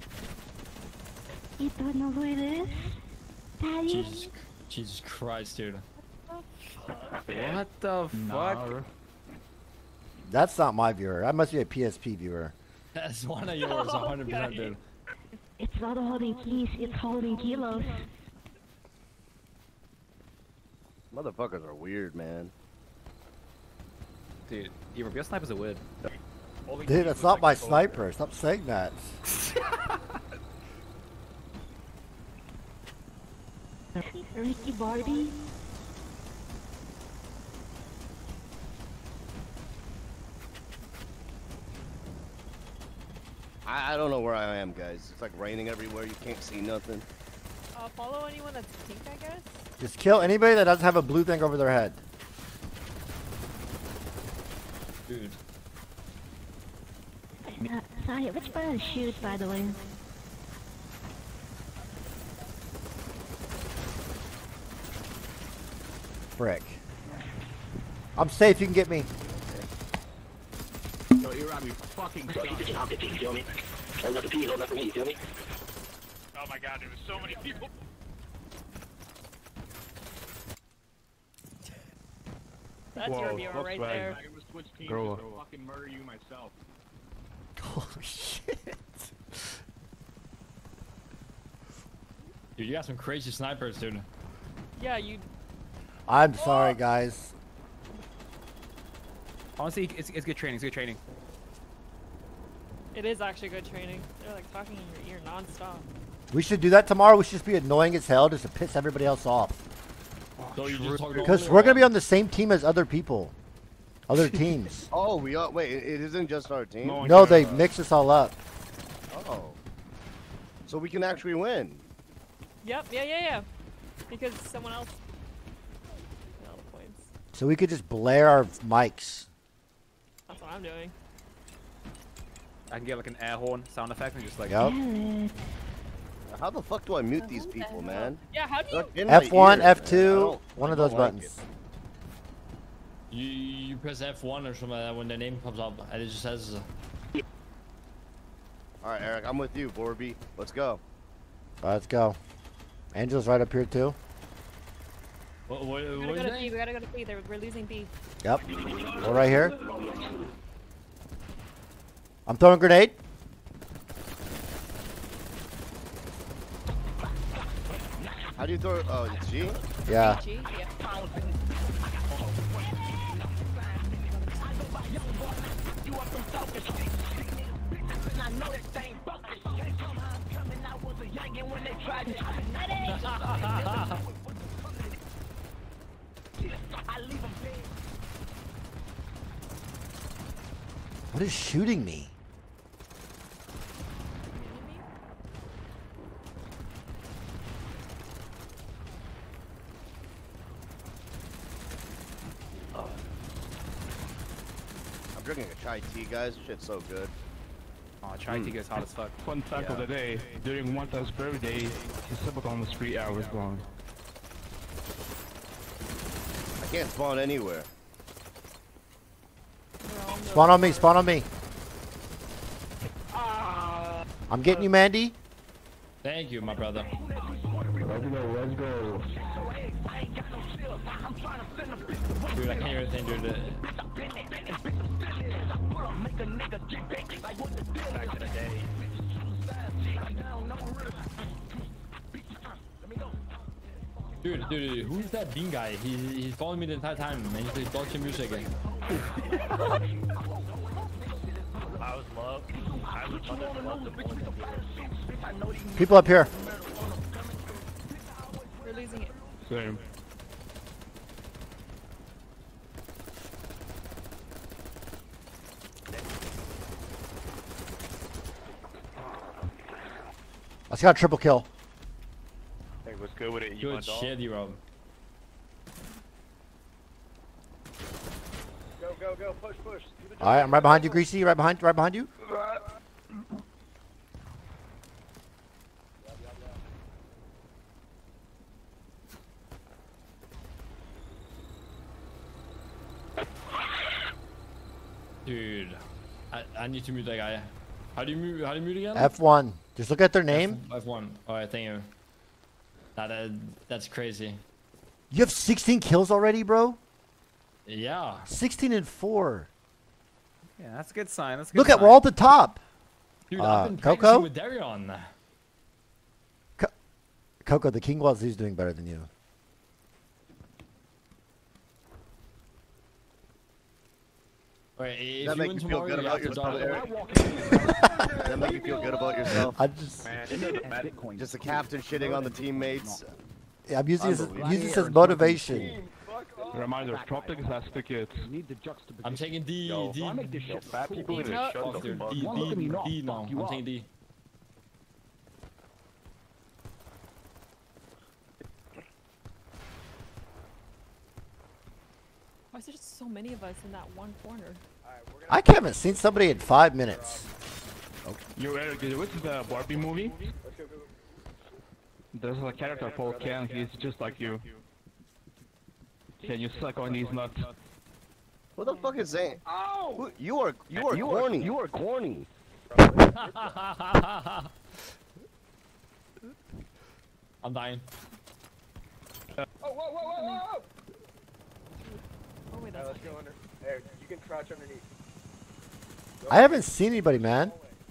You don't know who it is? Daddy? Jesus, Jesus Christ, dude. What the fuck? That's not my viewer. That must be a P S P viewer. That's one of yours, one hundred percent, dude. It's not holding keys, it's holding kilos. Motherfuckers are weird, man. Dude, Europe, your snipers are weird. Dude, that's not my sniper. Stop saying that. Ricky Barbie? I, I don't know where I am, guys. It's like raining everywhere. You can't see nothing. Uh, follow anyone that's pink, I guess. Just kill anybody that doesn't have a blue thing over their head. Dude. Uh, sorry, which button shoot, by the way? Frick. I'm safe, you can get me. Yo, you're on me fucking Bro, keep pitching out the P, you feel me? Hold up the P, hold up for me, you feel me? Oh my god, there was so many people. That's your viewer right there. I was switch teams Girl. to fucking murder you myself. Oh shit. Dude, you got some crazy snipers, dude. Yeah, you. I'm sorry, guys. Honestly, it's, it's good training. It's good training. It is actually good training. They're like talking in your ear nonstop. We should do that tomorrow. We should just be annoying as hell just to piss everybody else off. So you just talk Because we're going to be on the same team as other people. Other teams. Oh, we are. Wait, it isn't just our team. No, they mix us all up. Oh. So we can actually win. Yep, yeah, yeah, yeah. Because someone else. All the points. So we could just blare our mics. That's what I'm doing. I can get like an air horn sound effect and just like. Yep. How the fuck do I mute these people, man? Yeah, how do you? In my F one, ear, F man. I two, don't- one I of those don't like buttons. You, you press F one or something like that when their name comes up, and it just says. Uh, All right, Eric, I'm with you, Borby. Let's go. All right, let's go. Angel's right up here too. what, what, We what gotta is go to it? B. We gotta go to B. They're, we're losing B. Yep. We're right here. I'm throwing a grenade. How do you throw? Oh, it's G. Yeah. G, yeah. What is shooting me? I'm drinking a chai tea, guys. Shit's so good. Oh, chai tea goes hot as fuck. Fun fact of Yeah. the day, during Wanta's birthday, he slept almost three hours long. I can't spawn anywhere. Spawn on me, spawn on me. I'm getting you, Mandy. Thank you, my brother. Let's go, let's go. Dude, I can't hear anything, dude. Back to the day. Dude, dude, dude, who's that Bean guy? He, he's following me the entire time, man. He plays Dolce music. I was low. I was love the People up here. We're losing it. Same. I just got a triple kill. Hey, what's good with it? You Good shit, you Rob. Go, go, go, push, push. Do the All right, I'm right behind you, Greasy. Right behind, right behind you. Dude, I, I need to mute that guy. How do you mute? How do you mute again? F one. Just look at their name. F one. All right, thank you. Nah, that, that's crazy. You have sixteen kills already, bro. Yeah. sixteen and four. Yeah, that's a good sign. That's a good Look at sign. we're all at the top. Dude, Uh, I've been Coco? practicing with Darion. Coco, the King was he's doing better than you. Alright, if That you make win you feel tomorrow, good you about have to yourself, die. Eric? That make you feel good about yourself? I just, Just the captain shitting on the teammates. yeah, I'm using this, Unbelievable. using this as motivation. Reminder, Tropic has tickets. I'm taking D, Yo, D, make this shit fat people need to fuck, shut the dude. fuck D, up. D, D, no, I'm taking D. Why is there just so many of us in that one corner? I haven't seen somebody in five minutes. Yo, Eric, did you watch the Barbie movie? There's a character called Ken, he's just like you. Can you suck on these nuts? What the fuck is that? Ow! You are you are You are- corny. you are corny. I'm dying. Oh, whoa, whoa, whoa, whoa! Oh wait, Alright, that's let's go under. There, you can crouch underneath. I haven't seen anybody, man.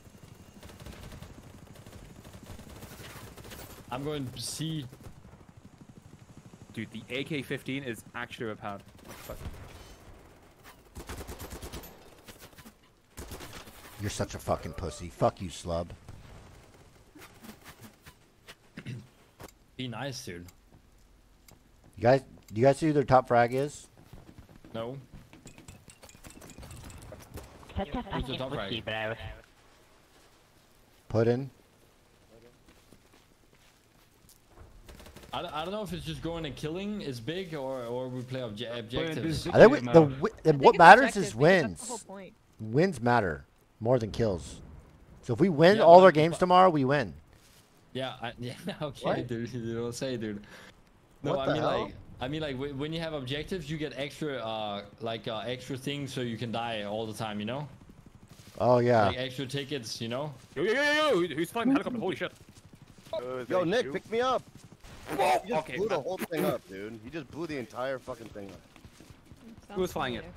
I'm going to C. Dude, the A K fifteen is actually a pound. What the fuck? You're such a fucking pussy. Fuck you, slub. Be nice, dude. You guys, do you guys see who their top frag is? No. Such a Who's the top pussy, frag? bro. Put in. I, don't- I don't know if it's just going and killing is big or or we play obje objectives. I think we, the, wi- and what it's matters objective is because that's wins. the whole point. Wins matter more than kills. So if we win Yeah, all but- our games tomorrow, we win. Yeah, I, yeah, okay, What? dude. You don't say, dude. No, What I the mean hell? like, I mean like, wh- when you have objectives, you get extra, uh, like uh, extra things so you can die all the time. You know? Oh yeah. Like extra tickets. You know? Yo, yo, yo, yo, yo, who's flying the helicopter? Holy shit. Yo, Nick, pick me up. Whoa, He just okay, blew the man. whole thing up, dude. He just blew the entire fucking thing up. Who was flying it?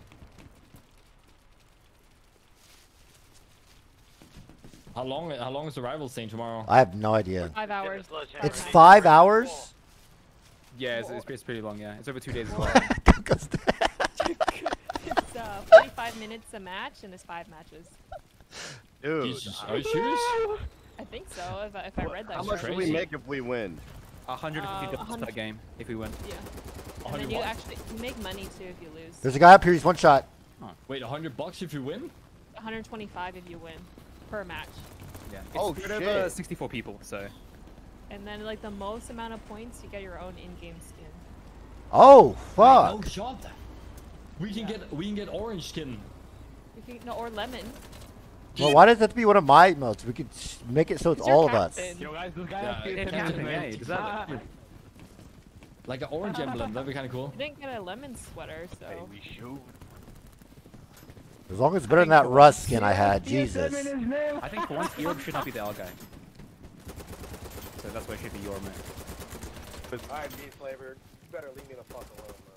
How long? How long is the rivals thing tomorrow? I have no idea. Five hours. It's five hours. Yeah, it's, it's, it's pretty long, yeah. It's over two days as well. It's uh, forty-five minutes a match, and there's five matches. Dude, Jesus, are you serious? I think so. If I, if I read that. how much right. will we make if we win? one hundred fifty Uh, dollars one per hundred game if we win. Yeah. And hundred then you what? actually you make money too if you lose. There's a guy up here. He's one shot. Huh. Wait, a hundred bucks if you win? one hundred twenty-five if you win per match. Yeah. It's Oh, spread shit. over sixty-four people, so. And then like the most amount of points, you get your own in-game skin. Oh Wait, fuck! no shot. We can get we can get orange skin. You can, no, or lemon. Well, why does it have to be one of my emotes? We could s- make it so it's It's your all of us. captain. Yo, guys, this guy Yeah, has it T S M counts, man. yeah, does that- Like an orange emblem. That'd be kind of cool. You didn't get a lemon sweater, so. Hey, we shoot. As long as it's better than that rust skin I had. Jesus. I think for once, Europe should not be the L guy. So that's why it should be your man. Alright, beef flavor. You better leave me the fuck alone, man.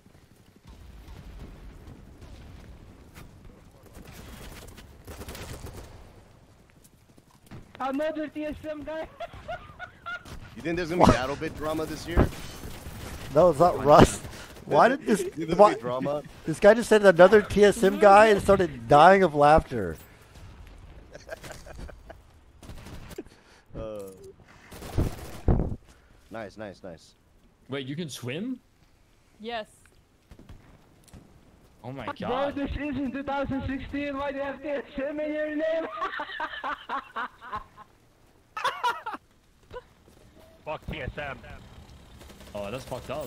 Another T S M guy. You think there's gonna be battle bit drama this year? No, it's not rust. Why did this? There's gonna Why, be drama. this guy just said another T S M guy and started dying of laughter. Uh, nice, nice, nice. Wait, you can swim? Yes. Oh my Bro, god. this isn't two thousand sixteen. Why do you have T S M in your name? Fuck T S M. Oh, that's fucked up.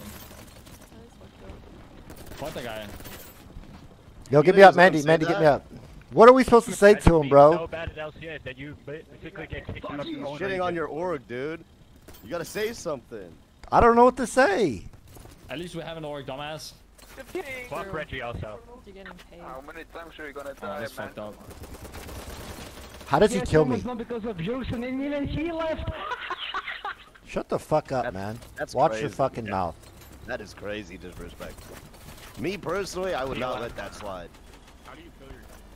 Fuck that guy. Yo, You get think me up, he's gonna Mandy. say Mandy, get that? me up. What are we supposed to say That's to him, being bro? So bad at L C S that you basically get kicked out of your own Shitting on region. your org, dude. You gotta say something. I don't know what to say. At least we have an orc, dumbass. Fuck Reggie also. You're getting paid. How many times are you gonna Oh, die, that's man? fucked up. How does he kill me? It's not because of jokes and even he left. Shut the fuck up, That's- man. that's Watch your crazy. fucking Yeah. mouth. That is crazy disrespectful. Me personally, I would not let that slide. How do you kill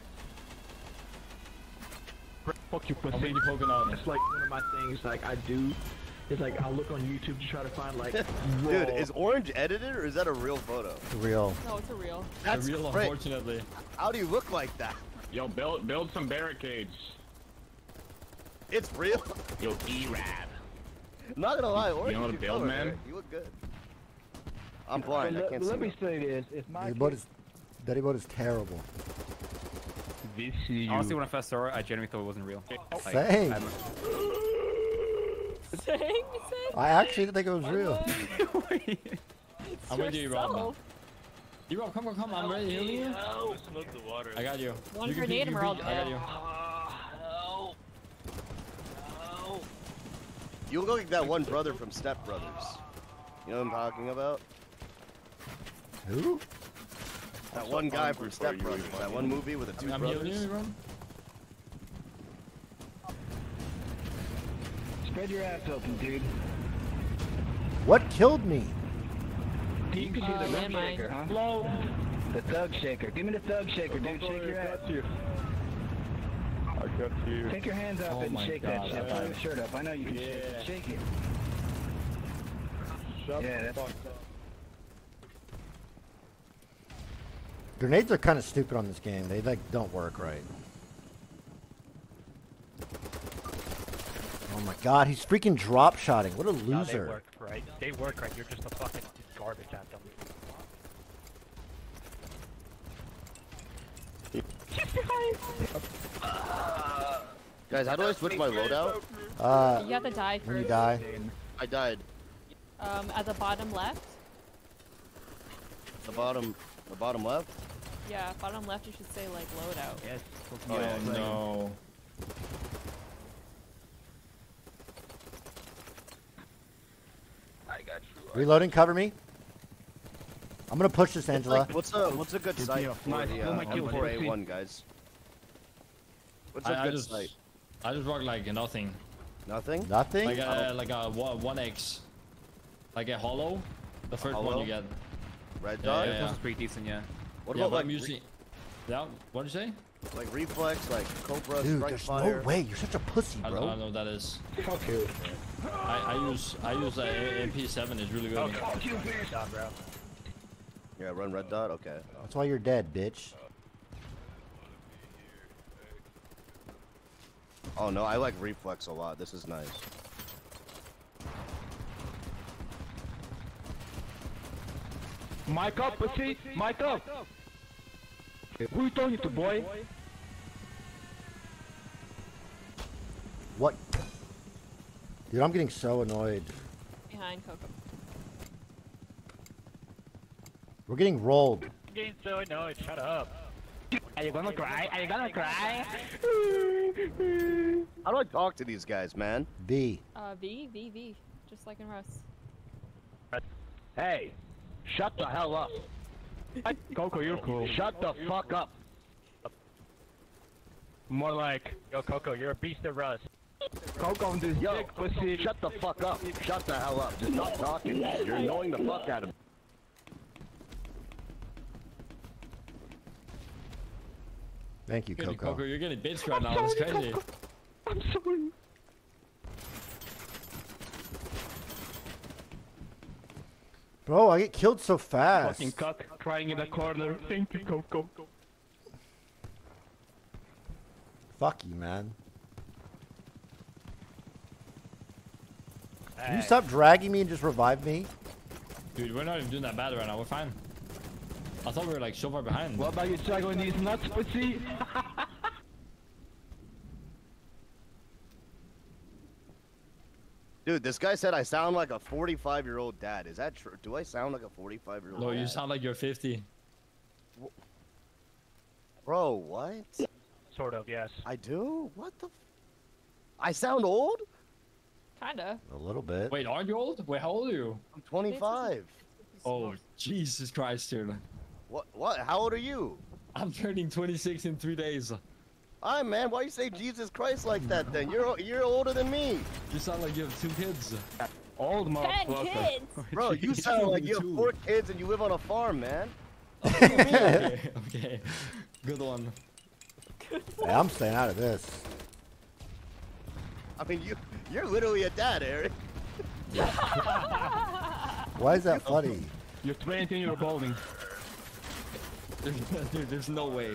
your Fuck you, I'll pussy. make you poking out. It's like one of my things like I do is like I'll look on YouTube to try to find like Dude, raw- is orange edited or is that a real photo? Real. No, it's a real. That's real, great. unfortunately. How do you look like that? Yo, build build some barricades. It's real. Yo, E-Rad. I'm not gonna lie, orange. know is what to your build, color, man? Eric. You look good. I'm blind. I Let, can't let see. me say this: if my That emote is, that emote is terrible. This is you. Honestly, when I first saw it, I genuinely thought it wasn't real. Like, Same. I'm- Saying, saying. I actually didn't think it was real. I'm with you, Rob. yourself. You Rob, come on, come on. I'm ready to heal you. Smoke the water. I got you. One you can grenade peek, and you we're all peek. I got you. You look like that one brother from Step Brothers. You know what I'm talking about? Who? That one guy from Step Brothers. That one movie with the two I'm healing brothers. you, Rob. spread your ass open, dude. What killed me? You can do Uh, the rim landmine. shaker, huh? Flow. The thug shaker. Give me the thug shaker, dude. Shake your ass. I got you. Take your hands off Oh it and my shake God, that shit. that's Pull your shirt up. I know you can shake it. Shake it. Yeah, that's Grenades are kind of stupid on this game. They like don't work right. Oh my god, he's freaking drop shotting. What a Nah, they loser. work right. They work right. You're just a fucking garbage at them. Guys, how do I switch my loadout? Uh, You have to die when you first. die. I died. Um, at the bottom left. The bottom, the bottom left. Yeah, bottom left. You should say like loadout. Yes. Oh, yeah, Oh no. I got you. Reloading, cover me. I'm gonna push this, Angela. Like, what's a what's a good Good site deal. for Nice. the Oh uh, my M God, four A pussy. one, guys? What's a I, I good just, site? I just rock like nothing. Nothing. Nothing? Like a like a one one X, like a hollow. The first one Hollow? you get. Red Yeah, dot. yeah, This yeah. was pretty decent, yeah. What yeah, about but like I'm re- using. Yeah. What did you say? like reflex, like Cobra, Dude, Strike there's Fire? no way. You're such a pussy, I don't, I bro. don't know what that is. fuck you. I, I use I use uh, M P seven. It's really good. Oh, fuck you, bitch. Nah, bro. Yeah, run red dot. Okay. That's why you're dead, bitch. Oh no, I like reflex a lot. This is nice. Mic up, pussy! Mic up! Who you talking to, boy? What? Dude, I'm getting so annoyed. Behind Coco. We're getting rolled. I'm getting so annoyed. Shut up. Are you gonna cry? Are you gonna cry? How do I talk to these guys, man? B. Uh, V, V, V. Just like in Russ. Hey, shut the hell up. Coco, you're cool. Shut the fuck up. More like, yo, Coco, you're a beast of Russ. Coco on this Yo, dick, pussy. Shut the fuck up. Shut the hell up. Just stop talking. You're annoying the fuck out of me. Thank you, Getting Coco. Coco, you're getting bitched right now. It's crazy. I'm sorry. Bro, I get killed so fast. Fucking cuck crying in the corner. Thank you, Coco. Fuck you, man. Can you Hey. stop dragging me and just revive me? Dude, we're not even doing that bad right now. We're fine. I thought we were like so far behind. What about you sucking these nuts, pussy? Dude, this guy said I sound like a forty-five year old dad. Is that true? Do I sound like a forty-five year old No, dad? you sound like you're fifty. Bro, what? Sort of, yes. I do? What the f- I sound old? Kinda. A little bit. Wait, aren't you old? Wait, how old are you? I'm twenty-five. Oh, Jesus Christ, dude. What? What? How old are you? I'm turning twenty-six in three days. Hi, man. Why you say Jesus Christ like that then? You're you're older than me. You sound like you have two kids. Old Ten motherfucker. kids! Bro, you sound like you have four kids and you live on a farm, man. Okay, okay. Good one. Hey, I'm staying out of this. I mean, you you're literally a dad, Eric. Why is that funny? You're twenty and you're balding. Dude, there's no way.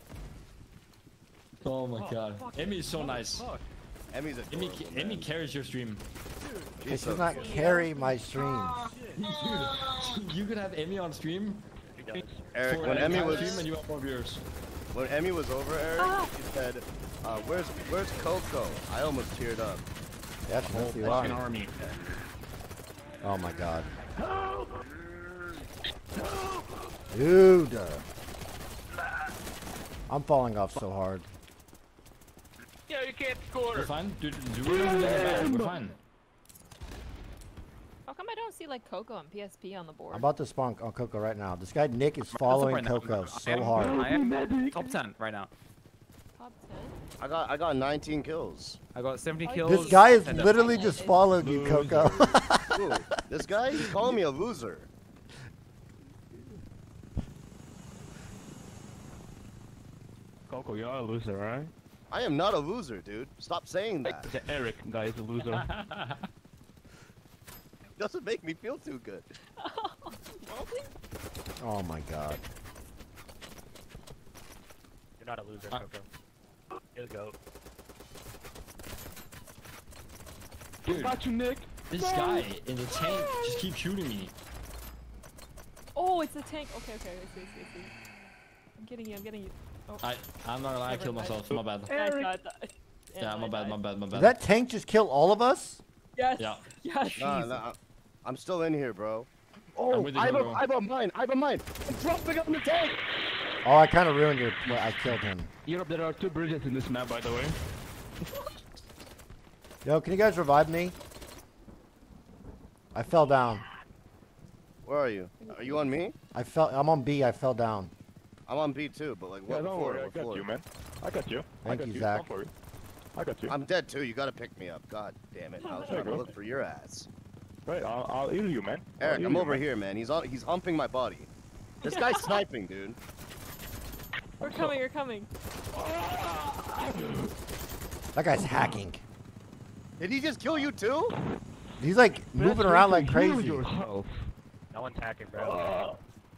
Oh my god. Emmy is so nice. Emmy's a Emmy, Emmy carries your stream. It should not carry my streams. Dude, you could have Emmy on stream. Eric, for when an Emmy entire was stream and you have more viewers. when Emmy was over, Eric, she said, uh, "Where's where's Coco?" I almost teared up. That's mostly Fucking why. army. Oh my god. Dude. I'm falling off so hard. Yo, you can't score. We're fine. Dude, dude we're not doing that bad. We're fine. How come I don't see like Coco and P S P on the board? I'm about to spawn on Coco right now. This guy Nick is following right now. Coco I so am- hard. I am top ten right now. Top ten? I got I got nineteen kills. I got seventy Oh, kills. This guy is and, uh, literally just followed you, Coco. Ooh, this guy, he's calling me a loser. Coco, you're a loser, right? I am not a loser, dude. Stop saying that. The Eric guy is a loser. Doesn't make me feel too good. Oh my god. You're not a loser, Uh, Coco. Here we go. Dude, Got you, Nick. this guy in the tank just keeps shooting me. Oh, it's the tank. Okay, okay, I see, I see, I see. I'm getting you, I'm getting you. Oh. I, I'm not gonna lie, I killed myself. My bad. I died, died. Yeah, my I bad, died. my bad, my Did bad. that tank just kill all of us? Yes. Yeah. Yes. Nah, nah, I'm still in here, bro. I'm Oh, with you, I have, a, Coco. I have a mine. I have a mine. I'm dropping up in the tank. Oh, I kind of ruined your. Well, I killed him. Europe, there are two bridges in this map, by the way. Yo, can you guys revive me? I fell down. Where are you? Are you on me? I fell. I'm on B. I fell down. I'm on B too, but like what Yeah, don't floor? worry, I What got floor? you, man. I got you. I Thank got you, you. Zach. Don't worry. I got you. I'm dead too. You gotta pick me up. God damn it! I was There you trying to go. look for your ass. Right, I'll, I'll heal you, man. I'll Eric, heal I'm you, over man. here, man. He's on. He's humping my body. This guy's sniping, dude. We're coming, we're coming. That guy's hacking. Did he just kill you too? He's like moving around like Heal crazy. yourself. No one's hacking, bro.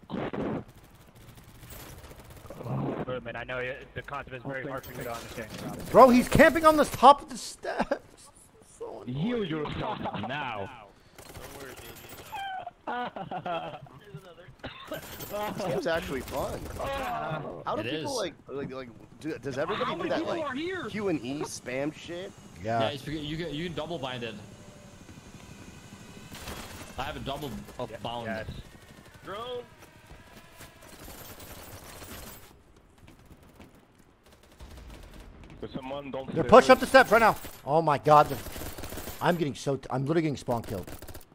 Movement. I know it, the concept is very hard for you to understand. Rob. Bro, he's camping on the top of the steps. So annoying. Heal yourself now. This game's actually fun. How do It people is. like like like? Do, does everybody How do many that people like are here? Q and E spam shit? Yeah, it's because you can you can double bind it. I have a double of bound. yes. Drone. There's someone, don't They're pushing up the steps right now. Oh my god. they're- I'm getting so. T I'm literally getting spawn killed.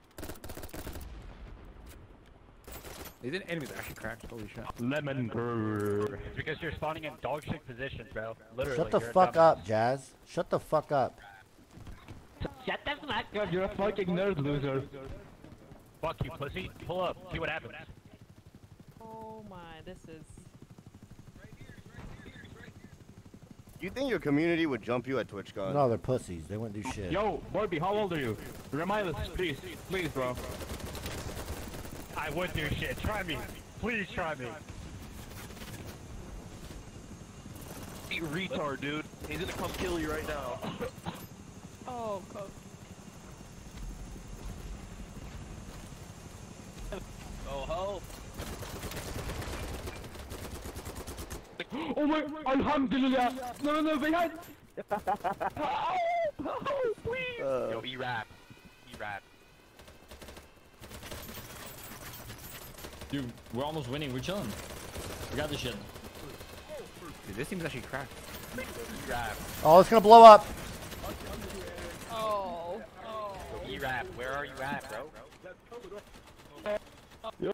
They didn't enemy that actually cracked. Holy shit. Lemon grrr. It's because you're spawning in dog shit positions, bro. Literally. Shut the you're a fuck dumbass. up, Jazz. Shut the fuck up. Shut the fuck up, you're a fucking nerd loser. Fuck you, pussy. Pull up. See what happens. Oh my, this is. You think your community would jump you at TwitchCon? No, they're pussies. They wouldn't do shit. Yo, Barbie, how old are you? Remind us, please. Please, bro. I would do shit. Try me. Please try me. You retard, dude. He's gonna come kill you right now. Oh, Coke. Oh, help. Oh my, alhamdulillah. No, no, no, behind. Oh, oh, please. Uh, Yo, E-rap. E-rap. Dude, we're almost winning. We're chilling. We got this shit. Dude, this team's actually cracked. E-rap. Oh, it's gonna blow up. Oh. Yo, E-rap. Where are you at, bro? Yo,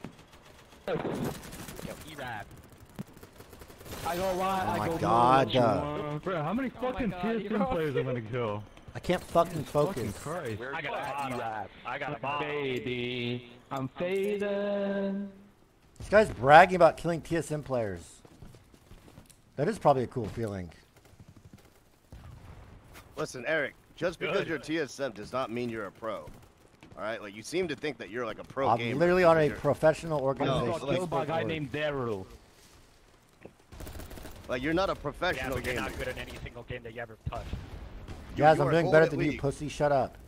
E-rap. I go lie. Oh I my go god. lie. uh, Bro, how many fucking God, T S M you're players am I gonna kill? I can't fucking Fucking focus. Christ. I got a E-rap. I got a bomb. Baby, I'm fading. This guy's bragging about killing T S M players. That is probably a cool feeling. Listen, Eric. Just because Good. you're T S M does not mean you're a pro. All right, like you seem to think that you're like a pro I'm gamer. literally on a because you're- professional I organization. got killed by a guy named Daryl. Like you're not a Yeah, professional but you're gamer. not good at any single game that you ever touched. Jazz, you I'm are doing gold better at than you, League. pussy. Shut up.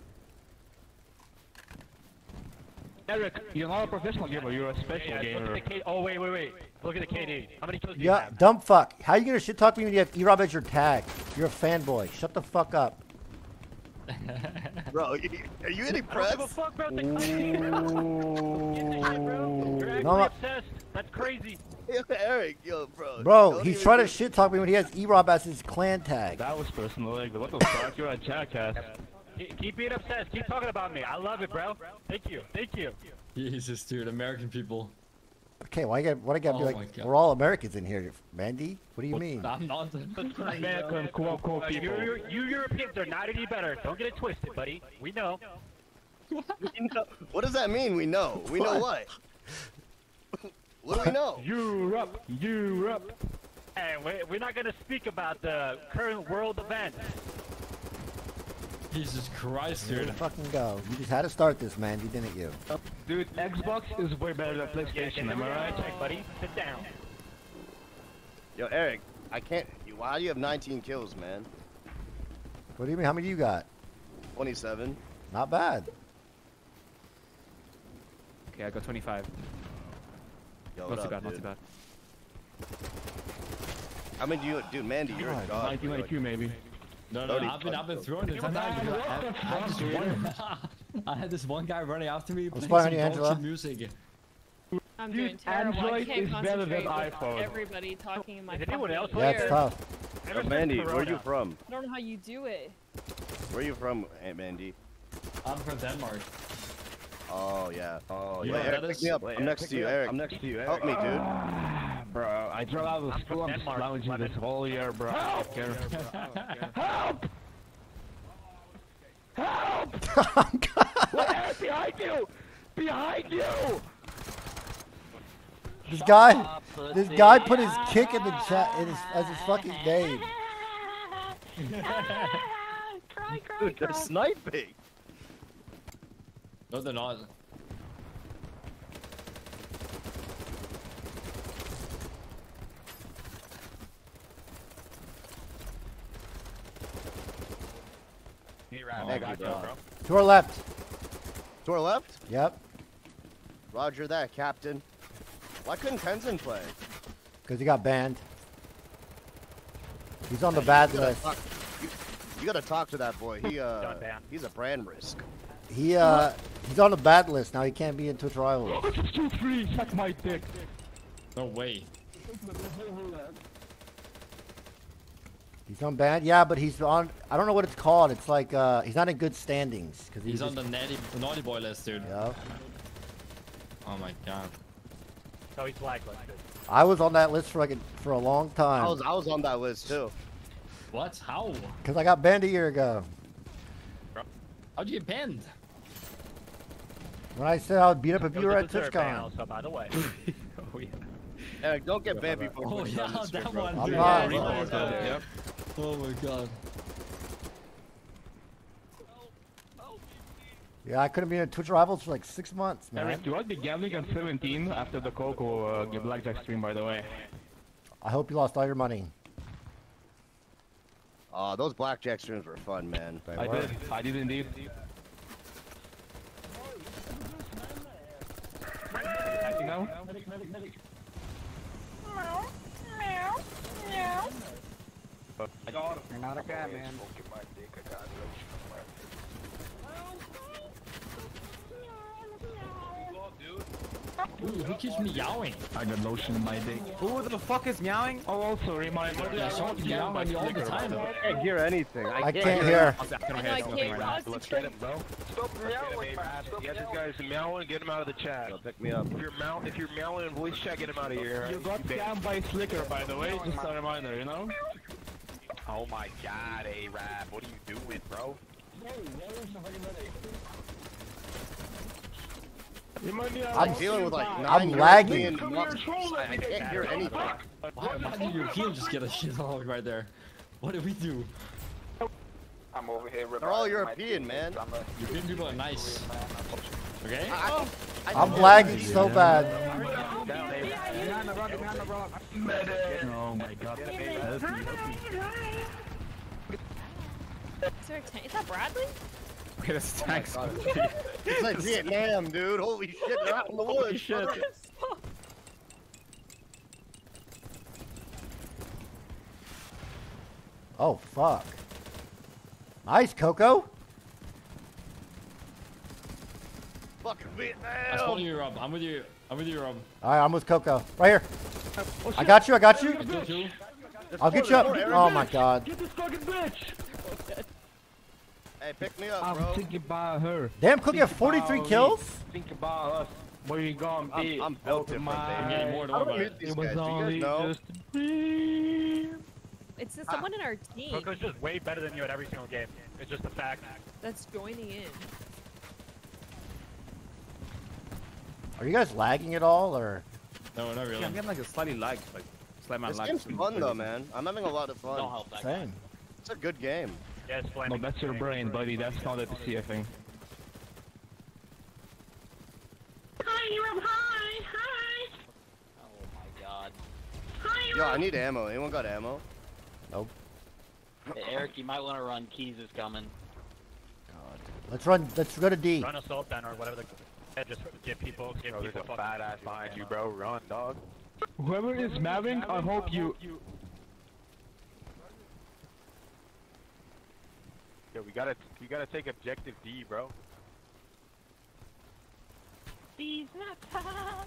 Eric, you're not a professional gamer, you're a special Yeah, look gamer. at the K. Oh wait, wait, wait. Look at the K D. How many kills do you Yeah, have? dumb fuck. How you gonna shit talk me when you have E-Rob as your tag? You're a fanboy. Shut the fuck up. Bro, are you I don't give a impressed? fuck about the claim, bro. Get this shit, bro. You're actually No, no. obsessed. That's crazy. Yo, Eric, yo, bro. Bro, don't he's even trying to get- shit talk me when he has E-Rob as his clan tag. That was personal, like, what the fuck? You're a jackass. Keep, keep being obsessed. Keep talking about me. I love it, bro. Thank you. Thank you. Jesus, dude, American people. Okay, why you got what I got to Oh be my like? God. We're all Americans in here, Mandy. What do you mean? I'm not. American quote quote Uh, people. you, you Europeans are not any better. Don't get it twisted, buddy. We know. We know- What does that mean? We know. We know what? What do we know? Europe, Europe. Hey, we- we're not gonna speak about the current world events. Jesus Christ, Here dude. to fucking go. You just had to start this, Mandy, didn't you? Dude, Xbox is way better than PlayStation, am I right? Check, buddy. Sit down. Yo, Eric, I can't. Why do you have nineteen kills, man? What do you mean? How many do you got? twenty-seven. Not bad. Okay, I got twenty-five. Yo, Not what too up, bad, not dude? too bad. How many do you, dude? Mandy, you're a God, god. nineteen ninety-two maybe. No, no, thirty I've been, I've been kills. throwing the ten times because I had, I had this one. I had this one guy running after me playing spying some on you, dog Angela. shit music. I'm Dude, doing terrible. I Android can't is better than concentrate with iPhone. everybody talking in my Is anyone else fucking Yeah, ear. it's tough. Yo, Ever since Mandy, where are you Corona. from? I don't know how you do it. Where are you from, Aunt Mandy? I'm from Denmark. Oh yeah. Oh You yeah. know Eric, that pick is- me up. Wait, I'm next pick to me you, up. Eric. I'm next to you, Help me, dude. Bro, I dropped out of I'm school, from I'm just Denmark, lounging Lemon. this whole year, bro. I don't care. Help! Help! What? Behind you! Behind you! This guy, this guy put his kick in the chat in his, as his fucking name. Cry, cry, Dude, they're cry. sniping. No, they're not. E-rap. Thank I you, got bro. you, bro. To our left. To our left. Yep. Roger that, Captain. Why couldn't Tenzin play? Because he got banned. He's on the bad You gotta list. talk- You, you gotta talk to that boy. He uh, he's a brand risk. He uh, he's on the bad list now. He can't be in Twitch Rivals. It's two three. Suck my dick. No way. He's on bad. Yeah, but he's on. I don't know what it's called. It's like uh, he's not in good standings because He's on the naughty, naughty boy list, dude. Yeah. Oh my god. So he's blacklisted. I was on that list for like a, for a long time. I was I was on that list too. What? How? Because I got banned a year ago. How'd you get banned? When I said I would beat up a viewer at Deserve ban TwitchCon. also, by the way. Oh yeah. Eric, don't get banned before. Oh putting yeah, on the stream, that bro. one. I'm dude. not. Yeah, Yeah. Yep. Oh my god. Yeah, I couldn't be in Twitch Rivals for like six months, man. Eric, you will be gambling on seventeen after the Coco uh, Blackjack stream, by the way. I hope you lost all your money. Uh, those blackjack streams were fun, man. I did. I did indeed. You know? You're not a cat, man. Ooh, who keeps meowing? I got lotion in my dick. Who the fuck is meowing? Oh, also remind me. Yeah, someone's meowing by all the time. I can't hear anything. I, I can't, can't hear. I can I know, hear I something can't right now. Let's get him, bro. Stop meowing, man. Stop Get this guy's meowing, get him out of the chat. Pick me up. If you're meow, if you're meowing in voice chat, get him out of here. You got scammed by Slicker, by the way. Just a reminder, you know? Oh my god, A-Rap, what are you doing, bro? I'm dealing with like I'm nine lagging. European months. I, I can't hear anything. Why why did European just get a shit hog right there? What did we do? I'm over here. They're all European, man. European people are nice. Okay? I, I, I'm lagging so bad. Oh my god. Is, there a tank? Is that Bradley? Okay, this tank's It's like Vietnam, dude. Holy shit, they're out in the Holy woods. shit. Oh fuck. Nice, Coco. Fucking I'm Vietnam. following you, Rob. I'm with you. I'm with you, Rob. All right, I'm with Coco. Right here. I got you. I got you. I do too. I'll get you up. Oh my god. Get this fucking bitch! Hey, pick me up, I'm bro. thinking about her. Damn, Cookie, you have Think forty-three about kills? me. Think about us. Where you gonna I'm, be? I'm built different, My- baby. getting more, don't I worry don't about mute it. these It was guys. Do you only guys know? just a dream. It's just someone in our team Coco's just way better than you at every single game. It's just a fact. that's joining in. Are you guys lagging at all, or? No, not really. Yeah, I'm getting like a slightly lag, like slight amount This of lag. game's between fun though, places. man. I'm having a lot of fun. Don't help that. Same. It's a good game. Yes, No, flaming. that's your brain, buddy. That's not a P C, I think. Hi, Europe. Hi. Hi. Oh my god. Hi, Yo, I need ammo. Anyone got ammo? Nope. Hey, Eric, you might want to run. Keys is coming. Let's run. Let's go to D. Run assault then or whatever the. Yeah, just get people. Get Bro, there's people a fat ass behind you, bro. Run, dog. Whoever is Maving, I hope you. Yo, we gotta, we gotta take objective D, bro. These nuts.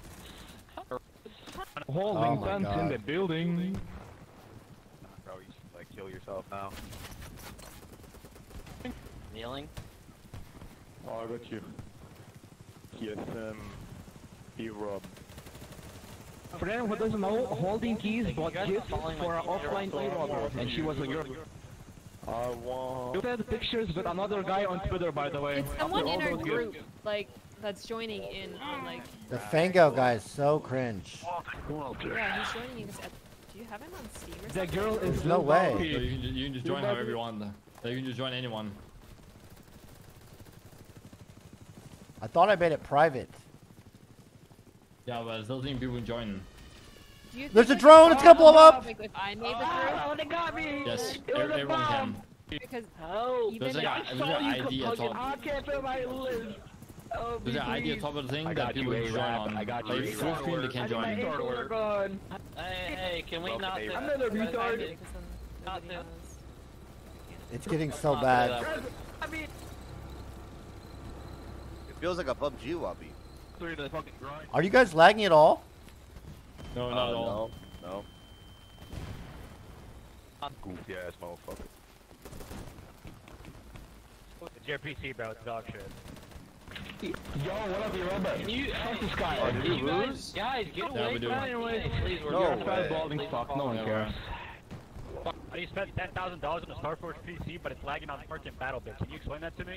Holding Oh my guns in God. the building. Bro, you should like kill yourself now. Kneeling. Oh, I got you. Yes, um, E-Rob. For anyone who doesn't know, Holding Keys bought gifts for an offline e-robber, and she was a girl. I want. You had pictures with another guy on Twitter, by the way. It's someone After in all our those group, gifts. like that's joining in on like. The Fango guy is so cringe. Yeah, he's joining in. Do you have him on Steam or That something? girl is No Lil way. So you Donkey. can, ju- you can just join however you want. So you can just join anyone. I thought I made it private. Yeah, but I still think people can join. Do you There's think a drone, we it's should gonna blow up! Like if I made the group. Oh, they got me. Yes, It was e- a everyone can. Because Oh, even There's like if a, there's an I D at all. I can't feel my lips. But the idea top of the thing I that got people you, can join A-Rap. on. I got you, Like full A-Rap. screen they can't join. Hey, hey, can we Welcome, not? A-Rap. Another retard. Not to. It's getting so bad. I mean, It feels like a P U B G lobby. three to the fucking grind. Are you guys lagging at all? No, Uh, not at all. No, no. Goofy ass motherfucker. It's your P C, bro. It's dog shit. Yo, what up, you robot? Can you, Fuck this hey, guy. can Did we you guys, lose? guys, get Yeah, away we do. from my teammates, please. We're No we're way. fat Balding fuck, no one cares. How do you spend ten thousand dollars on a Star Force P C, but it's lagging on fucking BattleBit? Can you explain that to me?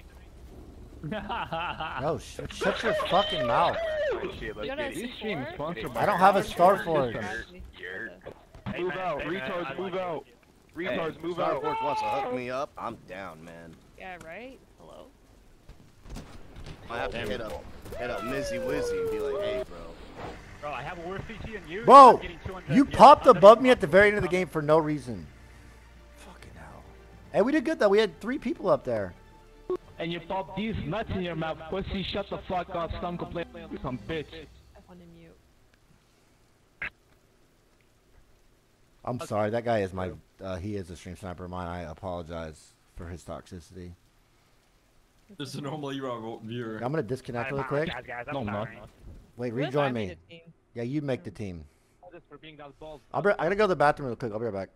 No, sh shut your fucking mouth. Shit, You let's got get a it. This stream is sponsored by I don't have a Star Force. You're- Hey, Move man, out, hey, man, retards, I move like out. it. Retards, move Star out. Force wants to hook me up. I'm down, man. Yeah, right? Hello? I have to hit up, hit up Mizzy Wizzy and be like, hey, bro. Bro, I have a worse P C than you. Bro, I'm getting two hundred you F P S. popped I'm not above even me at the fucking very end of the coming. game for no reason. Fucking hell. Hey, we did good though. We had three people up there. And you pop these nuts in your mouth, pussy. Shut the fuck up. Some complain. Some bitch. I want to mute. I'm sorry. That guy is my. Uh, he is a stream sniper of mine. I apologize for his toxicity. This is a normal Euro viewer. I'm gonna disconnect I really quick. apologize, guys. I'm No, I'm not. sorry. Wait, What if I rejoin made me. a team? Yeah, you make the team. Just for being that bald. I'll be, I gotta go to the bathroom real quick. I'll be right back.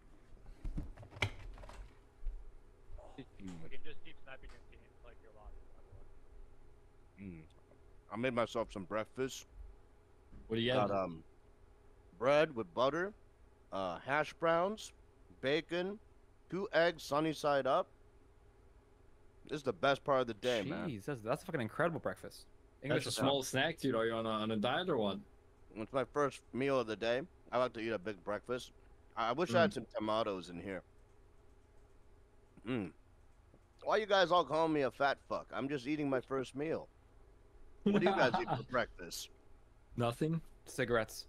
We can just keep sniping your team like you're lost. Mm. I made myself some breakfast. What do you Got get? um, bread with butter, uh, hash browns, bacon, two eggs sunny side up. This is the best part of the day, man. Jeez, that's, that's a fucking incredible breakfast. That's a is- small snack, dude. Are you on a, on a diet or what? It's my first meal of the day. I like to eat a big breakfast. I, I wish I had some tomatoes in here. Mm. Why you guys all calling me a fat fuck? I'm just eating my first meal. What do you guys eat for breakfast? Nothing. Cigarettes.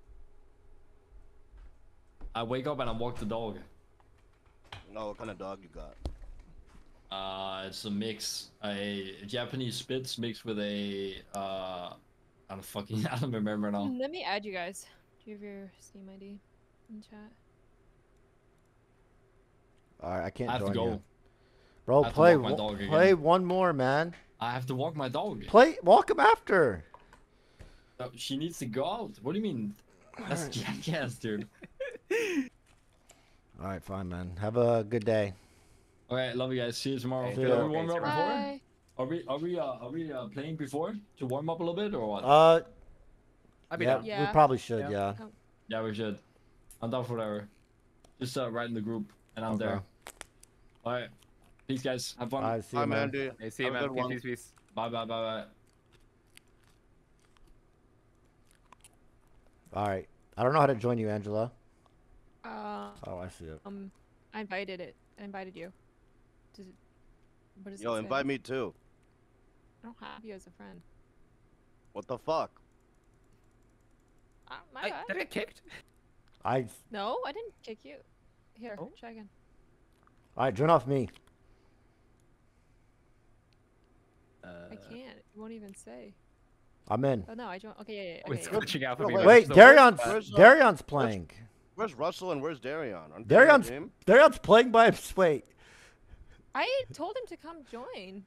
I wake up and I walk the dog. No, what kind of dog you got? Uh, it's a mix, a Japanese Spitz mixed with a uh, I don't fucking, I don't remember now. Let me add you guys. Do you have your Steam I D in chat? All right, I can't I have to join go. you. Bro, I have to play walk my one- dog again. play one more, man. I have to walk my dog. Play walk him after. No, she needs to go out. What do you mean? That's jackass, dude. All right, fine, man. Have a good day. Okay, love you guys. See you tomorrow. See Are ya. we warm up before? Bye. Are we are we uh, are we uh, playing before to warm up a little bit or what? Uh, I'd be yeah, down. we Yeah. probably should, Yeah. yeah. Oh, Yeah, we should. I'm down for whatever. Just uh, write in the group, and I'm Okay. there. All right, peace, guys. Have fun. All right, see Hi, you, man. Mandy. Hey, see you, Have a man. good Peace, one. peace, peace. Bye, bye, bye, bye. All right. I don't know how to join you, Angela. Uh, Oh, I see it. um, I invited it. I invited you. Does it? What does Yo, it say? invite me too. I don't have you as a friend. What the fuck? Uh, my I, bad. did I get kicked? I. No, I didn't kick you. Here, Oh. try again. All right, join off me. Uh, I can't. It won't even say. I'm in. Oh no, I don't. Okay, yeah, yeah. Oh, Okay, it's yeah. glitching out for No, me. wait, man. Wait, So- Darion's Where's, uh, Darion's playing. Where's Russell and where's Darion? Aren't they on the Darion's team? Darion's playing by his wait. I told him to come join.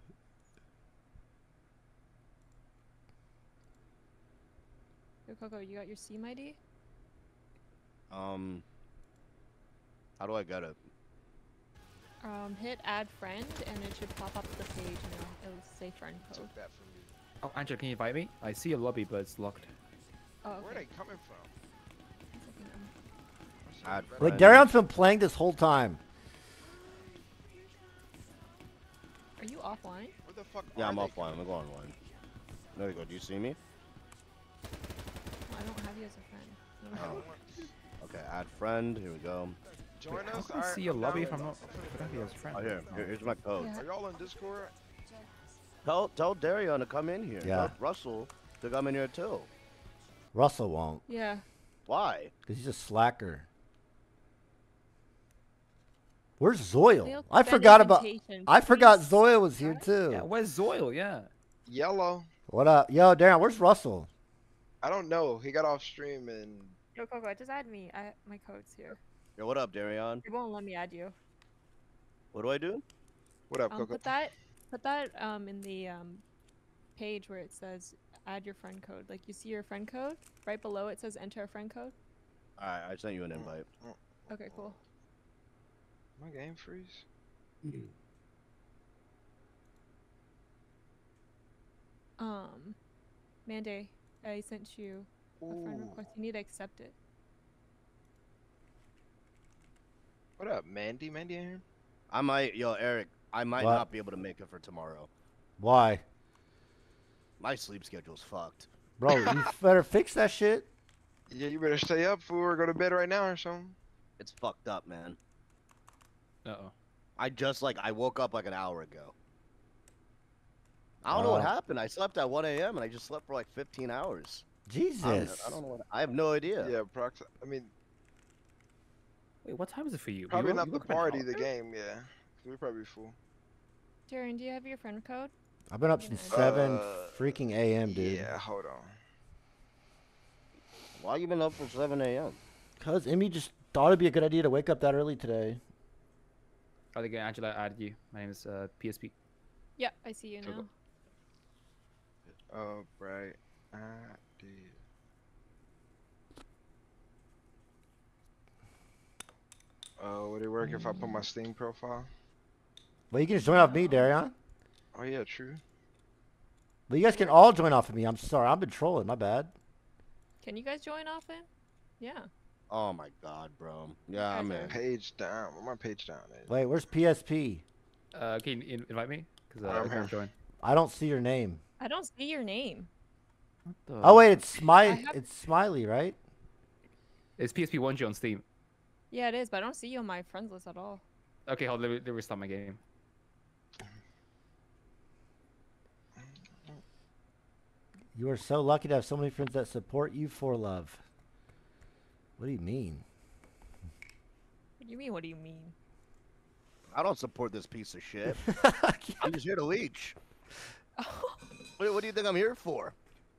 Yo, Coco, you got your Steam I D? Um, how do I get it? Um, hit add friend, and it should pop up the page now. It'll say friend code. Oh, Angela, can you invite me? I see a lobby, but it's locked. Oh, okay. Where are they coming from? Add Like friend. Darion's been playing this whole time. Are you offline? Where the fuck Yeah, are I'm they offline. I'm going online. There you go. Do you see me? Well, I don't have you as a friend. I don't Oh. know. Okay, add friend. Here we go. Join Wait, how us. can I Alright, see a I'm lobby down. if I'm not? I don't have you as a friend. Oh, here. here here's my code. Yeah. Are y'all on Discord? Tell tell Darion to come in here. Yeah. Tell Russell to come in here too. Russell won't, Yeah. Why? cause he's a slacker. Where's Zoil? They'll I send forgot about. invitation. I forgot Please. Zoil was here too. Yeah, where's Zoil? Yeah. Yellow. What up? Yo, Darren, where's Russell? I don't know. He got off stream and. Yo, Coco, just add me. I my code's here. Yo, what up, Darion? It won't let me add you. What do I do? What up, Um, Coco? put that, put that um in the um page where it says add your friend code. Like you see your friend code right below it says enter a friend code. All right, I sent you an invite. Okay, cool. My game freeze. Um, Mandy, I sent you a friend request. You need to accept it. What up, Mandy? Mandy in here? I might, yo, Eric. I might What? not be able to make it for tomorrow. Why? My sleep schedule's fucked. Bro, you better fix that shit. Yeah, you better stay up for or go to bed right now or something. It's fucked up, man. Uh oh. I just like I woke up like an hour ago. I don't know what Oh. happened. I slept at one A M and I just slept for like fifteen hours. Jesus. I don't, I don't know what. I have no idea. Yeah, prox. I mean, Wait, what time is it for you? probably You- not you the work by party, the twelve? game. Yeah, we're probably full. Darren, do you have your friend code? I've been up since seven Uh, freaking A M, dude. Yeah, hold on. Why you been up from seven A M? Cause Emmy just thought it'd be a good idea to wake up that early today. I think Angela added you. My name is uh, P S P. Yeah, I see you now. Oh, right. I did. Oh, would it work if I put my Steam profile? Well, you can just join off me, Darion. Oh yeah, true. But you guys can all join off of me. I'm sorry, I've been trolling. My bad. Can you guys join off him? Yeah. Oh my god, bro. Yeah, I'm in. Page down. Where my page down is? Wait, where's P S P? Uh, can you in- invite me? Because uh, I'm I here. can't join. I don't see your name. I don't see your name. Oh wait, it's Smiley. have- It's Smiley, right? It's P S P one G on Steam. Yeah, it is, but I don't see you on my friends list at all. Okay, hold on. Let me, let me restart my game. You are so lucky to have so many friends that support you for love. What do you mean? What do you mean? What do you mean? I don't support this piece of shit. I'm just here to leech. What, what do you think I'm here for?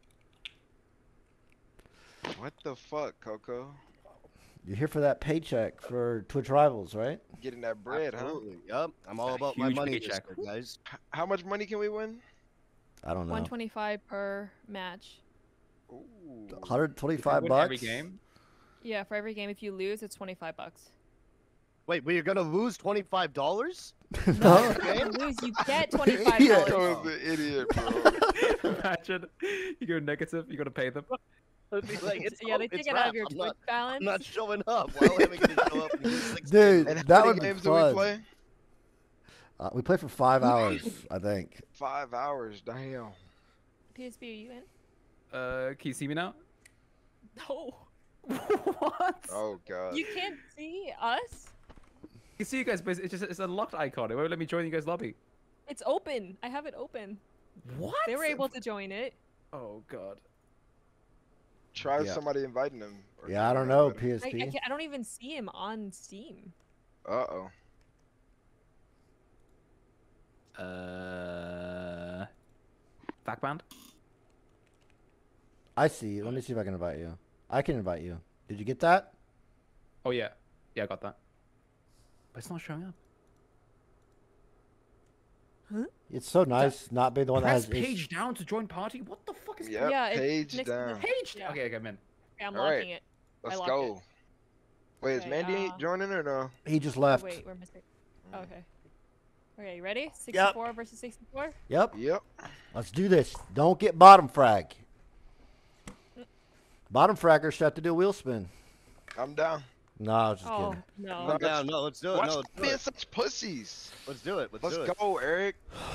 What the fuck, Coco? You're here for that paycheck for Twitch Rivals, right? Getting that bread, Absolutely. Yup. I'm all A about my huge money, this paycheck. year, guys. H- How much money can we win? I don't know. one twenty-five per match. Ooh. one hundred twenty-five Win bucks. every game. Yeah, for every game. If you lose, it's twenty-five bucks. Wait, but you're gonna lose twenty-five dollars? No. If you lose, you get twenty-five Yeah. dollars. Coco's an idiot, bro. Imagine you go negative. You gotta pay them. Like, it's, Yeah, they it's take it out of rap. your I'm Twitch not, balance. I'm not showing up. Why am I gonna show up? and lose six Dude, And how that many would be games do fun. we play? Uh, we played for five hours, I think. Five hours. Damn. P S P, are you in? Uh, can you see me now? No. What? Oh god. You can't see us? I can see you guys, but it's just it's a locked icon. It won't let me join you guys' lobby. It's open. I have it open. What? They were able to join it. Oh god. Try Yeah. somebody inviting them. or Yeah, I don't something know, like P S I, I, P. can't, I don't even see him on Steam. that. Uh-oh. Uh, backband. I see you. Let me see if I can invite you. I can invite you. Did you get that? Oh yeah, yeah, I got that. But it's not showing up. It's so nice not being the one that Press has is- page down to join party. What the fuck is Yep, Yeah, it's page next to the- down. page? Yeah. Okay, okay, I'm in. Okay, I'm All right. locking it. I Let's locked go. it. Wait, is Okay, Mandy uh, joining or no? He just Oh, left. wait, we're missing. Okay. Okay, you ready? sixty-four versus sixty-four? Yep. Yep. Let's do this. Don't get bottom frag. Bottom fragger should have to do a wheel spin. I'm down. No, I was just Oh, kidding. no. I'm down. No, let's do it. Watch No, them let's do being it. such pussies. Let's do it. Let's, Let's do it. go, Eric.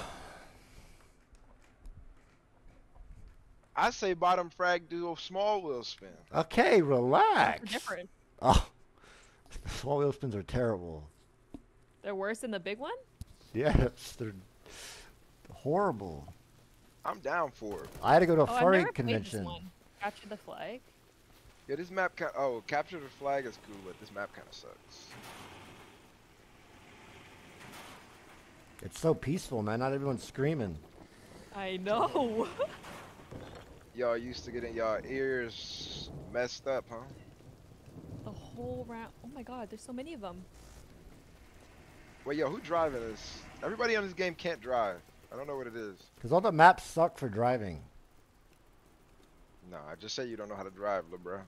I say bottom frag do a small wheel spin. Okay, They're relax. different. Oh, small wheel spins are terrible. They're worse than the big one? Yes, they're horrible. I'm down for it. I had to go to a Oh, I've furry never played this convention. one. Capture the flag. Yeah, this map kind oh, capture the flag is cool, but this map kind of sucks. It's so peaceful, man. Not everyone's screaming. I know. Y'all used to getting y'all ears messed up, huh? The whole round. Oh my god, there's so many of them. Wait, yo, who driving this? Everybody on this game can't drive. I don't know what it is. Because all the maps suck for driving. No, I just say you don't know how to drive, lil' bro.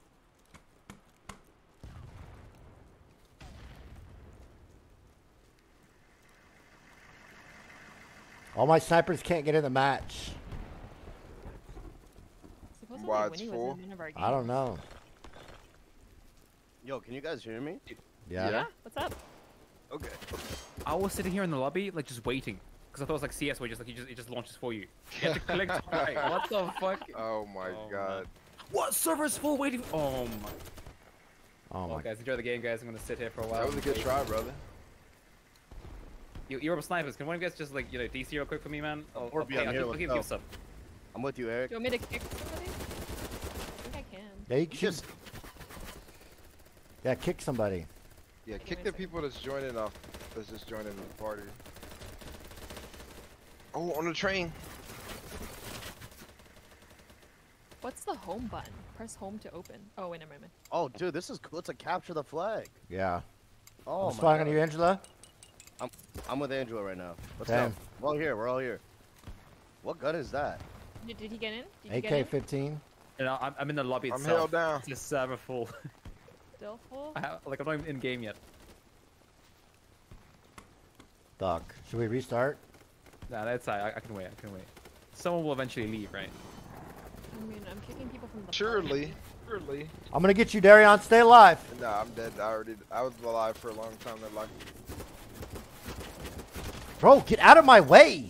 All my snipers can't get in the match. Supposedly Why it's Winnie was full? in one of our I don't games. know. Yo, can you guys hear me? Yeah. Yeah. What's up? Okay. I was sitting here in the lobby, like just waiting, because I thought it was like C S, where just like you just it just launches for you. You have to click twice. What the fuck? Oh my Oh, god. man. What server's full waiting? Oh my. Oh Well, my. guys, enjoy the game, guys. I'm gonna sit here for a while. That was a good try, brother. You, you're snipers. Can one of you guys just like you know D C real quick for me, man? I'll, Or I'll, be pay- on I'll, here, give- I'll let's give go. you some. I'm with you, Eric. Do you want me to kick somebody? I think I can. Yeah, you You can just Yeah, kick somebody. Yeah, Okay, kick wait the a people that's joining off. That's just joining the party. Oh, on the train. What's the home button? Press home to open. Oh, wait, never mind. Oh, dude, this is cool. It's a capture the flag. Yeah. Oh, I'm my spying on God. you, Angela. I'm I'm with Angela right now. Let's Damn. go. We're all here. We're all here. What gun is that? Did, did he get in? Did you A get K in? fifteen. And I- I'm, I'm in the lobby I'm itself. held down. It's just server full. Still full? I have, like I'm not even in game yet. Fuck. Should we restart? Nah, that's I, I can wait. I can wait. Someone will eventually leave, right? I mean, I'm kicking people from the Surely. Surely. I'm gonna get you, Darion. Stay alive. Nah, I'm dead. I already. I was alive for a long time. That life. Bro, get out of my way.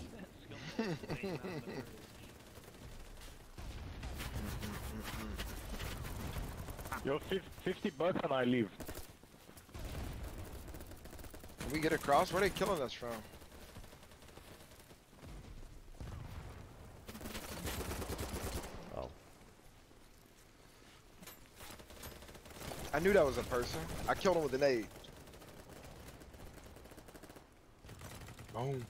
Yo, fif- fifty bucks and I leave. Can we get across? Where are they killing us from? Oh. I knew that was a person. I killed him with an nade. Boom.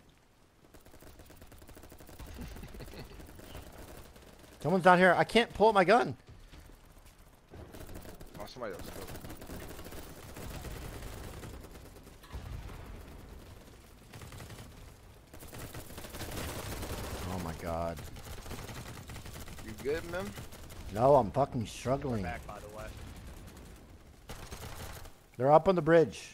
Someone's down here. I can't pull up my gun. Oh, somebody else killed him. Oh my god. You good, man? No, I'm fucking struggling. Back, by the way. They're up on the bridge.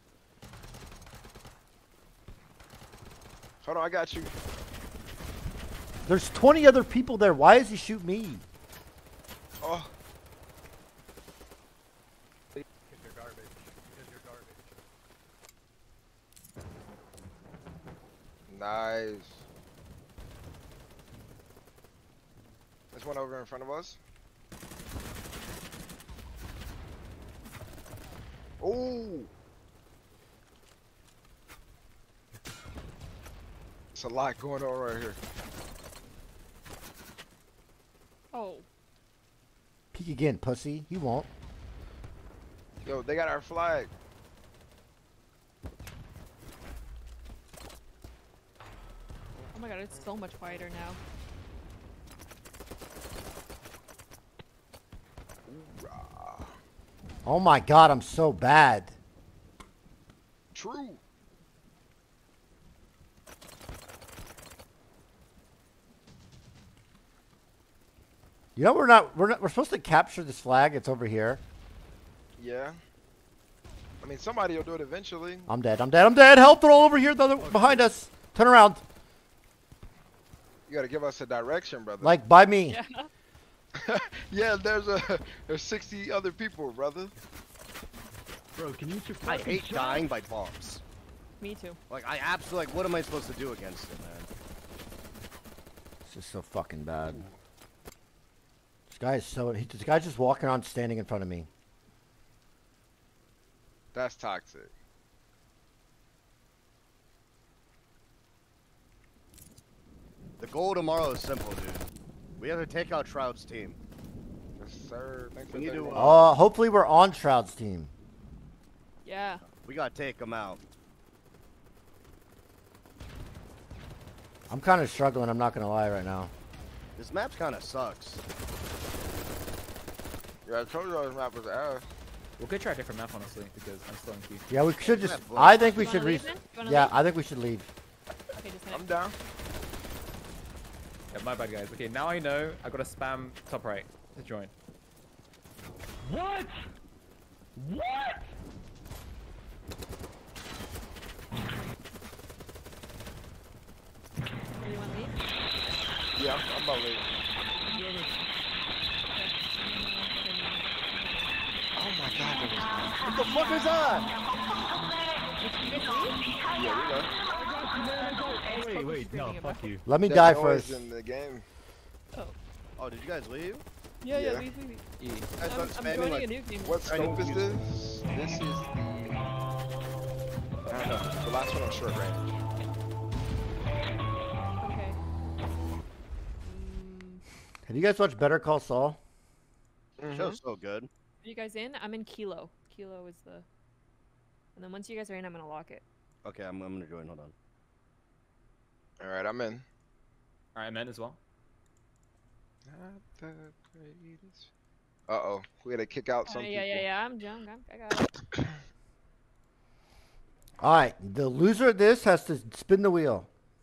Hold on, I got you. There's twenty other people there. Why does he shoot me? Oh. Because you're garbage. Because you're garbage. Nice. There's one over in front of us. Oh. It's a lot going on right here. Oh. Peek again, pussy. You won't. Yo, they got our flag. Oh my god, it's so much quieter now. Oh my god, I'm so bad. True. You know we're not we're not we're supposed to capture this flag. It's over here. Yeah. I mean, somebody will do it eventually. I'm dead. I'm dead. I'm dead. Help! They're all over here. They're behind us. Turn around. You gotta give us a direction, brother. Like by me. Yeah. Yeah, there's a there's sixty other people, brother. Bro, can you I hate dying by bombs. Me too. Like, I absolutely, like, what am I supposed to do against it, man? It's just so fucking bad. This guy is so. He, this guy's just walking around, standing in front of me. That's toxic. The goal tomorrow is simple, dude. We have to take out Shroud's team. Yes, sir. Thanks for We need letting to, me uh, know. Uh, hopefully we're on Shroud's team. Yeah. We gotta take them out. I'm kind of struggling. I'm not gonna lie right now. This map kind of sucks. Yeah, I told you this map was ass. We could try a different map, honestly, because I'm still in queue. Yeah, we should just. I think we You should. wanna Re leave then? You wanna yeah, leave? I think we should leave. Okay, just I'm down. Yeah, my bad, guys. Okay, now I know I gotta spam top right to join. What? What? You want to leave? Yeah, I'm, I'm about to leave. Oh my god, there was one. What the fuck is that? Yeah, we go. Wait, wait, no, fuck you. Let me There's die noise first. in the game. Oh. Oh, did you guys leave? Yeah, yeah, Yeah. leave, leave, leave. You guys I'm, start I'm spamming, joining like, a new game. What I know scope is you- this? This is the... I don't know. The last one on short range. Okay. Have you guys watched Better Call Saul? Mm-hmm. Show's so good. Are you guys in? I'm in Kilo. Kilo is the... And then once you guys are in, I'm gonna lock it. Okay, I'm, I'm gonna join. Hold on. Alright, I'm in. Alright, I'm in as well. Not the greatest. Uh-oh. We gotta kick out some Uh, yeah, people. yeah, yeah. I'm drunk. I'm, I got it. All right, the loser of this has to spin the wheel.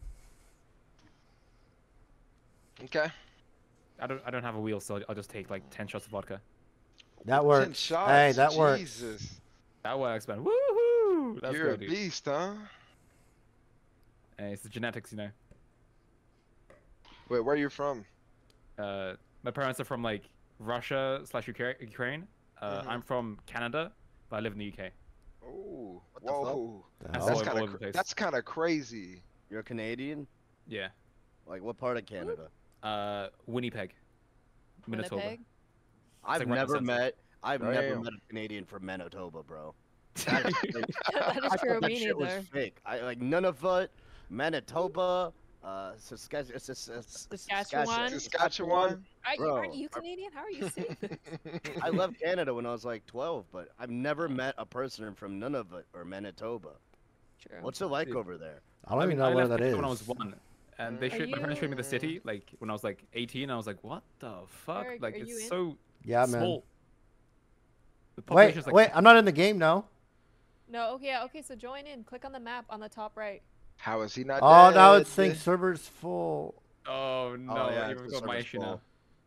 Okay. I don't I don't have a wheel, so I'll just take like ten shots of vodka. That Ten works. shots. Hey, that works. Jesus. That works, man. Woohoo! Let's You're go, a dude. beast, huh? Hey, it's the genetics, you know. Wait, where are you from? Uh, my parents are from like Russia slash Ukra- Ukraine. Uh, Mhm. I'm from Canada, but I live in the U K. Oh, the fuck? whoa. That's That's all kind over of the place. that's kind of crazy. You're a Canadian? Yeah. Like what part of Canada? Uh, Winnipeg, Manitoba. Winnipeg? I've like right never in the met. I've never Damn. met a Canadian from Manitoba, bro. That is I true. thought that Me shit was neither. fake. I like Nunavut, Manitoba, uh, Saskatchewan. Saskatchewan? Saskatchewan. Are you, Bro, aren't you Canadian? How are you saying this? I left Canada when I was like twelve, but I've never met a person from Nunavut or Manitoba. True. What's it like Dude. over there? I don't even mean, know I where left that Canada is. when I was one, and they Are showed, my parents showed me the you- city like when I was like eighteen. I was like, what the fuck? Eric, like are you it's in? so Yeah, man. small. The Wait, population's, like, wait, I'm not in the game now. No, okay, yeah, okay, so join in. Click on the map on the top right. How is he not Oh, dead? now it's saying server's full. Oh no! Oh, yeah, I it's even the got my server's issue now. full.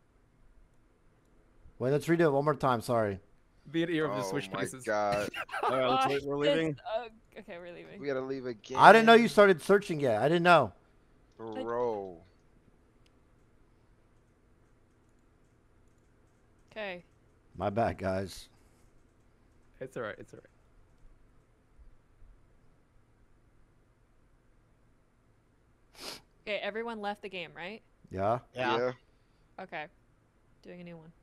Wait, let's redo it one more time. Sorry. The era of the Oh switch my places. god. All right, let's Oh, leave. We're this- leaving. uh, okay, we're leaving. We gotta leave again. I didn't know you started searching yet. I didn't know. Bro. Okay. My bad, guys. It's alright. It's alright. Okay, everyone left the game, right? Yeah. Yeah. Yeah. Okay. Doing a new one.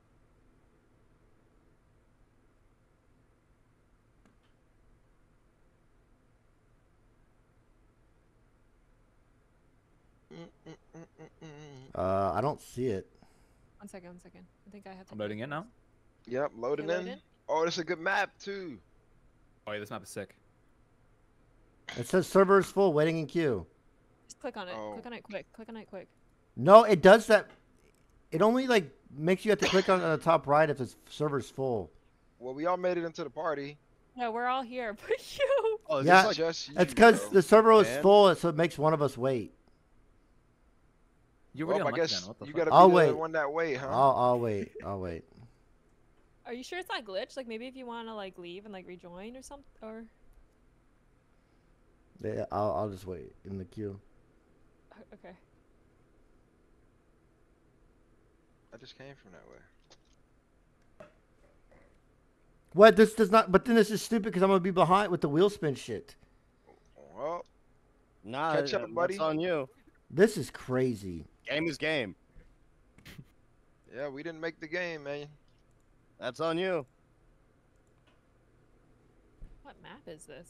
Uh, I don't see it. One second, one second. I think I have to. I'm loading it now. Yep, loading load in. in? Oh, this is a good map too. Oh yeah, this map is sick. It says server is full, waiting in queue. Just click on it. Oh. Click on it quick. Click on it quick. No, it does that. It only like makes you have to click on, on the top right if the server's full. Well, we all made it into the party. No, we're all here, but you. Oh, is Yeah, this like Just you, it's because bro. the server was Man. full, so it makes one of us wait. You're Well, really I unlucky guess then. What the you fuck? gotta be I'll the wait. one that wait, huh? I'll I'll wait. I'll wait. Are you sure it's not glitched? Like maybe if you want to like leave and like rejoin or something, or Yeah, I'll I'll just wait in the queue. okay. I just came from that way. What? This does not. But then this is stupid because I'm gonna be behind with the wheel spin shit. Well, Nah, Catch up, that's buddy. on you. This is crazy. Game is game. yeah, we didn't make the game, man. That's on you. What map is this?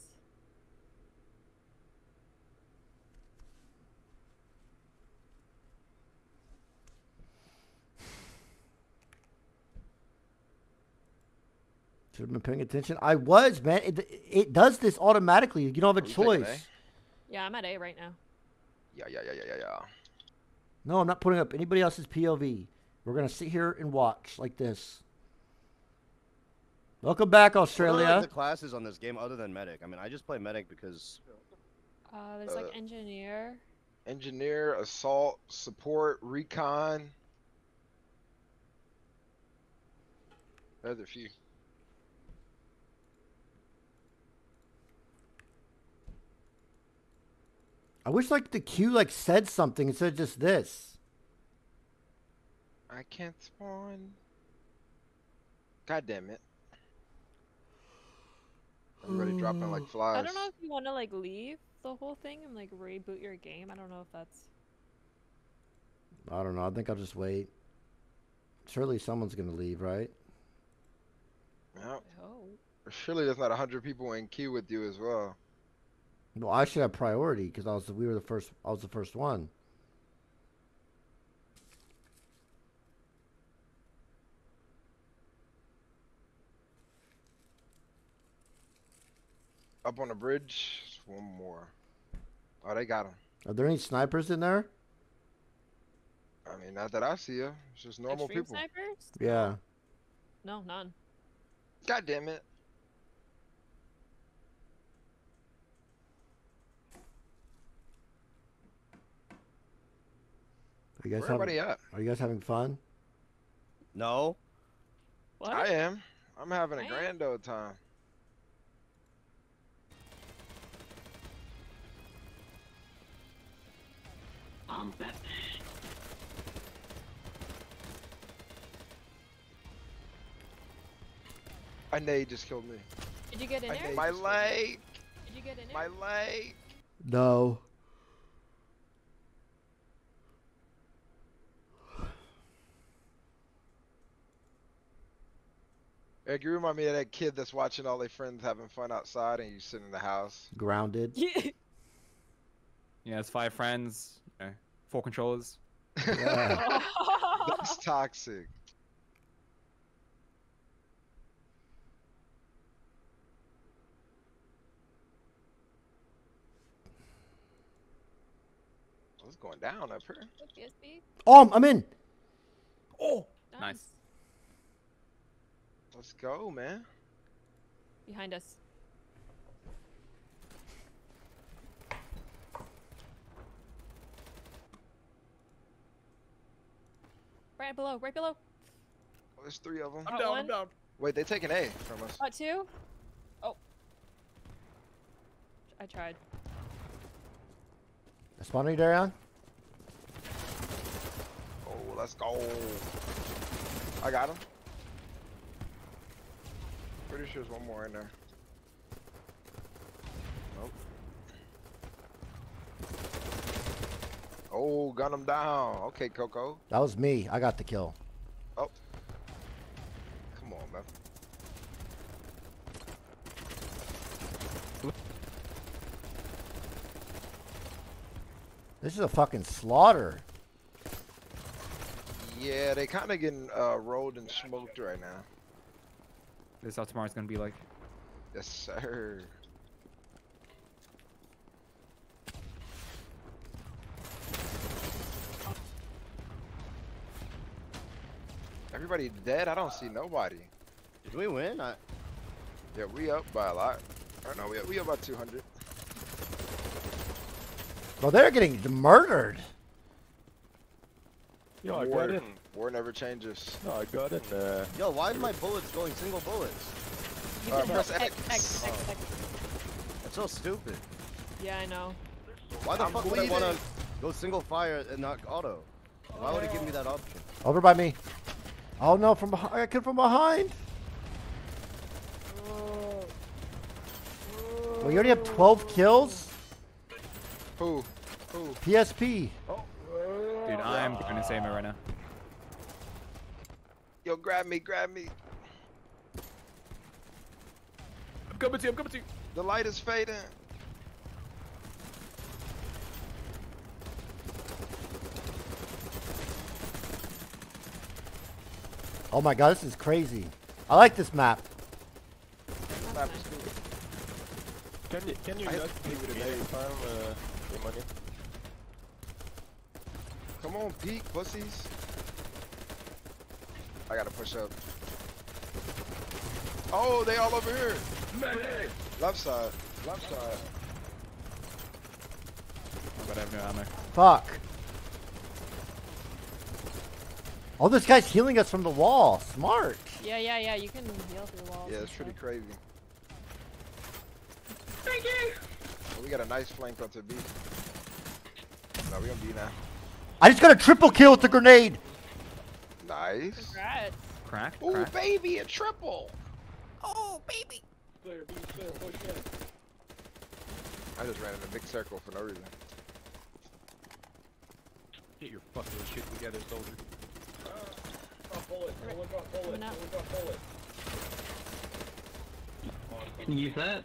Should have been paying attention. I was, man. It it does this automatically. You don't have a Are we taking choice. Yeah, I'm at A right now. Yeah, yeah, yeah, yeah, yeah, yeah. No, I'm not putting up anybody else's P O V. We're going to sit here and watch like this. Welcome back, Australia. What are like, the classes on this game other than medic? I mean, I just play medic because... Uh, there's like Uh, engineer. Engineer, assault, support, recon. There's a few. I wish like the queue like said something instead of just this. I can't spawn. God damn it. Everybody dropping like flies. I don't know if you want to like leave the whole thing and like reboot your game. I don't know if that's. I don't know. I think I'll just wait. Surely someone's going to leave, right? Yeah. Surely there's not a hundred people in queue with you as well. Well, I should have priority because I was we were the first. I was the first one. Up on the bridge, just one more. Oh, they got him. Are there any snipers in there? I mean, not that I see you. It's just normal Extreme people. snipers? Yeah. No, none. God damn it. Are you guys Where everybody having, at? Are you guys having fun? No. What? I am. I'm having a I am. grand old time. I'm Batman. I know you just killed me. Did you get in I there? know you My just killed me. leg. Did you get in there? My leg. No. Eric, you remind me of that kid that's watching all their friends having fun outside and you sit in the house. Grounded. Yeah. Yeah, it's five friends, you know, four controllers. Yeah. That's toxic. What's going down up here? P S P? Oh, I'm- I'm in. Oh, Nice. nice. Let's go, man. Behind us. Right below, right below. Oh, there's three of them. I'm down, I'm down. Wait, they taking A from us. Got two. Oh. I tried. Spawning Darion? Oh, let's go. I got him. Pretty sure there's one more in there. Nope. Oh, gun him down. Okay, Coco. That was me. I got the kill. Oh. Come on, man. This is a fucking slaughter. Yeah, they kind of getting uh, rolled and smoked right now. This is how tomorrow's gonna be like. Yes, sir. Everybody dead? I don't see nobody. Did we win? I... Yeah, we up by a lot. Or no, we up, we up by two hundred. Well, they're getting murdered. Yo, I war, got in. War never changes. No, I got in. Uh, Yo, why is my bullets going single bullets? You Uh, can press X, X. X, X, X. That's so stupid. Yeah, I know. Why the I'm fuck would I want to bleeding. go single fire and not auto? Why would it give me that option? Over by me. Oh no, from behind. I killed from behind. Well, you already have twelve kills? Who? Who? P S P. Dude, I'm doing the same right now. Yo, grab me, grab me. I'm coming to you, I'm coming to you. The light is fading. Oh my god, this is crazy. I like this map. Map is cool. can you can you I- not give it a day farm uh, your money? Come on, peek, pussies. I gotta push up. Oh, they all over here. Left side. Left side. But I have no ammo. Fuck. Oh, this guy's healing us from the wall. Smart. Yeah, yeah, yeah. You can heal through walls. Yeah, and it's pretty stuff. crazy. Thank you. Oh, we got a nice flank onto B. No, we gonna B now. I just got a triple kill with the grenade. Nice. Congrats. Crack. Ooh, crack. baby, a triple. Oh, baby. Clear, be clear, push in. I just ran in a big circle for no reason. Get your fucking shit together, soldier. Drop bullet. No one drop bullet. Coming No up. one drop bullet. Can you use that?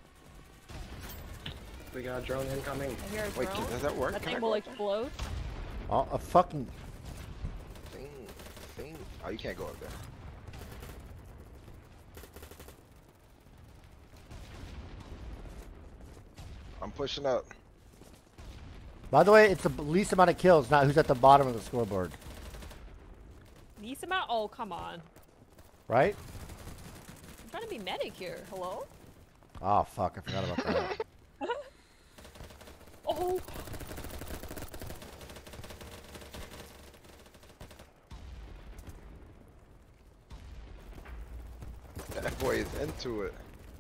We got a drone incoming. I hear a Wait, drone. does that work? That Can thing I will go explode. Oh, a fucking. Thing, thing. Oh, you can't go up there. I'm pushing up. By the way, it's the least amount of kills, not who's at the bottom of the scoreboard. Decent amount? Oh, come on. Right? I'm trying to be medic here. Hello? Oh, fuck. I forgot about that. Oh. That boy is into it.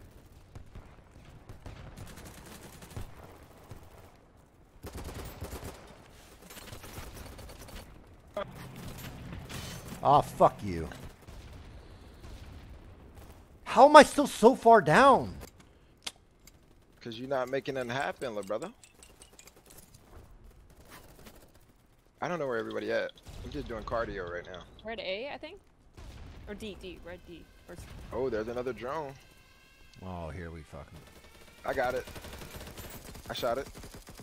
Oh, fuck you. How am I still so far down? Cause you're not making nothing happen, little brother. I don't know where everybody at. I'm just doing cardio right now. Red A, I think? Or D, D, red D. Or... Oh, there's another drone. Oh, here we fucking. I got it. I shot it.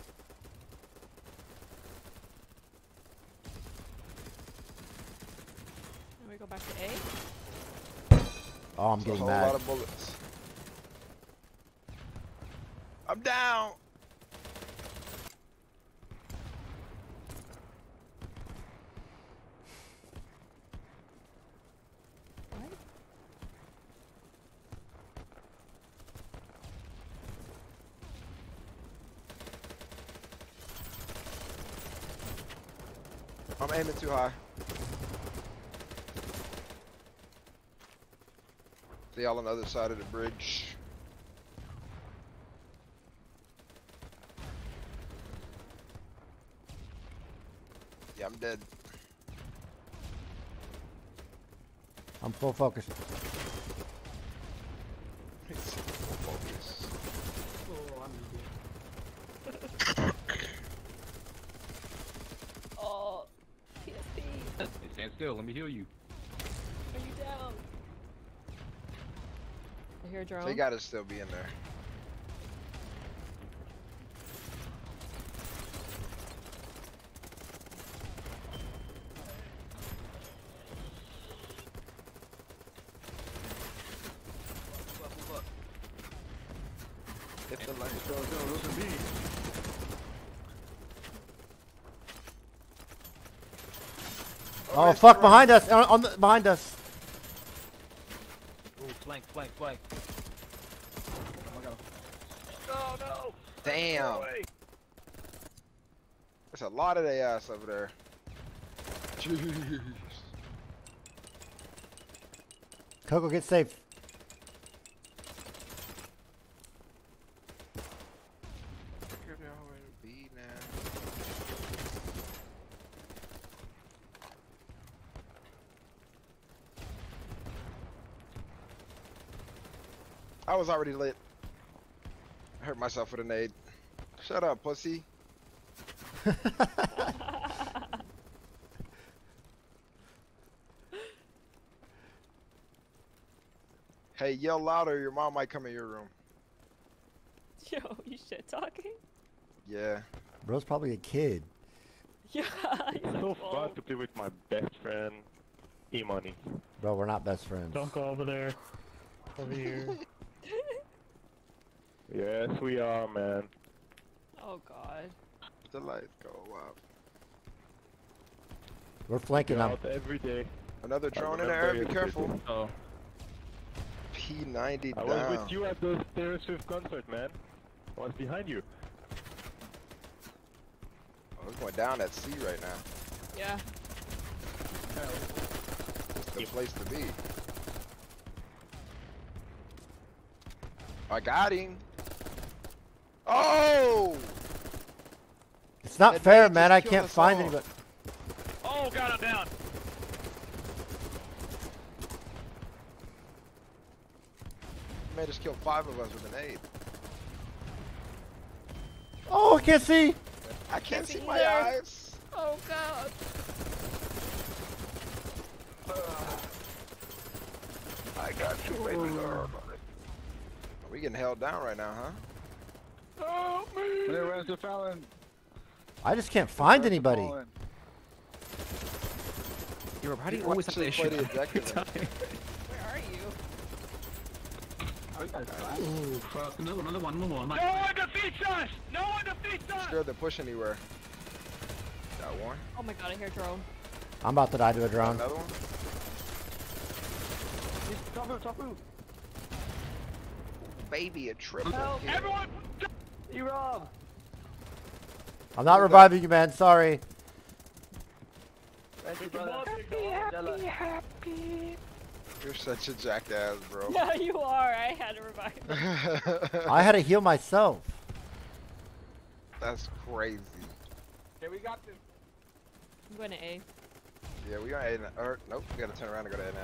Then we go back to A. Oh, I'm It's a getting whole mad. lot of bullets. I'm down. I'm aiming too high. See y'all on the other side of the bridge. Yeah, I'm dead. I'm full focus. It's full focus. Oh, I'm Oh, P S P. Hey, stand still. Let me heal you. Are you down? I hear a drone. They gotta still be in there. Hit the light. Go, go, those are me. Oh, fuck, behind us. On, on the, behind us. Ooh, flank, flank, flank. Oh no! Damn. There's a lot of their ass over there. Jeez. Coco, get safe. I was already lit. I hurt myself with a nade. Shut up, pussy. Hey, yell louder, your mom might come in your room. Yo, you shit talking? Yeah. Bro's probably a kid. Yeah. It's so fun to play with my best friend, E-Money. Bro, we're not best friends. Don't go over there. Over here. Yes, we are, man. Oh god. The lights go up. We're flanking Go them. out every day. Another I drone in remember there. Be it. careful. Oh. P ninety I down. was with you at the Taylor Swift concert, man. I was behind you. Oh, we're going down at sea right now. Yeah. It's the place to be. I got him. Oh! It's not That fair, man man. just I killed can't us find all. anybody. Oh, God, I'm down. Man just killed five of us with an aid. Oh, I can't see. I can't see my either. eyes. Oh god. I got you, baby girl. Are we getting held down right now, huh? Help me! Hey, where's the Fallon? I just can't find anybody. You're how do you He always wants have to to play issue the objective. Where are you? Oh, fuck. Another, another one, another one. No one defeats us! No one defeats us! Scared to push anywhere. Got one. Oh my god, I hear drone. I'm about to die to a drone. Another one. Top roof, top roof. Baby, a triple. Help. kill. Everyone! E-Rob! I'm not reviving you, man. Sorry. Thank you, brother. Happy, happy, happy. You're such a jackass, bro. Yeah, you are. I had to revive him. I had to heal myself. That's crazy. Okay, we got this. I'm going to A. Yeah, we got A now. Or, nope, we gotta turn around and go to A now.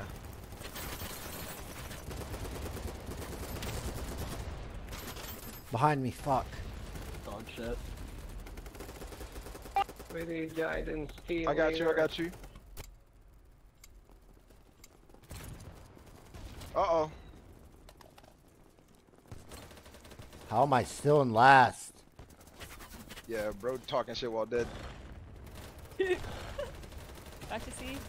Behind me, fuck. Dog shit. Pretty guidance team. I got you, I got you. Uh-oh. How am I still in last? Yeah, bro talking shit while dead. Back to C.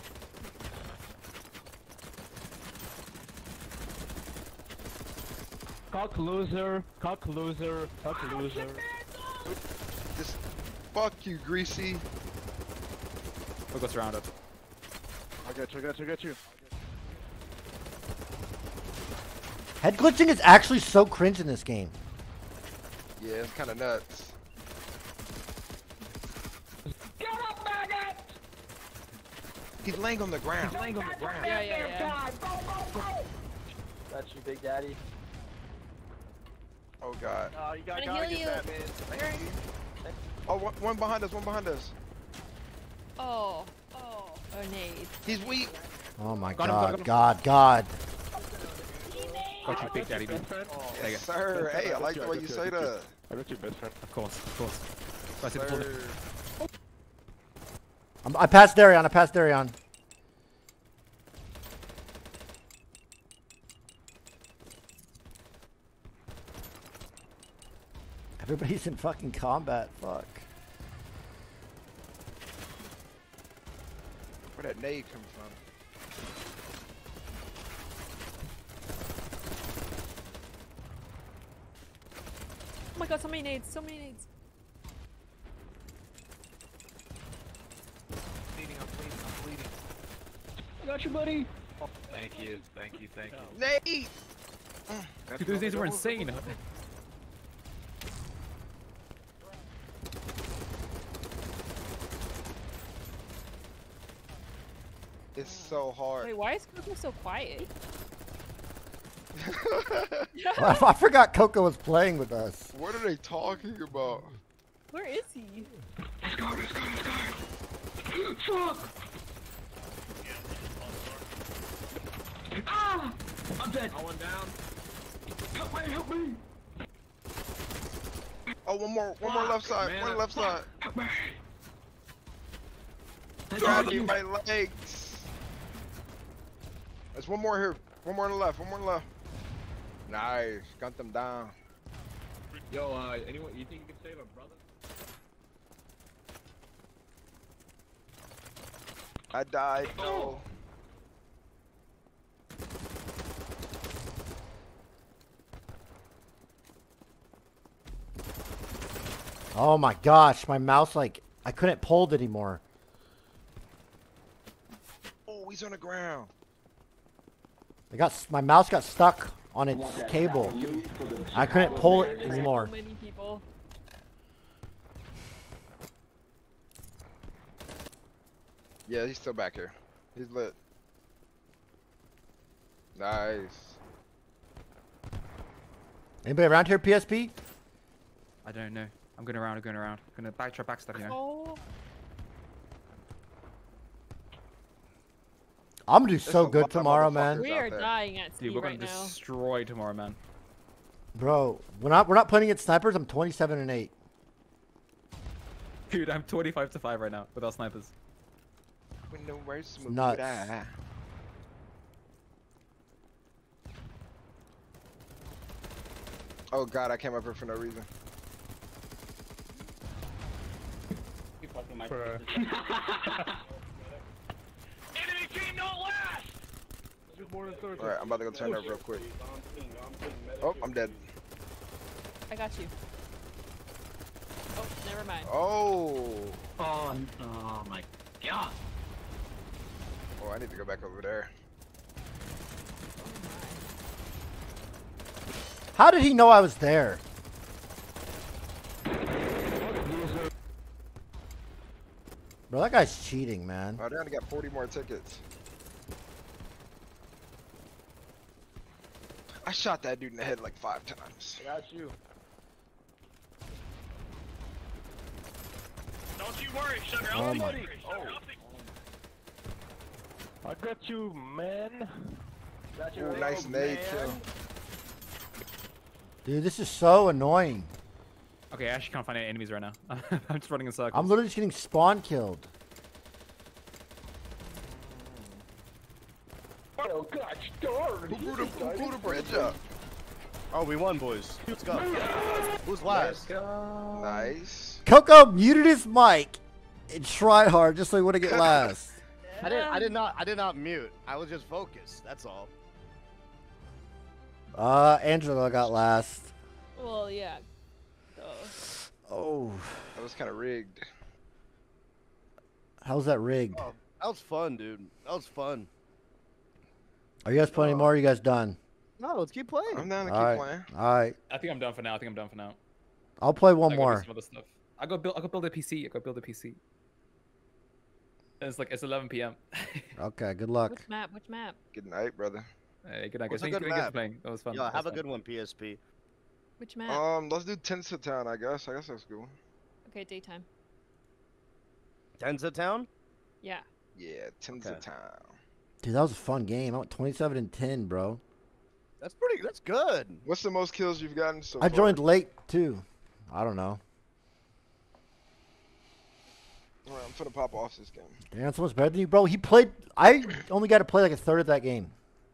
Cock loser, cock loser, cock loser. Just fuck you, Greasy. We'll go surround it. I got you, I got you, I got you. Head glitching is actually so cringe in this game. Yeah, it's kind of nuts. Get up, maggot! He's laying on the ground. He's laying on the ground. Yeah, yeah, yeah. Go, go, go! That's you, Big Daddy. Oh god. Oh, you got, Trying to gotta heal get you. that, man. Thank you. Oh, one, one behind us, one behind us. Oh, oh, a nade. He's weak. Oh my Got him, got god, him. god, god. Got you, big daddy. Best friend? There you Yes, go. sir. Best friend, Hey, I got like you, the I way got you you, I say got you. that. I got your best friend. Of course, of course. So I see the bullet. Sir. I'm, I passed Darion, I passed Darion. Everybody's in fucking combat, fuck. Where'd that nade come from? Oh my god, so many nades, so many nades. Bleeding, I'm bleeding, I'm bleeding. I got you, buddy. Thank you, thank you, thank you. Nade! Dude, those days were insane. It's so hard. Wait, why is Coco so quiet? I, I forgot Coco was playing with us. What are they talking about? Where is he? Let's go, let's go, let's go! Fuck! Ah! I'm dead. I went down. Help me, help me! Oh, one more, one more left side, man, one left side. Help me! Dragging my legs. There's one more here. One more on the left. One more on the left. Nice. Got them down. Yo, uh, anyone, you think you can save a brother? I died. No. Oh my gosh, my mouse, like, I couldn't hold it anymore. he's on the ground. I got s- my mouse got stuck on its cable. I couldn't pull it anymore. So many people. Yeah, he's still back here. He's lit. Nice. Anybody around here, P S P? I don't know. I'm going around. I'm going around. I'm gonna back try backstab you. Know. Oh. I'm gonna do There's so a good lot of tomorrow, motherfuckers man. We out are there. dying at speed Dude, we're gonna right now. destroy tomorrow, man. Bro, we're not we're not playing against snipers. I'm twenty-seven and eight. Dude, I'm twenty-five to five right now without snipers. Window where's smooth nuts. eye. Oh god, I came up here for no reason. Enemy team don't last! Alright, I'm about to go turn up real quick. Oh, I'm dead. I got you. Oh, never mind. Oh! Oh, oh my god. Oh, I need to go back over there. How did he know I was there? Bro, that guy's cheating, man. Oh, they only got forty more tickets. I shot that dude in the head like five times. I got you. Don't you worry, sugar. Oh I'll my- fix it. Sugar, I'll fix it. I got you, man. Got you. Ooh, nice nade kill. Dude, this is so annoying. Okay, I actually can't find any enemies right now. I'm just running in circles. I'm literally just getting spawn killed. Oh, God, darn. Who blew the, who blew the bridge up? Oh, we won, boys. Let's go. Who's last? Nice. Coco muted his mic and tried hard just so he wouldn't get last. I did. I did not. I did not mute. I was just focused. That's all. Uh, Angela got last. Well, yeah. Duh. Oh, That was kind of rigged. how's that rigged? Oh, that was fun, dude. That was fun. Are you guys playing more? Or are you guys done? No, let's keep playing. I'm down to All keep right, playing. all right. I think I'm done for now. I think I'm done for now. I'll play one I gotta do more. some other stuff. I go build. I go build a P C. I go build a P C. And it's like it's eleven P M Okay, good luck. Which map? Which map? Good night, brother. Hey, good night, guys. What's a Thank you good for map? playing. That was fun. Yo, That have a was good fun. one, P S P. Which map? Um, let's do Tensa Town, I guess. I guess that's cool. Okay, daytime. Tenza Town? Yeah. Yeah, Tensa Okay. Town. Dude, that was a fun game. I went twenty-seven and ten, bro. That's pretty. That's good. What's the most kills you've gotten so I far? joined late too. I don't know. Alright, I'm finna pop off this game. Damn, so much better than you, bro. He played. I only got to play like a third of that game.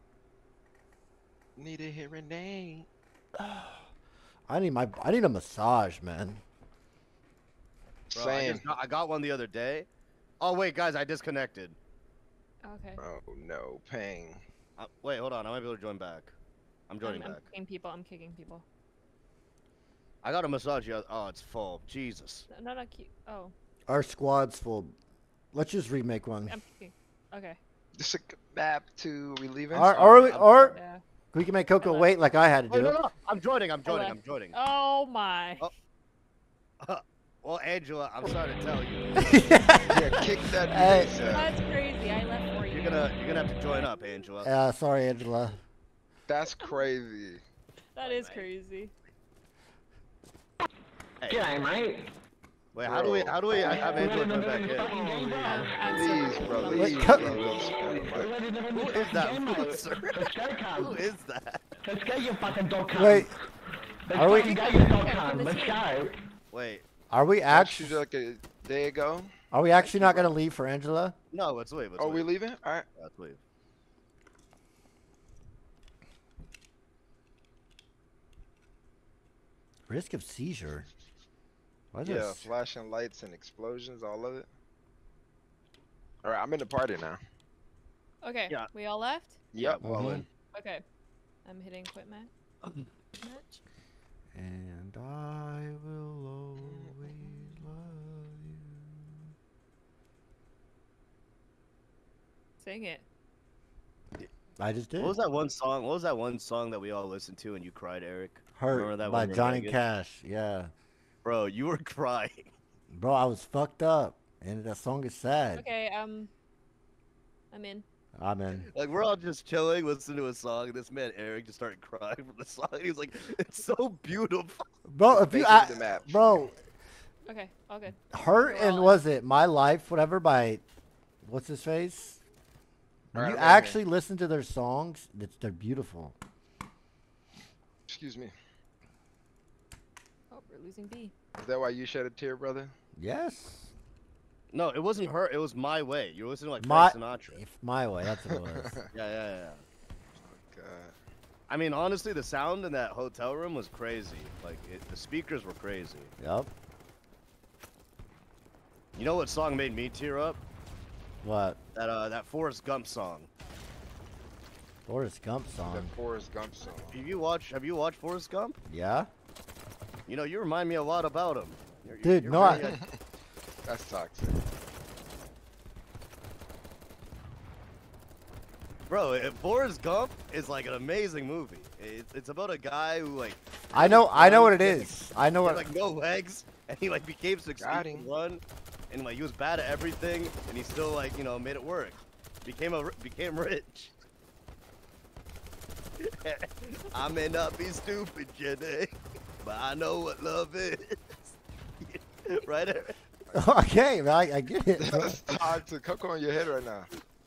Need a hearing aid. I need my. I need a massage, man. Bro, I, Same. just got, I got one the other day. Oh wait, guys, I disconnected. Okay. Oh no, pain. Uh, wait, hold on. I might be able to join back. I'm joining I'm, I'm back. kicking people. I'm kicking people. I got a massage. the oth- Oh, it's full. Jesus. No, not cute. Oh, Our squad's full. Let's just remake one. I'm kicking. Okay. Just a map to we leaving? Or, or, we- or Yeah. we can make Coco wait like I had to Wait, do no, it. no. I'm joining. I'm I joining. left. I'm joining. Oh my. Oh. Well, Angela, I'm sorry to tell you. Yeah, kick that Hey. dude's ass. That's crazy. I left for you. You're gonna, you're gonna have to join up, Angela. Uh, sorry, Angela. That's crazy. That is crazy. Hey. G'day, mate. Wait, how do we, how do we have Angela come back in? Please, bro. Wait, Please, co- bro. Don't spam it. Who is that loser? Let's go, cunt. Who is that? Let's go, you fucking dog cunt. Wait, Let's are we- fucking go, you dog cunt. Let's go. Wait, are we Actually, actually? like a day ago. Are we actually not gonna leave for Angela? no, let's leave. Let's Oh, leave. we leaving? All right. Let's leave. Risk of seizure. What is Yeah, this? flashing lights and explosions, all of it. All right, I'm in the party now. Okay. Yeah. We all left. Yep. Well, Mhm. then. Okay. I'm hitting quit match. match. And I will always love you. Sing it. I just did. What was that one song? What was that one song that we all listened to and you cried, Eric? Remember Hurt that by one in Johnny Vegas? Cash. Yeah. Bro, you were crying. Bro, I was fucked up, and that song is sad. Okay, um, I'm in. I'm in. Like we're all just chilling, listening to a song, and this man Eric just started crying from the song. He was like, "It's so beautiful." Bro, if you, Making I, the map. bro, Okay, all good. Hurt We're all and in. was it My Life, whatever by, what's his face? When Alright, you I'm in, man. actually listen to their songs, it's, they're beautiful. Excuse me. Oh, we're losing B. Is that why you shed a tear, brother? Yes. No, it wasn't her. It was My Way. You were listening to like My, Frank Sinatra. if My Way, that's what it was. Yeah, yeah, yeah. God. I mean, honestly, the sound in that hotel room was crazy. Like, it, the speakers were crazy. Yup. You know what song made me tear up? What? That uh, that Forrest Gump song. Forrest Gump song. That Forrest Gump song. Have you watched? Have you watched Forrest Gump? Yeah? You know, you remind me a lot about him. You're, you're- Dude, you're no, I- very, uh, That's toxic. Bro, it, Forrest Gump is like an amazing movie. It's, it's about a guy who like. I know, I know what it he is. I know had, what. like no legs, and he like became successful him. run, and like he was bad at everything, and he still like you know made it work. Became a became rich. I may not be stupid, Jenny, but I know what love is. Right, Eric? Okay, man, I, I get it. bro. That's toxic. Cook on your head right now.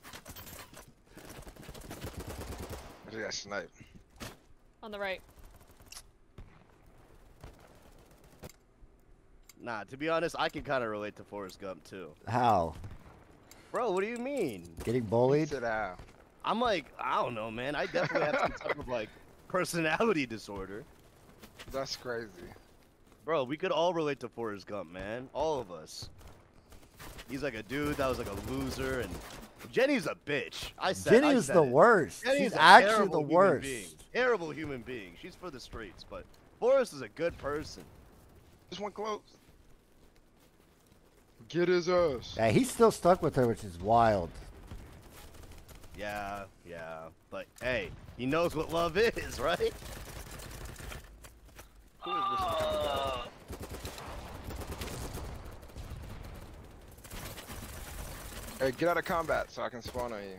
I just got sniped. On the right. Nah, to be honest, I can kind of relate to Forrest Gump too. How? Bro, what do you mean? Getting bullied? Sit down. I'm like, I don't know, man. I definitely have some type of like personality disorder. That's crazy. Bro, we could all relate to Forrest Gump, man. All of us. He's like a dude that was like a loser, and Jenny's a bitch. I said Jenny I is said the it. worst. Jenny's She's a actually terrible the human worst. being. Terrible human being. She's for the streets, but Forrest is a good person. Just one close. Get his ass. Yeah, he's still stuck with her, which is wild. Yeah, yeah. But hey, he knows what love is, right? Who is this? Uh, Hey, get out of combat so I can spawn on you.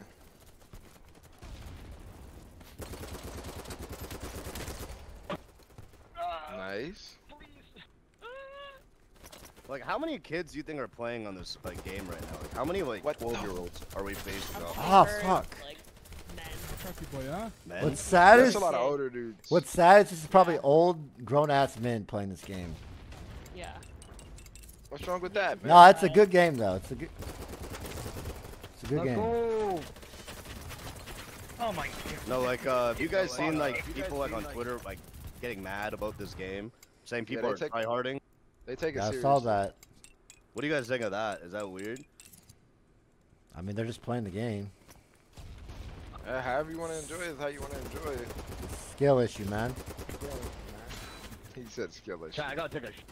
Nice. Like, how many kids do you think are playing on this like game right now? Like, how many like twelve-year-olds are we facing off? Oh, fuck. Men? What's sad That's is a lot of older dudes. what's sad is this is probably old, grown-ass men playing this game. Yeah. What's wrong with that, man? No, it's a good game though. It's a good. It's a good Let's game. go. Oh my No, like, uh, have you guys seen like people like on Twitter like getting mad about this game, saying people they are take- tryharding? They take it Yeah, I seriously. saw that. What do you guys think of that? Is that weird? I mean, they're just playing the game. Uh, however you want to enjoy it is how you want to enjoy it. Skill issue, man. He said skill issue. I gotta take a. Sh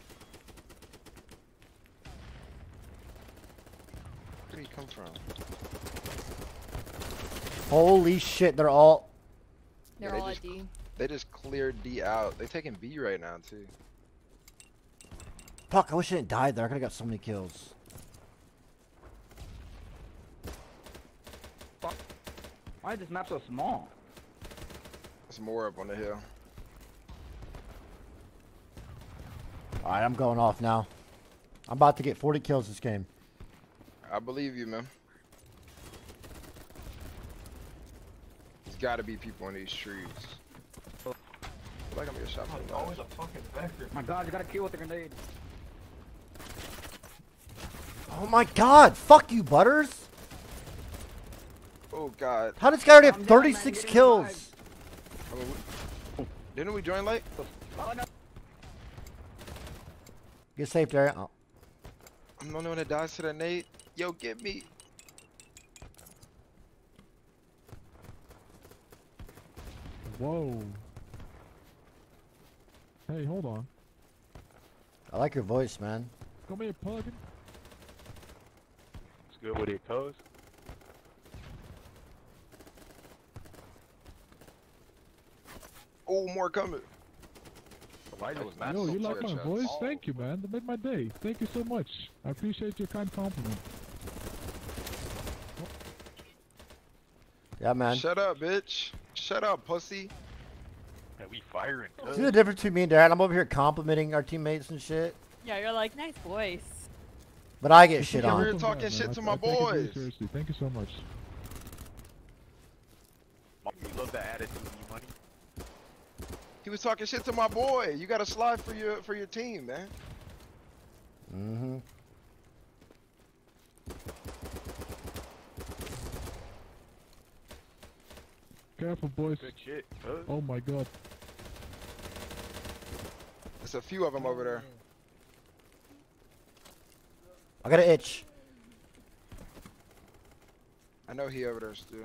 Where did he come from? Holy shit, they're all. They're Yeah, they all just- at D. They just cleared D out. They taking B right now too. Fuck, I wish I didn't die there. I could have got so many kills. Fuck. Why is this map so small? There's more up on the hill. Alright, I'm going off now. I'm about to get forty kills this game. I believe you, man. There's got to be people in these trees. I feel like I'm gonna get shot from the Always a fucking vector. My god, you gotta kill with the grenade. Oh my god, fuck you, Butters. Oh god. How does this guy already have Calm down, man, thirty-six get in kills? I mean, we, didn't we join late? Oh, no. Get safe there. Oh. I'm the only one that dies to that nade. Yo, get me. Whoa. Hey, hold on. I like your voice, man. Come here, Puggin. It's good with your toes. Oh, more coming. Why That was not Yo, so you like my shots. voice? Thank you, man. That made my day. Thank you so much. I appreciate your kind compliment. Yeah, man. Shut up, bitch. Shut up, pussy. Man, we firing. See the difference between me and Darren? I'm over here complimenting our teammates and shit, Yeah, you're like, nice voice. but I get shit You're on. here talking Man, shit I- to I my take it very boys. seriously. Thank you so much. You love that attitude, you money. He was talking shit to my boy. You gotta slide for your for your team, man. Mm-hmm. Careful, boys. Good shit. Huh? Oh my god. There's a few of them over there. I got an itch. I know he over there still.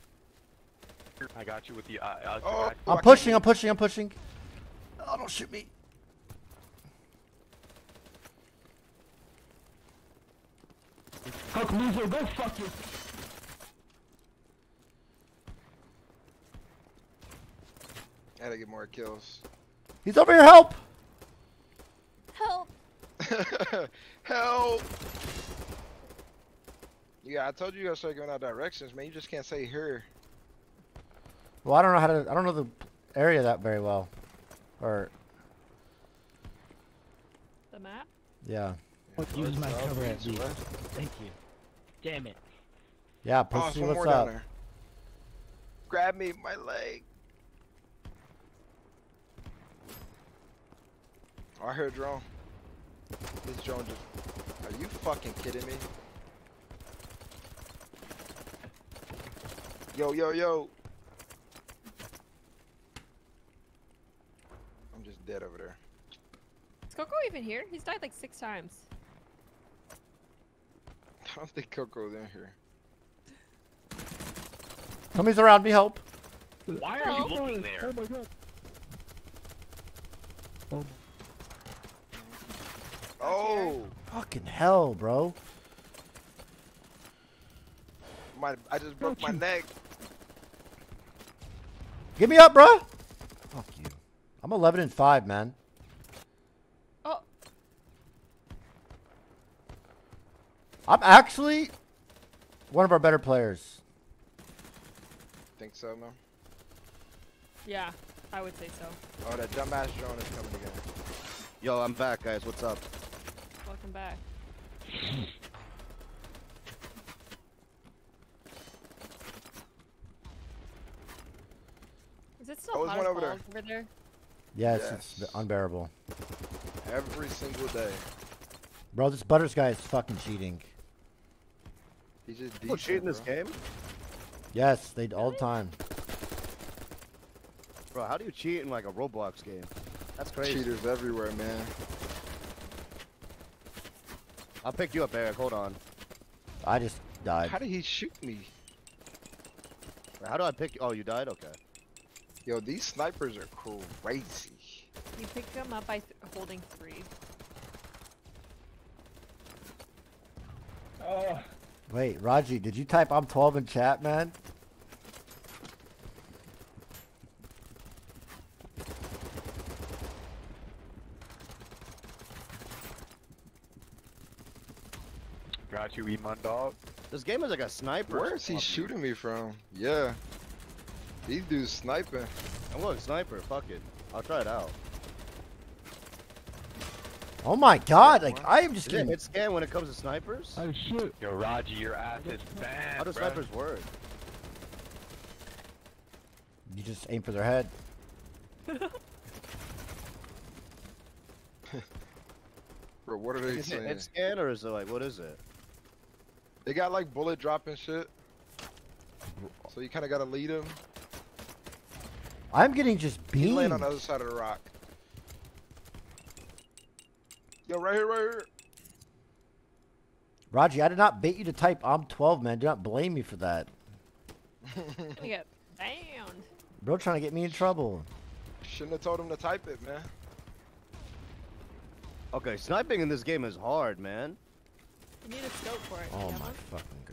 I got you with the eye. I, Oh, I'm I pushing. can't- I'm pushing. I'm pushing. Oh, don't shoot me. Fuck loser, go fuck you. I gotta get more kills. He's over here. Help! Help. Help! Yeah, I told you you gotta start giving out directions, man. You just can't say here. Well, I don't know how to. I don't know the area that very well. Or The map? yeah. Use my South, cover at east, B. west. Thank you. Damn it. Yeah, Oh, pussy, there's one what's more down up? there. Grab me, my leg. Oh, I heard a drone. This drone just... Are you fucking kidding me? Yo, yo, yo. I'm just dead over there. Is Coco even here? He's died like six times. I don't think Coco's in here. Somebody's around me. Help! Why are you looking there? Oh my god. Oh. Oh! Fucking hell, bro. My, I just broke my neck. Get me up, bro. Fuck you. I'm eleven and five, man. Oh. I'm actually one of our better players. Think so, no? Yeah, I would say so. Oh, that dumbass drone is coming again. Yo, I'm back, guys. What's up? Welcome back. Is it still Oh, there's hot one as over there. balls over there? Yes, Yes. it's unbearable. Every single day. Bro, this Butters guy is fucking cheating. He's just People decent, cheating this bro. game? Yes, they all the time. Bro, how do you cheat in like a Roblox game? That's crazy. Cheaters everywhere, man. I'll pick you up, Eric. Hold on. I just died. How did he shoot me? How do I pick you? Oh, you died? Okay. Yo, these snipers are crazy. You picked him up by th holding three. Oh. Wait, Raji, did you type I'm twelve in chat, man? Got you, Eamon dog. This game is like a sniper. Where is he shooting me from? Yeah. These dudes sniping. I'm going sniper. Fuck it. I'll try it out. Oh my god, like I am just Is it getting hit scan when it comes to snipers? Oh shit. Yo, Raji, your ass is bad. How do bruh. snipers work? You just aim for their head. Bro, what are they Is it saying? hit scan or is it like, what is it? They got like bullet dropping shit. So you kind of got to lead them. I'm getting just He's laying on beamed. the other side of the rock. Yo, right here, right here. Raji, I did not bait you to type I'm twelve, man. Do not blame me for that. Gonna get down. Bro trying to get me in trouble. Shouldn't have told him to type it, man. Okay, sniping in this game is hard, man. You need a scope for it. Oh You have my one? fucking god.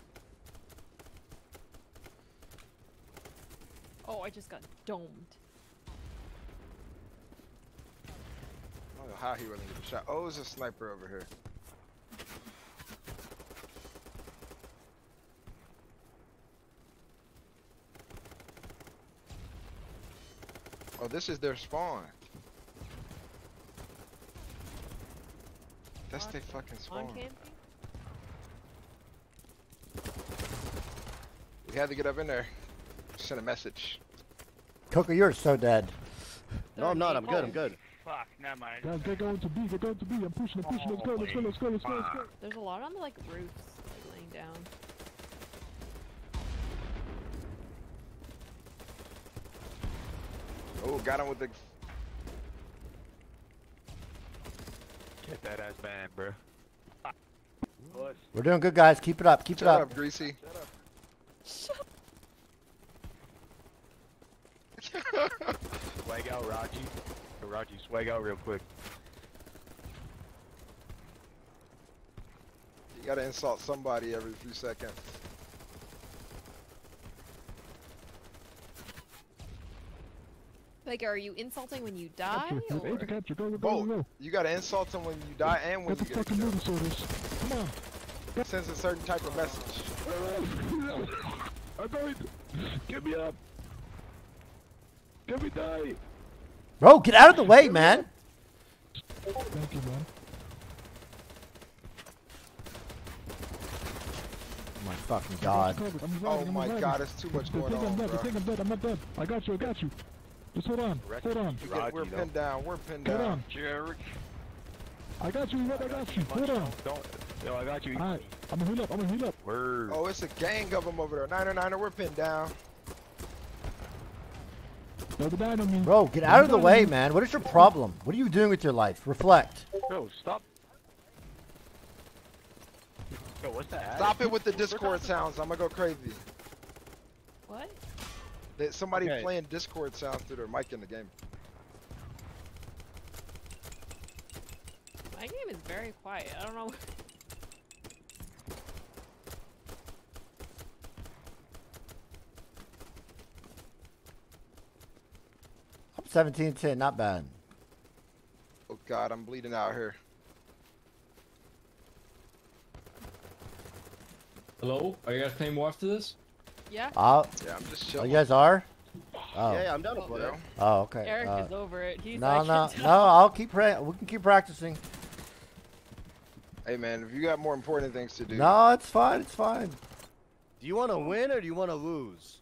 Oh, I just got domed. don't know how he wasn't getting shot. Oh, there's a sniper over here. Oh, this is their spawn. That's their fucking spawn. We had to get up in there. Send a message. Coco, you're so dead. No, I'm not. I'm good. I'm good. Fuck, never mind. Guys, get going to B. Get going to B. I'm pushing. I'm pushing. Let's go. Let's go. Let's go. Let's go. Let's go. There's a lot on the like roofs, like laying down. Oh, got him with the. Get that ass banned, bro. We're doing good, guys. Keep it up. Keep Shut it up. up, Greasy. Swag out, Raji. Yo, Raji, swag out real quick. You gotta insult somebody every few seconds. Like, are you insulting when you die? Capture. Or... Aim to capture. Go, go, go, Both. go, go. You gotta insult them when you die and when Get you the get fucking killed. movie sorters. Come on. It sends a certain type of message. I'm going. Get me up. Get me die. Bro, get out of the way, man. Thank you, man. Oh my fucking god. I'm Oh riding, I'm my riding. god, there's too much They going think I'm on, dead. bro. They think I'm dead. I'm not dead. I got you. I got you. Just hold on. Hold on. We get- We're pinned down. We're pinned Hold down. on. Jared. I got you. I got you. Hold on. Don't. Yo, I got you. Alright. I'm gonna heal up. I'm gonna heal up. Word. Oh, it's a gang of them over there. Niner, niner, we're pinned down. No, the dino me. Bro, get out of the way, man. What is your problem? What are you doing with your life? Reflect. Bro, stop. Yo, what's that? Stop it with the Discord sounds. I'm gonna go crazy. What? There's somebody Okay. playing Discord sounds through their mic in the game. My game is very quiet. I don't know. I'm seventeen ten, not bad. Oh god, I'm bleeding out here. Hello? Are you guys playing more after this? Yeah. Oh, Yeah, I'm just oh, chilling. you guys are? Oh. Yeah, yeah, I'm down to play. Yeah. Oh, okay. Eric Uh, is over it. He's no, like, no, no. I'll keep pra- We can keep practicing. Hey man, if you got more important things to do. No, it's fine. It's fine. Do you want to win or do you want to lose?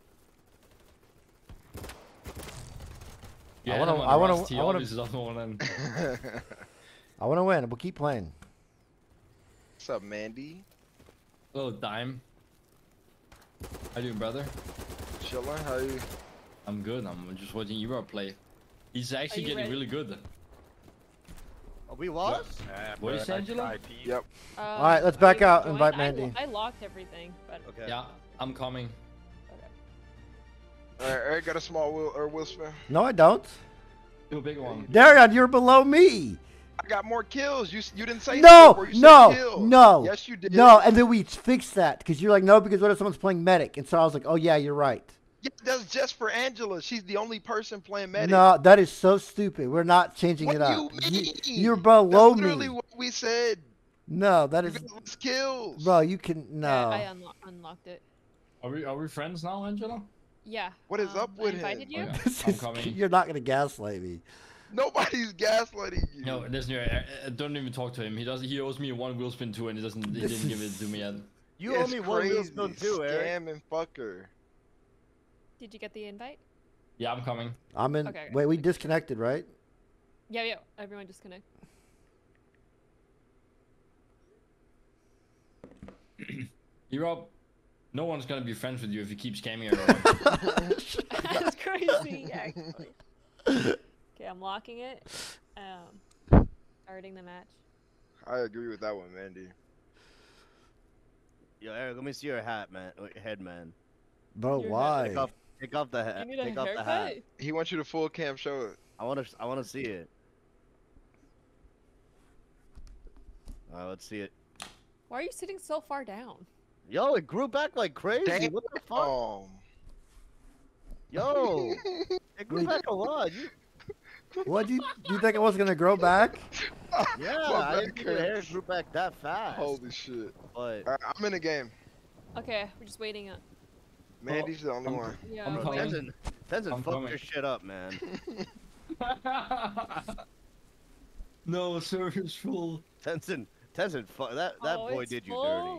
Yeah, wanna- I'm on I wanna- Rust. He I wanna- always doesn't want to. I want to win. We'll keep playing. What's up, Mandy? Hello, Dime. How you doing, brother? Chilling? How you? I'm good. I'm just watching Euro play. He's actually you getting ready? really good. Oh, we lost? Yeah, What is bro, Angela? nice try, team. Yep. Um, All right, let's are back you out. going? Invite I- Mandy. I, locked everything, but Okay. Yeah, I'm coming. Alright, Eric got a small wheel or wheel spin. No, I don't. Do a big one. Darian, you're below me. I got more kills. You you didn't say No, before. You no, said kills. no. Yes, you did. No, and then we fixed that because you're like, no, because what if someone's playing medic? And so I was like, oh yeah, you're right. Yeah, that's just for Angela. She's the only person playing medic. No, that is so stupid. We're not changing What it do up. you mean? You're below That's literally me. what we said. No, that You is, got less kills. bro. You can no. I, I unlo- unlocked it. Are we are we friends now, Angela? Yeah. What is um, up I with invited him? you. Okay, This I'm is- coming. you're not gonna gaslight me. Nobody's gaslighting you. No, listen, uh, uh, don't even talk to him. He does. He owes me one wheel spin too, and he doesn't. He This didn't give it is- to me yet. You owe It's me one wheel crazy. spin too, Eric. Scam and fucker. Did you get the invite? Yeah, I'm coming. I'm in. Okay, okay. Wait, we disconnected, right? Yeah, yeah. Everyone disconnect. Europe, no one's gonna be friends with you if you keep scamming everyone. That's crazy, actually. Okay, I'm locking it. Um, starting the match. I agree with that one, Mandy. Yo, Eric, let me see your hat, man. Or your head, man. Bro, You're why? Take off, take off the You hat. need a Take off the hat. haircut? He wants you to full cam show it. I want to. I want to see it. All right, let's see it. Why are you sitting so far down? Yo, it grew back like crazy. Damn. What the fuck? Um, Yo, it grew back a lot. You, What do you do? You think it was gonna grow back? Yeah, My I back didn't think the hair hurts. grew back that fast. Holy shit. But Alright, I'm in the game. Okay, we're just waiting. Up. Mandy's the only I'm- one. Yeah. I'm Bro, coming. Tenzin, Tenzin I'm fucked coming. your shit up, man. No, server's full. Tenzin, Tenzin, fu- that that Oh, boy it's did you full? dirty.